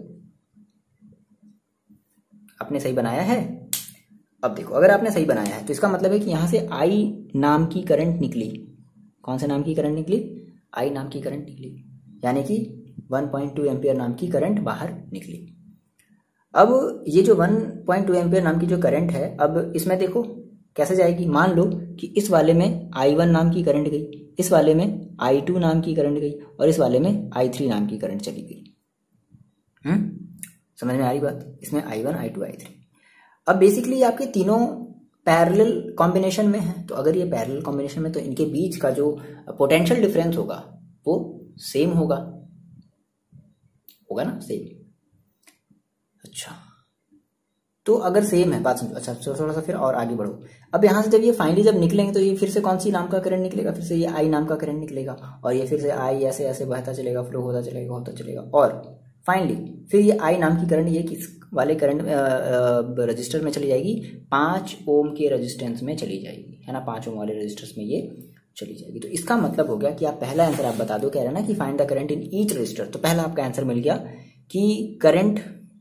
आपने सही बनाया है। अब देखो अगर आपने सही बनाया है तो इसका मतलब है कि यहां से आई नाम की करंट निकली, कौन से नाम की करंट निकली, आई नाम की करंट निकली, यानी कि वन पॉइंट टू एम्पियर नाम की करंट बाहर निकली। अब ये जो वन पॉइंट टू एम्पियर नाम की जो करंट है, अब इसमें देखो कैसे जाएगी। मान लो कि इस वाले में आई वन नाम की करंट गई, इस वाले में आई टू नाम की करंट गई, और इस वाले में आई थ्री नाम की करंट चली गई। हम्म समझ में आ रही बात, इसमें I one I two I three. अब बेसिकली आपके तीनों पैरेलल कॉम्बिनेशन में है, तो अगर ये पैरेलल कॉम्बिनेशन में तो इनके बीच का जो पोटेंशियल डिफरेंस होगा वो सेम होगा, होगा ना सेम। अच्छा तो अगर सेम है, बात समझो। अच्छा थोड़ा सा फिर और आगे बढ़ो। अब यहाँ से जब ये फाइनली जब निकलेंगे तो ये फिर से कौन सी नाम का करंट निकलेगा, फिर से ये आई नाम का करंट निकलेगा, और ये फिर से आई ऐसे ऐसे बहता चलेगा, फ्लो होता चलेगा होता चलेगा, और फाइनली फिर ये आई नाम की करंट ये किस वाले करंट रजिस्टर में चली जाएगी, पाँच ओम के रेजिस्टेंस में चली जाएगी, है ना, पाँच ओम वाले रजिस्टर्स में ये चली जाएगी। तो इसका मतलब हो गया कि आप पहला आंसर आप बता दो, कह रहे हैं ना कि find the current in each resistor, तो पहला आपका आंसर मिल गया कि करंट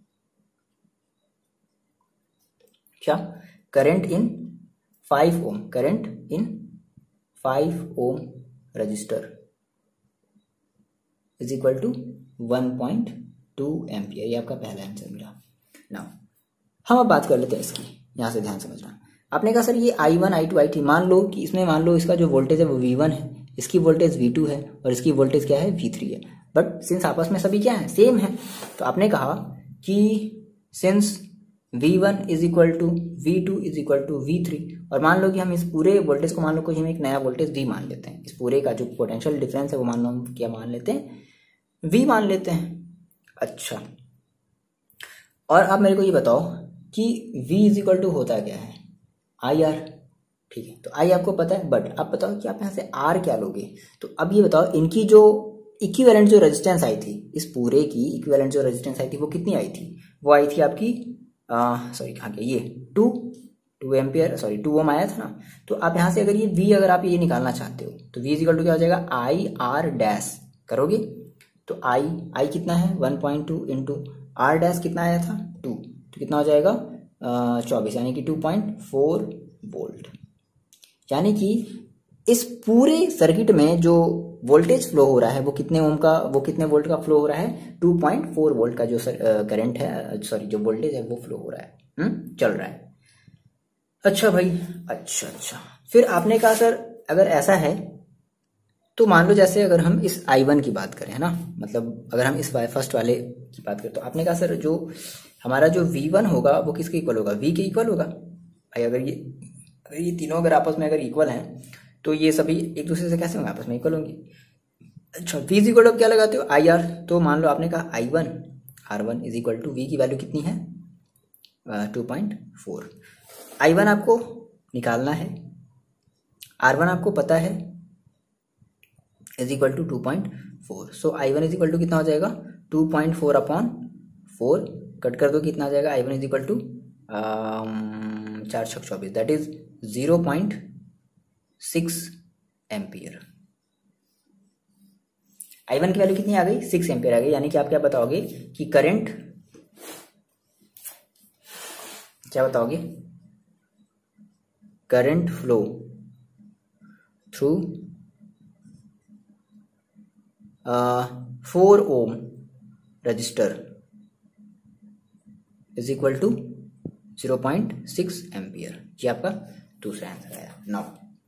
क्या, current in five ohm, current in five ohm resistor is equal to one point two ampere, ये आपका पहला आंसर मिला। नाउ हम अब बात कर लेते हैं इसकी, यहां से ध्यान समझना। आपने कहा सर ये I one I two I three, मान लो कि इसमें मान लो इसका जो वोल्टेज है वो वी वन है, इसकी वोल्टेज वी टू है, और इसकी वोल्टेज क्या है वी थ्री है, बट सिंस आपस में सभी क्या है सेम है, तो आपने कहा कि since V one is equal to V two is equal to V three, और मान लो कि हम इस पूरे वोल्टेज को मान लो कि हम एक नया वोल्टेज वी मान लेते हैं, इस पूरे का जो पोटेंशियल डिफरेंस है वो मान लो हम क्या मान लेते हैं, वी मान लेते हैं। अच्छा और अब मेरे को ये बताओ कि v इज इक्वल टू होता क्या है, आई आर, ठीक है। तो आई आपको पता है, बट आप बताओ कि आप यहाँ से आर क्या लोगे। तो अब ये बताओ इनकी जो इक्विवेलेंट जो रेजिस्टेंस आई थी, इस पूरे की इक्विवेलेंट जो रेजिस्टेंस आई थी वो कितनी आई थी, वो आई थी आपकी सॉरी कहाँ गया ये two two ampere sorry two ohm आया था ना। तो आप यहाँ से अगर ये V अगर आप ये निकालना चाहते हो तो V इजिकल टू क्या हो जाएगा आई आर डैश करोगे तो I I कितना है one point two into R dash कितना आया था टू, तो कितना हो जाएगा चौबीस यानी कि टू पॉइंट फोर वोल्ट। यानी कि इस पूरे सर्किट में जो वोल्टेज फ्लो हो रहा है वो कितने ओम का वो कितने वोल्ट का फ्लो हो रहा है, टू पॉइंट फोर वोल्ट का जो करंट है सॉरी जो वोल्टेज है वो फ्लो हो रहा है, हम्म चल रहा है। अच्छा भाई अच्छा अच्छा फिर आपने कहा सर अगर ऐसा है तो मान लो जैसे अगर हम इस आई वन की बात करें है ना, मतलब अगर हम इस फर्स्ट वाले की बात करें तो आपने कहा सर जो हमारा जो वी वन होगा वो किसके इक्वल होगा, V के इक्वल होगा। भाई अगर ये अगर ये तीनों अगर आपस में अगर इक्वल हैं तो ये सभी एक दूसरे से कैसे होंगे, आपस में इक्वल होंगे। अच्छा V इज इक्वल टू क्या लगाते हो आई आर, तो मान लो आपने कहा I one R one is equal to V की वैल्यू कितनी है two point four. I one आपको निकालना है, आर वन आपको पता है is equal to two point four. So I one is equal to कितना हो जाएगा two point four upon four, cut कर दो कितना आ जाएगा I one is equal to चार छक चौबीस that is zero point six ampere. I one की वैल्यू कितनी आ गई सिक्स एम्पियर आ गई। यानी कि आप क्या बताओगे कि करंट क्या बताओगे current flow through four ohm resistor is equal to zero point six ampere. ये आपका दूसरा आंसर आया। नाउ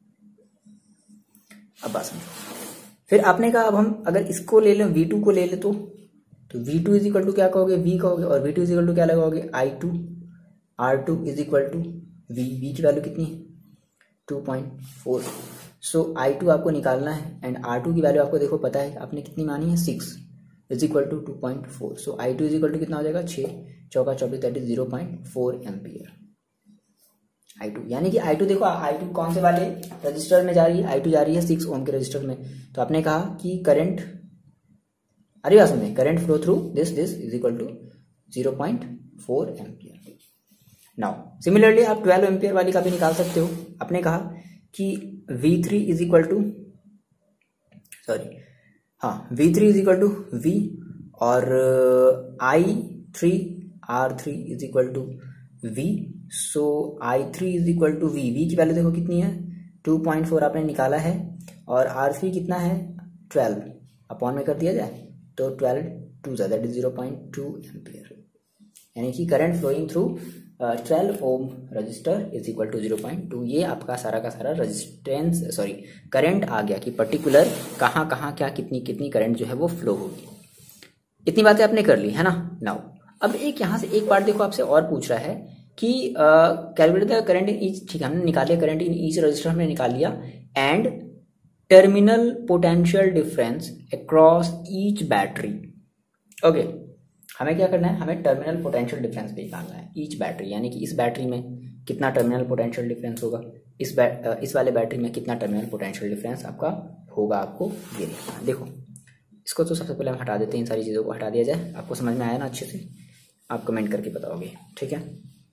अब बात समझो, फिर आपने कहा अब हम अगर इसको ले लें वी टू को ले ले तो तो V two is equal to क्या कहोगे V कहोगे और V two is equal to क्या लगाओगे I two, R two is equal to V, V की वैल्यू कितनी है two point four. So I two आपको निकालना है एंड आर टू की वैल्यू आपको देखो पता है आपने कितनी मानी है six is equal to two point four. So I two is equal to कितना हो जाएगा छः चौका चौबीस that is zero point four ampere I two. यानी कि आई टू देखो आई टू कौन से वाले रजिस्टर में जा रही है, आई टू जा रही है सिक्स ओम के रजिस्टर में। तो आपने कहा कि करंट अरे बात सुनिए current flow through this this is equal to zero point four ampere. Now similarly आप ट्वेल्व एम्पियर वाली का भी निकाल सकते हो। आपने कहा कि V three is equal to sorry हाँ V three is equal to V और I three R three is equal to V. So I three is equal to V, V की वैल्यू देखो कितनी है टू पॉइंट फोर आपने निकाला है और आर थ्री कितना है ट्वेल्व अपॉन में कर दिया जाए तो ट्वेल्व टू जा that is zero point two ampere. यानी कि current flowing through twelve ohm resistor is equal to zero point two. ये आपका सारा का सारा रजिस्टेंस सॉरी करंट आ गया कि पर्टिकुलर कहाँ कहाँ क्या कितनी कितनी करंट जो है वो फ्लो होगी। इतनी बातें आपने कर ली है ना। नाउ अब एक यहाँ से एक पार्ट देखो आपसे और पूछ रहा है कि calculate the current in each, ठीक है हमने निकाल लिया करंट इन ईच रजिस्टर हमने निकाल लिया and terminal potential difference across each battery. Okay हमें क्या करना है, हमें टर्मिनल पोटेंशियल डिफरेंस भी निकालना है ईच बैटरी। यानी कि इस बैटरी में कितना टर्मिनल पोटेंशियल डिफरेंस होगा, इस बै, इस वाले बैटरी में कितना टर्मिनल पोटेंशियल डिफरेंस आपका होगा, आपको ये देखना है। देखो इसको तो सबसे पहले हम हटा देते हैं, इन सारी चीज़ों को हटा दिया जाए। आपको समझ में आया ना अच्छे से, आप कमेंट करके बताओगे ठीक है।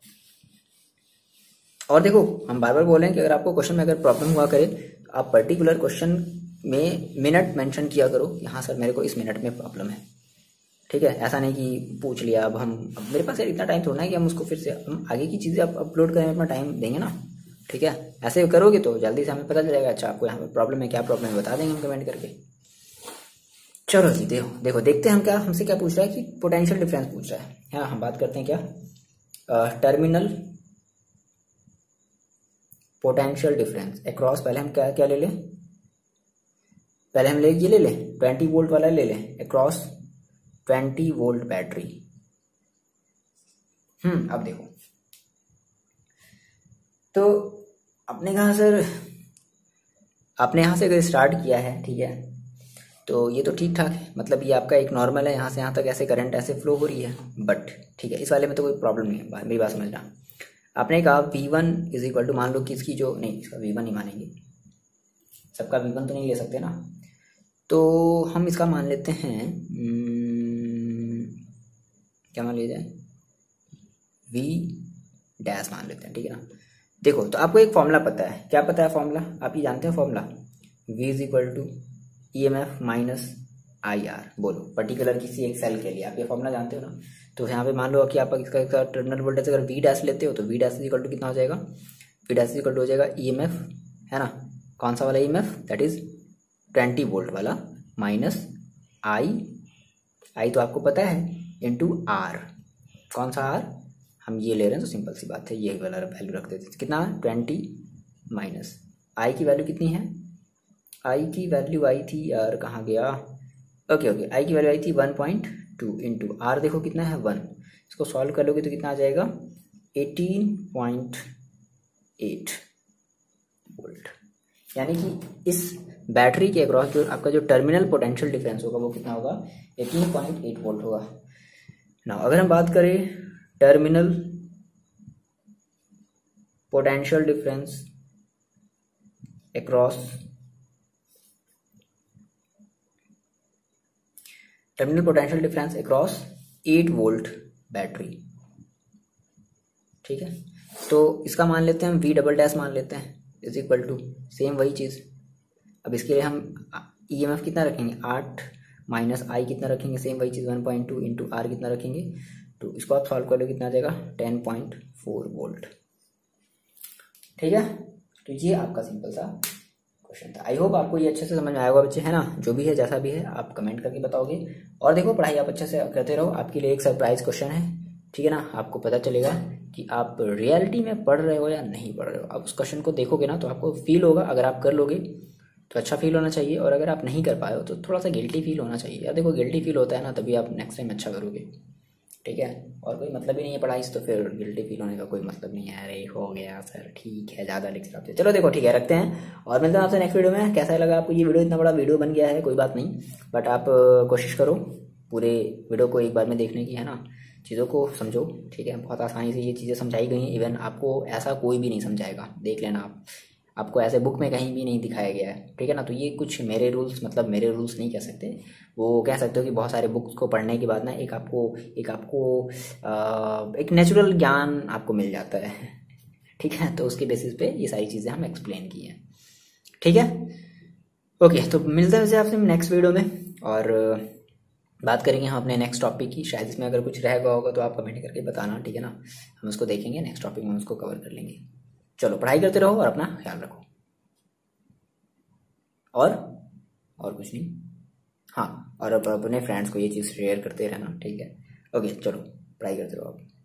और देखो हम बार बार बोल रहे हैं कि अगर आपको क्वेश्चन में अगर प्रॉब्लम हुआ करे तो आप पर्टिकुलर क्वेश्चन में मिनट मेंशन किया करो, यहाँ सर मेरे को इस मिनट में प्रॉब्लम है, ठीक है। ऐसा नहीं कि पूछ लिया अब हम अब मेरे पास यार इतना टाइम थोड़ा है कि हम उसको फिर से हम आगे की चीज़ें आप अपलोड करने में अपना टाइम देंगे ना, ठीक है। ऐसे करोगे तो जल्दी से हमें पता चलेगा अच्छा आपको यहाँ पर प्रॉब्लम है, क्या प्रॉब्लम है बता देंगे हम कमेंट करके। चलो जी देखो देखो देखते हैं हम क्या हमसे क्या पूछ रहा है कि पोटेंशियल डिफरेंस पूछ रहा है। हाँ हम बात करते हैं क्या टर्मिनल पोटेंशियल डिफरेंस अक्रॉस। पहले हम क्या क्या ले लें, पहले हम ले ये ले लें ट्वेंटी वोल्ट वाला ले लें अक्रॉस ट्वेंटी वोल्ट बैटरी। हम्म अब देखो तो आपने कहा सर आपने यहाँ से अगर स्टार्ट किया है ठीक है तो ये तो ठीक ठाक है, मतलब ये आपका एक नॉर्मल है, यहाँ से यहाँ तक ऐसे करंट ऐसे फ्लो हो रही है बट ठीक है इस वाले में तो कोई प्रॉब्लम नहीं है। मेरी बात समझना, आपने कहा V one is equal to मान लो कि इसकी जो नहीं इसका वी वन नहीं मानेंगे, सबका वी वन तो नहीं ले सकते ना। तो हम इसका मान लेते हैं, क्या मान लिया जाए, वी डैश मान लेते हैं, ठीक है ना। देखो तो आपको एक फॉर्मूला पता है, क्या पता है फॉर्मूला, आप ये जानते हैं formula, V is equal to E M F minus I R. बोलो पर्टिकुलर किसी एक सेल के लिए आप ये फॉर्मूला जानते हो ना। तो यहाँ पे मान लो कि आप इसका, इसका टर्मिनल वोल्टेज अगर वी डैश लेते हो तो V dash is equal to कितना हो जाएगा, V dash is equal to हो जाएगा ई एम एफ, है ना, कौन सा वाला E M F, that is twenty volt वाला, माइनस आई, आई तो आपको पता है, इंटू आर, कौन सा आर, हम ये ले रहे हैं तो सिंपल सी बात है ये वाला वैल्यू रख देते हैं, कितना ट्वेंटी, माइनस आई की वैल्यू कितनी है, आई की वैल्यू आई थी यार, कहाँ गया, ओके ओके, आई की वैल्यू आई थी one point two, into R देखो कितना है वन, इसको सॉल्व कर लोगे तो कितना आ जाएगा एटीन पॉइंट एट वोल्ट। यानी कि इस बैटरी के अक्रॉस जो आपका जो टर्मिनल पोटेंशियल डिफरेंस होगा वो कितना होगा, एटीन पॉइंट एट वोल्ट होगा ना। अगर हम बात करें terminal potential difference across terminal potential difference across eight volt battery, ठीक है, तो इसका मान लेते हैं हम वी डबल डैश मान लेते हैं इज इक्वल टू सेम वही चीज़। अब इसके लिए हम ई एम एफ कितना रखेंगे, आठ, माइनस आई कितना रखेंगे, सेम वही चीज़ one point two, into R कितना रखेंगे, तो इसको आप सॉल्व कर लो कितना आ जाएगा टेन पॉइंट फोर वोल्ट, ठीक है। तो ये आपका सिंपल सा क्वेश्चन था। आई होप आपको ये अच्छे से समझ में आया होगा बच्चे, है ना। जो भी है जैसा भी है आप कमेंट करके बताओगे, और देखो पढ़ाई आप अच्छे से करते रहो, आपके लिए एक सरप्राइज क्वेश्चन है, ठीक है ना। आपको पता चलेगा कि आप रियलिटी में पढ़ रहे हो या नहीं पढ़ रहे हो। आप उस क्वेश्चन को देखोगे ना तो आपको फील होगा, अगर आप कर लोगे तो अच्छा फील होना चाहिए, और अगर आप नहीं कर पाए हो तो थोड़ा सा गिल्टी फील होना चाहिए। यार देखो गिल्टी फील होता है ना तभी आप नेक्स्ट टाइम अच्छा करोगे, ठीक है। और कोई मतलब ही नहीं है पढ़ाई से, तो फिर गिल्टी फील होने का कोई मतलब नहीं है। अरे हो गया सर, ठीक है, ज़्यादा लेक्चर आपसे, चलो देखो ठीक है, रखते हैं और मिलते हैं आपसे नेक्स्ट वीडियो में। कैसा लगा आपको ये वीडियो, इतना बड़ा वीडियो बन गया है, कोई बात नहीं, बट आप कोशिश करो पूरे वीडियो को एक बार में देखने की, है ना, चीज़ों को समझो, ठीक है। बहुत आसानी से ये चीज़ें समझाई गई हैं, इवन आपको ऐसा कोई भी नहीं समझाएगा, देख लेना आप, आपको ऐसे बुक में कहीं भी नहीं दिखाया गया है, ठीक है ना। तो ये कुछ मेरे रूल्स, मतलब मेरे रूल्स नहीं कह सकते, वो कह सकते हो कि बहुत सारे बुक्स को पढ़ने के बाद ना एक आपको एक आपको आ, एक नेचुरल ज्ञान आपको मिल जाता है, ठीक है। तो उसके बेसिस पे ये सारी चीज़ें हम एक्सप्लेन की हैं, ठीक है। ओके, तो मिलते हैं आपसे नेक्स्ट वीडियो में, और बात करेंगे हम अपने नेक्स्ट टॉपिक की। शायद इसमें अगर कुछ रह गया होगा तो आप कमेंट करके बताना, ठीक है ना। हम उसको देखेंगे, नेक्स्ट टॉपिक में हम उसको कवर कर लेंगे। चलो पढ़ाई करते रहो और अपना ख्याल रखो, और और कुछ नहीं, हाँ, और अब अपने फ्रेंड्स को ये चीज़ शेयर करते रहना, ठीक है। ओके चलो पढ़ाई करते रहो आप।